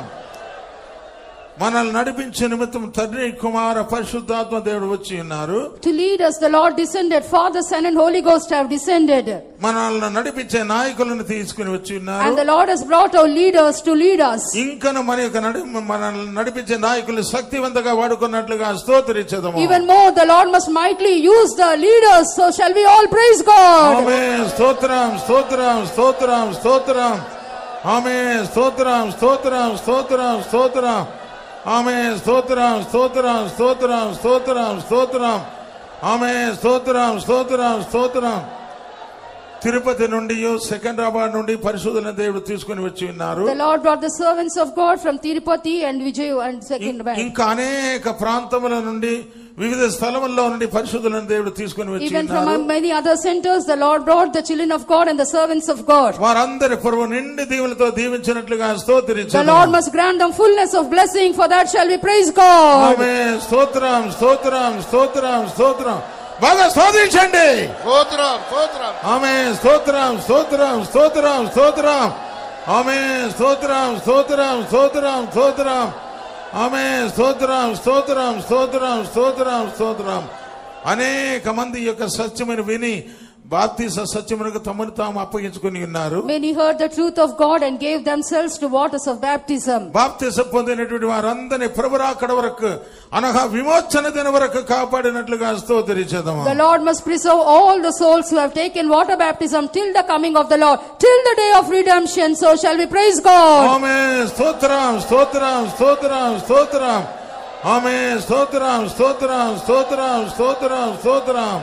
మనల్ని నడిపించే నిమిత్తం తండ్రి కుమార పరిశుద్ధాత్మ దేవుడు వచ్చి ఉన్నారు. To lead us the Lord descended. Father, Son and Holy Ghost have descended. మనల్ని నడిపించే నాయకులను తీసుకుని వచ్చి ఉన్నారు. And the Lord has brought our leaders to lead us. ఇంకను మన యొక్క మనల్ని నడిపించే నాయకులు శక్తివంతంగా వాడుకున్నట్లుగా స్తోత్రించదము. Even more the Lord must mightily use the leaders. So shall we all praise God? ఆమేన్. స్తోత్రం స్తోత్రం స్తోత్రం స్తోత్రం. ఆమేన్. స్తోత్రం స్తోత్రం స్తోత్రం స్తోత్రం. ఆమేన్. స్తోత్రం స్తోత్రం స్తోత్రం స్తోత్రం స్తోత్రం. ఆమేన్. స్తోత్రం స్తోత్రం స్తోత్రం. తిరుపతి నుండి సికింద్రాబాద్ నుండి పరిశుద్ధుల దేవుడు తీసుకుని వచ్చి ఉన్నారు. The Lord brought the servants of God from Tirupati and Vijay and Secunderabad. ఇంకా అనేక ప్రాంతముల నుండి వివిధ స్థలముల్లో నుండి పరిశుద్ధులను దేవుడు తీసుకుని వచ్చి Even ఉన్నారు. from many other centers the Lord brought the children of God and the servants of God. వారందరి ప్రభువు నిండి దీవెనలతో దీవించినట్లుగా The స్తోత్రించదము. Lord must grant them fullness of blessing. For that shall we praise God. ఆమేన్. స్తోత్రం స్తోత్రం స్తోత్రం స్తోత్రం. బాగా స్తోత్రించండి. స్తోత్రం స్తోత్రం. ఆమేన్. స్తోత్రం స్తోత్రం స్తోత్రం స్తోత్రం. ఆమేన్. స్తోత్రం స్తోత్రం స్తోత్రం స్తోత్రం. ఆమేన్. స్తోత్రం స్తోత్రం స్తోత్రం స్తోత్రం స్తోత్రం. అనేక మంది యొక్క సత్యమును విని బాప్తిస సత్యమునకు తమను తాము అప్పగించుకుని ఉన్నారు. Many heard the truth of God and gave themselves to waters of baptism. బాప్తిసం పొందినటువంటి వారందరినీ ప్రభు రాకడ వరకు అనగా విమోచన దిన వరకు కాపాడినట్లుగా స్తోత్రించదము. The Lord must preserve all the souls who have taken water baptism till the coming of the Lord, till the day of redemption. So shall we praise God. ఆమేన్. స్తోత్రం స్తోత్రం స్తోత్రం స్తోత్రం. ఆమేన్. స్తోత్రం స్తోత్రం స్తోత్రం స్తోత్రం స్తోత్రం.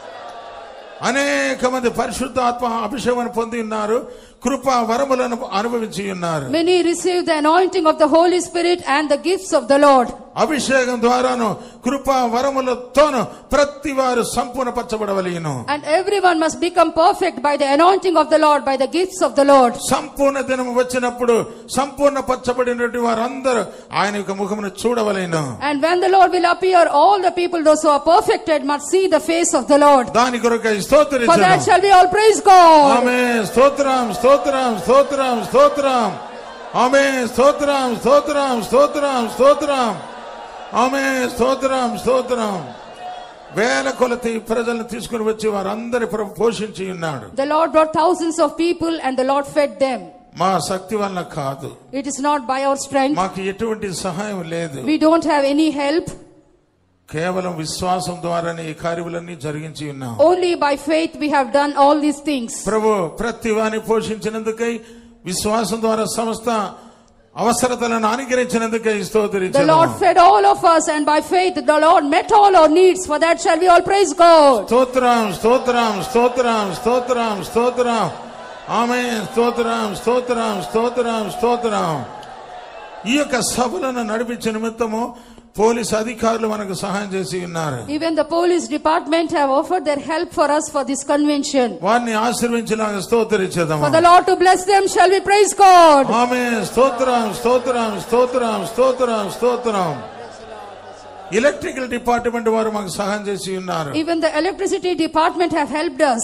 అనేక మంది పరిశుద్ధాత్మ అభిషేకం పొంది ఉన్నారు. కృపా వరములను అనుభవించి ఉన్నారు. Many received the anointing of the Holy Spirit and the gifts of the Lord. అభిషేకం ద్వారాను కృపా వరములతోను ప్రతి వారు సంపూర్ణపరచబడవలెను. And everyone must become perfect by the anointing of the Lord, by the gifts of the Lord. సంపూర్ణ దినము వచ్చినప్పుడు సంపూర్ణపరచబడినటువంటి వారందరూ ఆయన యొక్క ముఖమును చూడవలెను. And when the Lord will appear, all the people, those who are perfected, must see the face of the Lord. దాని కొరకై For that స్తోత్రించదము. shall we all praise God. ఆమేన్. స్తోత్రం స్తోత్రం స్తోత్రం స్తోత్రం. ఆమేన్. స్తోత్రం స్తోత్రం స్తోత్రం స్తోత్రం. ఆమేన్. స్తోత్రం స్తోత్రం. వేల కొలది ప్రజలను తీసుకుని వచ్చి వారందరి ప్రభు పోషించి ఉన్నాడు. The Lord brought thousands of people and the Lord fed them. మా శక్తి వల్ల కాదు. It is not by our strength. మాకు ఎటువంటి సహాయం లేదు. We don't have any help. కేవలం విశ్వాసం ద్వారానే ఈ కార్యములన్నీ జరిగించి ఉన్నాం. Only by faith we have done all these things. ప్రభు ప్రతి వాని పోషించినందుకై విశ్వాసం ద్వారా సమస్త అవసరతలను అనుగ్రహించినందుకై The స్తోత్రించదము. Lord fed all of us, and by faith the Lord met all our needs. For that shall we all praise God. స్తోత్రం స్తోత్రం స్తోత్రం స్తోత్రం స్తోత్రం. ఆమేన్. స్తోత్రం స్తోత్రం స్తోత్రం స్తోత్రం. ఈ యొక్క సభలను నడిపించే నిమిత్తము పోలీస్ అధికారులు మనకు సహాయం చేసి ఉన్నారు. Even the police department have offered their help for us for this convention. వారిని ఆశీర్వదించలాగా స్తోత్రించదము. For the Lord to bless them, shall we praise God. ఆమేన్. స్తోత్రం స్తోత్రం స్తోత్రం స్తోత్రం స్తోత్రం. ఎలక్ట్రికల్ డిపార్ట్మెంట్ వారు మాకు సహాయం చేసి ఉన్నారు. Even the electricity department have helped us.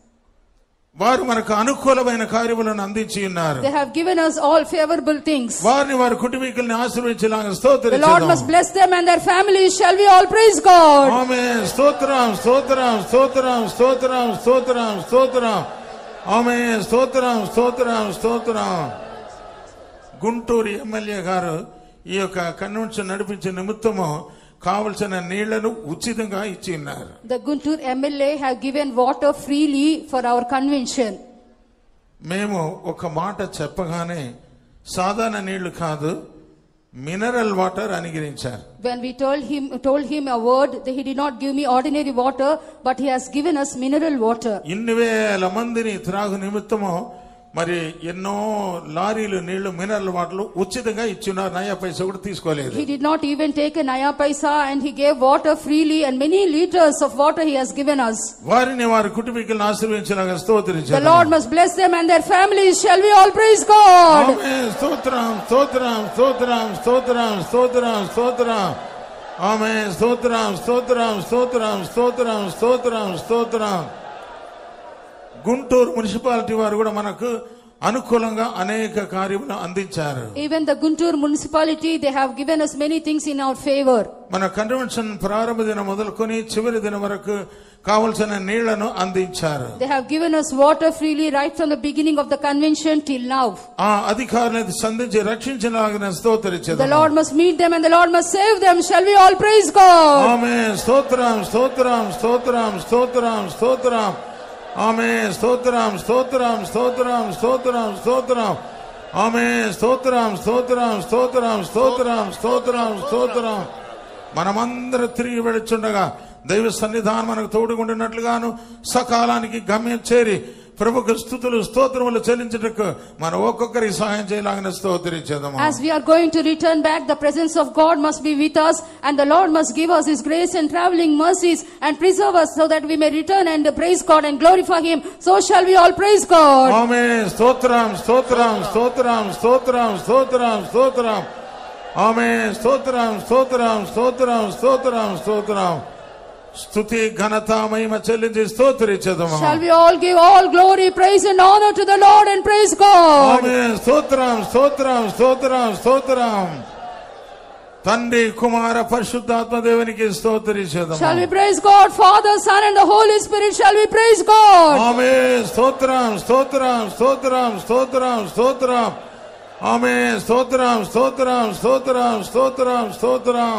వారు మనకు అనుకూలమైన కార్యములను అందించి ఉన్నారు. They have given us all favorable things. వారిని వారి కుటుంబీకుల్ని ఆశీర్వదించలాగా The Lord స్తోత్రించదము. must bless them and their families. Shall we all praise God. ఆమేన్. స్తోత్రం స్తోత్రం స్తోత్రం స్తోత్రం స్తోత్రం స్తోత్రం. ఆమేన్. స్తోత్రం స్తోత్రం స్తోత్రం. గుంటూరు ఎమ్మెల్యే గారు ఈ యొక్క కన్వెన్షన్ నడిపించే నిమిత్తము కావలసిన నీళ్లను ఉచితంగా ఇచ్చి ఉన్నారు. The Guntur M L A have given water freely for our convention. మేము ఒక మాట చెప్పగానే సాధారణ నీళ్లు కాదు, మినరల్ వాటర్ అనుగ్రహించారు. When we told him told him a word, he did not give me ordinary water, but he has given us mineral water. ఇన్ని వేల మందిని త్రాగు నిమిత్తము మరి ఎన్నో లారీలు నీళ్లు మినరల్ వాటర్లు ఉచితంగా ఇచ్చినారు, నయా పైసా కూడా తీసుకోలేదు. He did not even take a naya paisa, and he gave water freely, and many liters of water he has given us. వారిని వారి కుటుంబీకులను ఆశీర్వదించలాగా స్తోత్రించారు. The Lord must bless them and their families. Shall we all praise God? ఆమేన్. స్తోత్రం స్తోత్రం స్తోత్రం స్తోత్రం స్తోత్రం స్తోత్రం. ఆమేన్. స్తోత్రం స్తోత్రం స్తోత్రం స్తోత్రం స్తోత్రం స్తోత్రం. గుంటూరు మున్సిపాలిటీ వారు కూడా మనకు అనుకూలంగా అనేక కార్యములు అందించారు. Even the Guntur municipality, they have given us many things in our favor. మన కన్వెన్షన్ ప్రారంభ దినం మొదలుకొని చివరి దినం వరకు కావలసిన నీళ్లను అందించారు. They have given us water freely right from the beginning of the convention till now. ఆ అధికారులను సంధించి రక్షించలాగిన స్తోత్రించేదాం. The Lord must meet them and the Lord must save them. Shall we all praise God? ఆమేన్. స్తోత్రం స్తోత్రం స్తోత్రం స్తోత్రం స్తోత్రం. ఆమేన్. స్తోత్రం స్తోత్రం స్తోత్రం స్తోత్రం స్తోత్రం. ఆమేన్. స్తోత్రం స్తోత్రం స్తోత్రం స్తోత్రం స్తోత్రం స్తోత్రం. మనమందరం తిరిగి వెళుచుండగా దైవ సన్నిధానం మనకు తోడుగుండినట్లుగాను సకాలానికి గమ్యం చేరి ప్రభుకు స్తుతులు స్తోత్రములు చెల్లించుటకు మనం ఒక్కొక్కరికి సహాయం చేయలాగిన స్తోత్రించేద్దాము. As we are going to return back, the presence of God must be with us, and the Lord must give us His grace and traveling mercies and preserve us so that we may return and praise God and glorify Him. So shall we all praise God. ఆమేన్. స్తోత్రం స్తోత్రం స్తోత్రం స్తోత్రం స్తోత్రం స్తోత్రం. ఆమేన్. స్తోత్రం స్తోత్రం స్తోత్రం స్తోత్రం స్తోత్రం. స్తుతి ఘనత మహిమ చెల్లించి స్తోత్రించేద్దాము. Shall we all give all glory, praise and honor to the Lord and praise God. ఆమేన్. స్తోత్రం స్తోత్రం స్తోత్రం స్తోత్రం. తండ్రి కుమార పరిశుద్ధాత్మ దేవునికి స్తోత్రించేద్దాము. Shall we praise God, Father, Son and the Holy Spirit? Shall we praise God? ఆమేన్. స్తోత్రం స్తోత్రం స్తోత్రం స్తోత్రం స్తోత్రం. ఆమేన్. స్తోత్రం స్తోత్రం స్తోత్రం స్తోత్రం స్తోత్రం.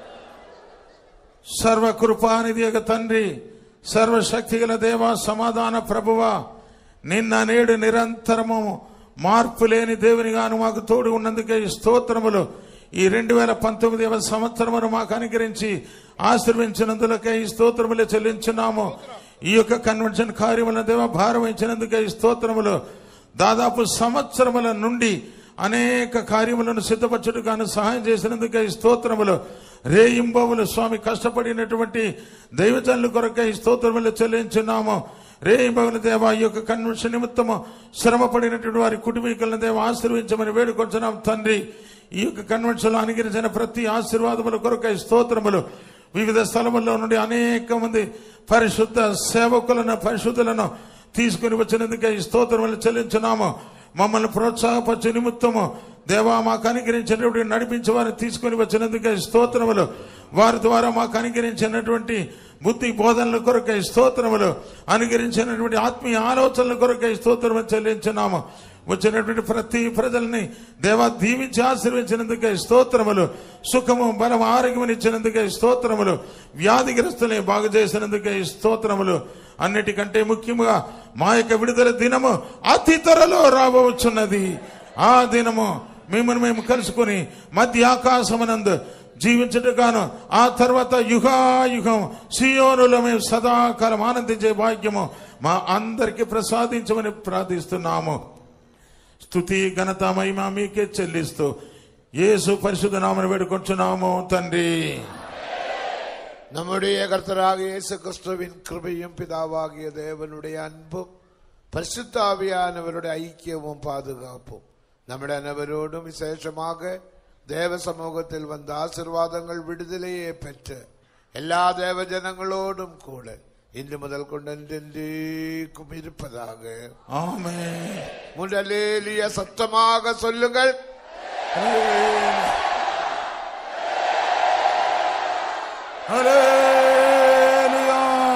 సర్వ కృపానిధి యొక్క తండ్రి, సర్వశక్తి గల దేవ, సమాధాన ప్రభువా, నిన్న నేడు నిరంతరము మార్పు లేని దేవునిగాను మాకు తోడు ఉన్నందుకే ఈ స్తోత్రములు. ఈ రెండు వేల పంతొమ్మిదవ సంవత్సరమును మాకు అనుగ్రహించి ఆశీర్వించినందులకే ఈ స్తోత్రములు చెల్లించున్నాము. ఈ యొక్క కన్వెన్షన్ కార్యముల దేవ భారం ఇచ్చినందుకే ఈ స్తోత్రములు. దాదాపు సంవత్సరముల నుండి అనేక కార్యములను సిద్ధపరచుటకు సహాయం చేసినందుకే ఈ స్తోత్రములు. రేయింబవులు స్వామి కష్టపడినటువంటి దైవజనుల కొరకై స్తోత్రములు చెల్లించున్నాము. రేయింబవుల దేవ, ఈ యొక్క కన్వెన్షన్ నిమిత్తము శ్రమ పడినటువంటి వారి కుటుంబీకులను దేవ ఆశీర్వించమని వేడుకొంచున్నాం తండ్రి. ఈ యొక్క కన్వెన్షన్ లో అనుగ్రహించిన ప్రతి ఆశీర్వాదముల కొరకై స్తోత్రములు. వివిధ స్థలముల్లో నుండి అనేక మంది పరిశుద్ధ సేవకులను పరిశుద్ధులను తీసుకుని వచ్చినందుకే ఈ స్తోత్రములు చెల్లించున్నాము. మమ్మల్ని ప్రోత్సాహపరచు నిమిత్తము దేవా మాకు అనుగ్రహించినటువంటి నడిపించి వారిని తీసుకుని వచ్చినందుకే స్తోత్రములు. వారి ద్వారా మాకు అనుగ్రహించినటువంటి బుద్ధి బోధనల కొరకై స్తోత్రములు, అనుగ్రహించినటువంటి ఆత్మీయ ఆలోచనల కొరకై స్తోత్రములు చెల్లించున్నాము. వచ్చినటువంటి ప్రతి ప్రజల్ని దేవా దీవించి ఆశీర్వించినందుకే స్తోత్రములు. సుఖము బలం ఆరోగ్యం ఇచ్చినందుకే స్తోత్రములు. వ్యాధిగ్రస్తుల్ని బాగు చేసినందుకే స్తోత్రములు. అన్నిటికంటే ముఖ్యంగా మా యొక్క విడుదల దినము అతి త్వరలో రాబోచున్నది. ఆ దినము మిమ్మల్ని మేము కలుసుకుని మధ్య ఆకాశమునందు జీవించటగాను ఆ తర్వాత యుగాయుగం సియోనులో మేము సదాకాలం ఆనందించే భాగ్యము మా అందరికి ప్రసాదించమని ప్రార్థిస్తున్నాము. స్తుతి ఘనత మహిమ మీకే చెల్లిస్తూ యేసు పరిశుద్ధ నామమున వేడుకొంచున్నాము తండ్రి. நம்முடைய கர்த்தராக இயேசு கிறிஸ்துவின் கிருபையும் பிதாவாகிய தேவனுடைய அன்பும் பரிசுத்த ஆவியானவருடைய ஐக்கியமும் பாதுகாப்பும் நம்முடைய அனைவரோடும் விசேஷமாக தேவ சமூகத்தில் வந்த ஆசீர்வாதங்கள் விடுதலையே பெற்ற எல்லா தேவ ஜனங்களோடும் கூட இன்று முதல் கொண்டு என்றென்றைக்கும் இருப்பதாக. ஆமென். முதலேலிய சத்தமாக சொல்லுங்கள். ஹல்லேலூயா.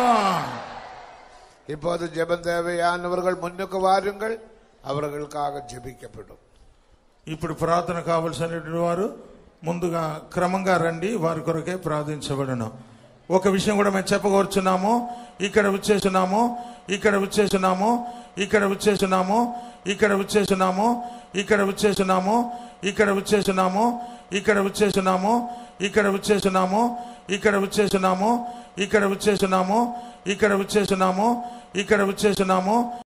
இப்போது ஜெபம் தேவையானவர்கள் முன்னுக்கு வாருங்கள், அவர்களுக்காக ஜெபிக்கப்படும். ఇప్పుడు ప్రార్థన కావలసినటువంటి వారు ముందుగా క్రమంగా రండి, వారి కొరకే ప్రార్థించబడను. ఒక విషయం కూడా మేము చెప్పగోరుచున్నాము. ఇక్కడ విచ్చేస్తున్నాము, ఇక్కడ విచ్చేస్తున్నాము, ఇక్కడ విచ్చేస్తున్నాము, ఇక్కడ విచ్చేస్తున్నాము, ఇక్కడ విచ్చేస్తున్నాము, ఇక్కడ విచ్చేస్తున్నాము, ఇక్కడ విచ్చేస్తున్నాము, ఇక్కడ విచ్చేస్తున్నాము, ఇక్కడ విచ్చేస్తున్నాము, ఇక్కడ విచ్చేస్తున్నాము, ఇక్కడ విచ్చేస్తున్నాము, ఇక్కడ విచ్చేస్తున్నాము.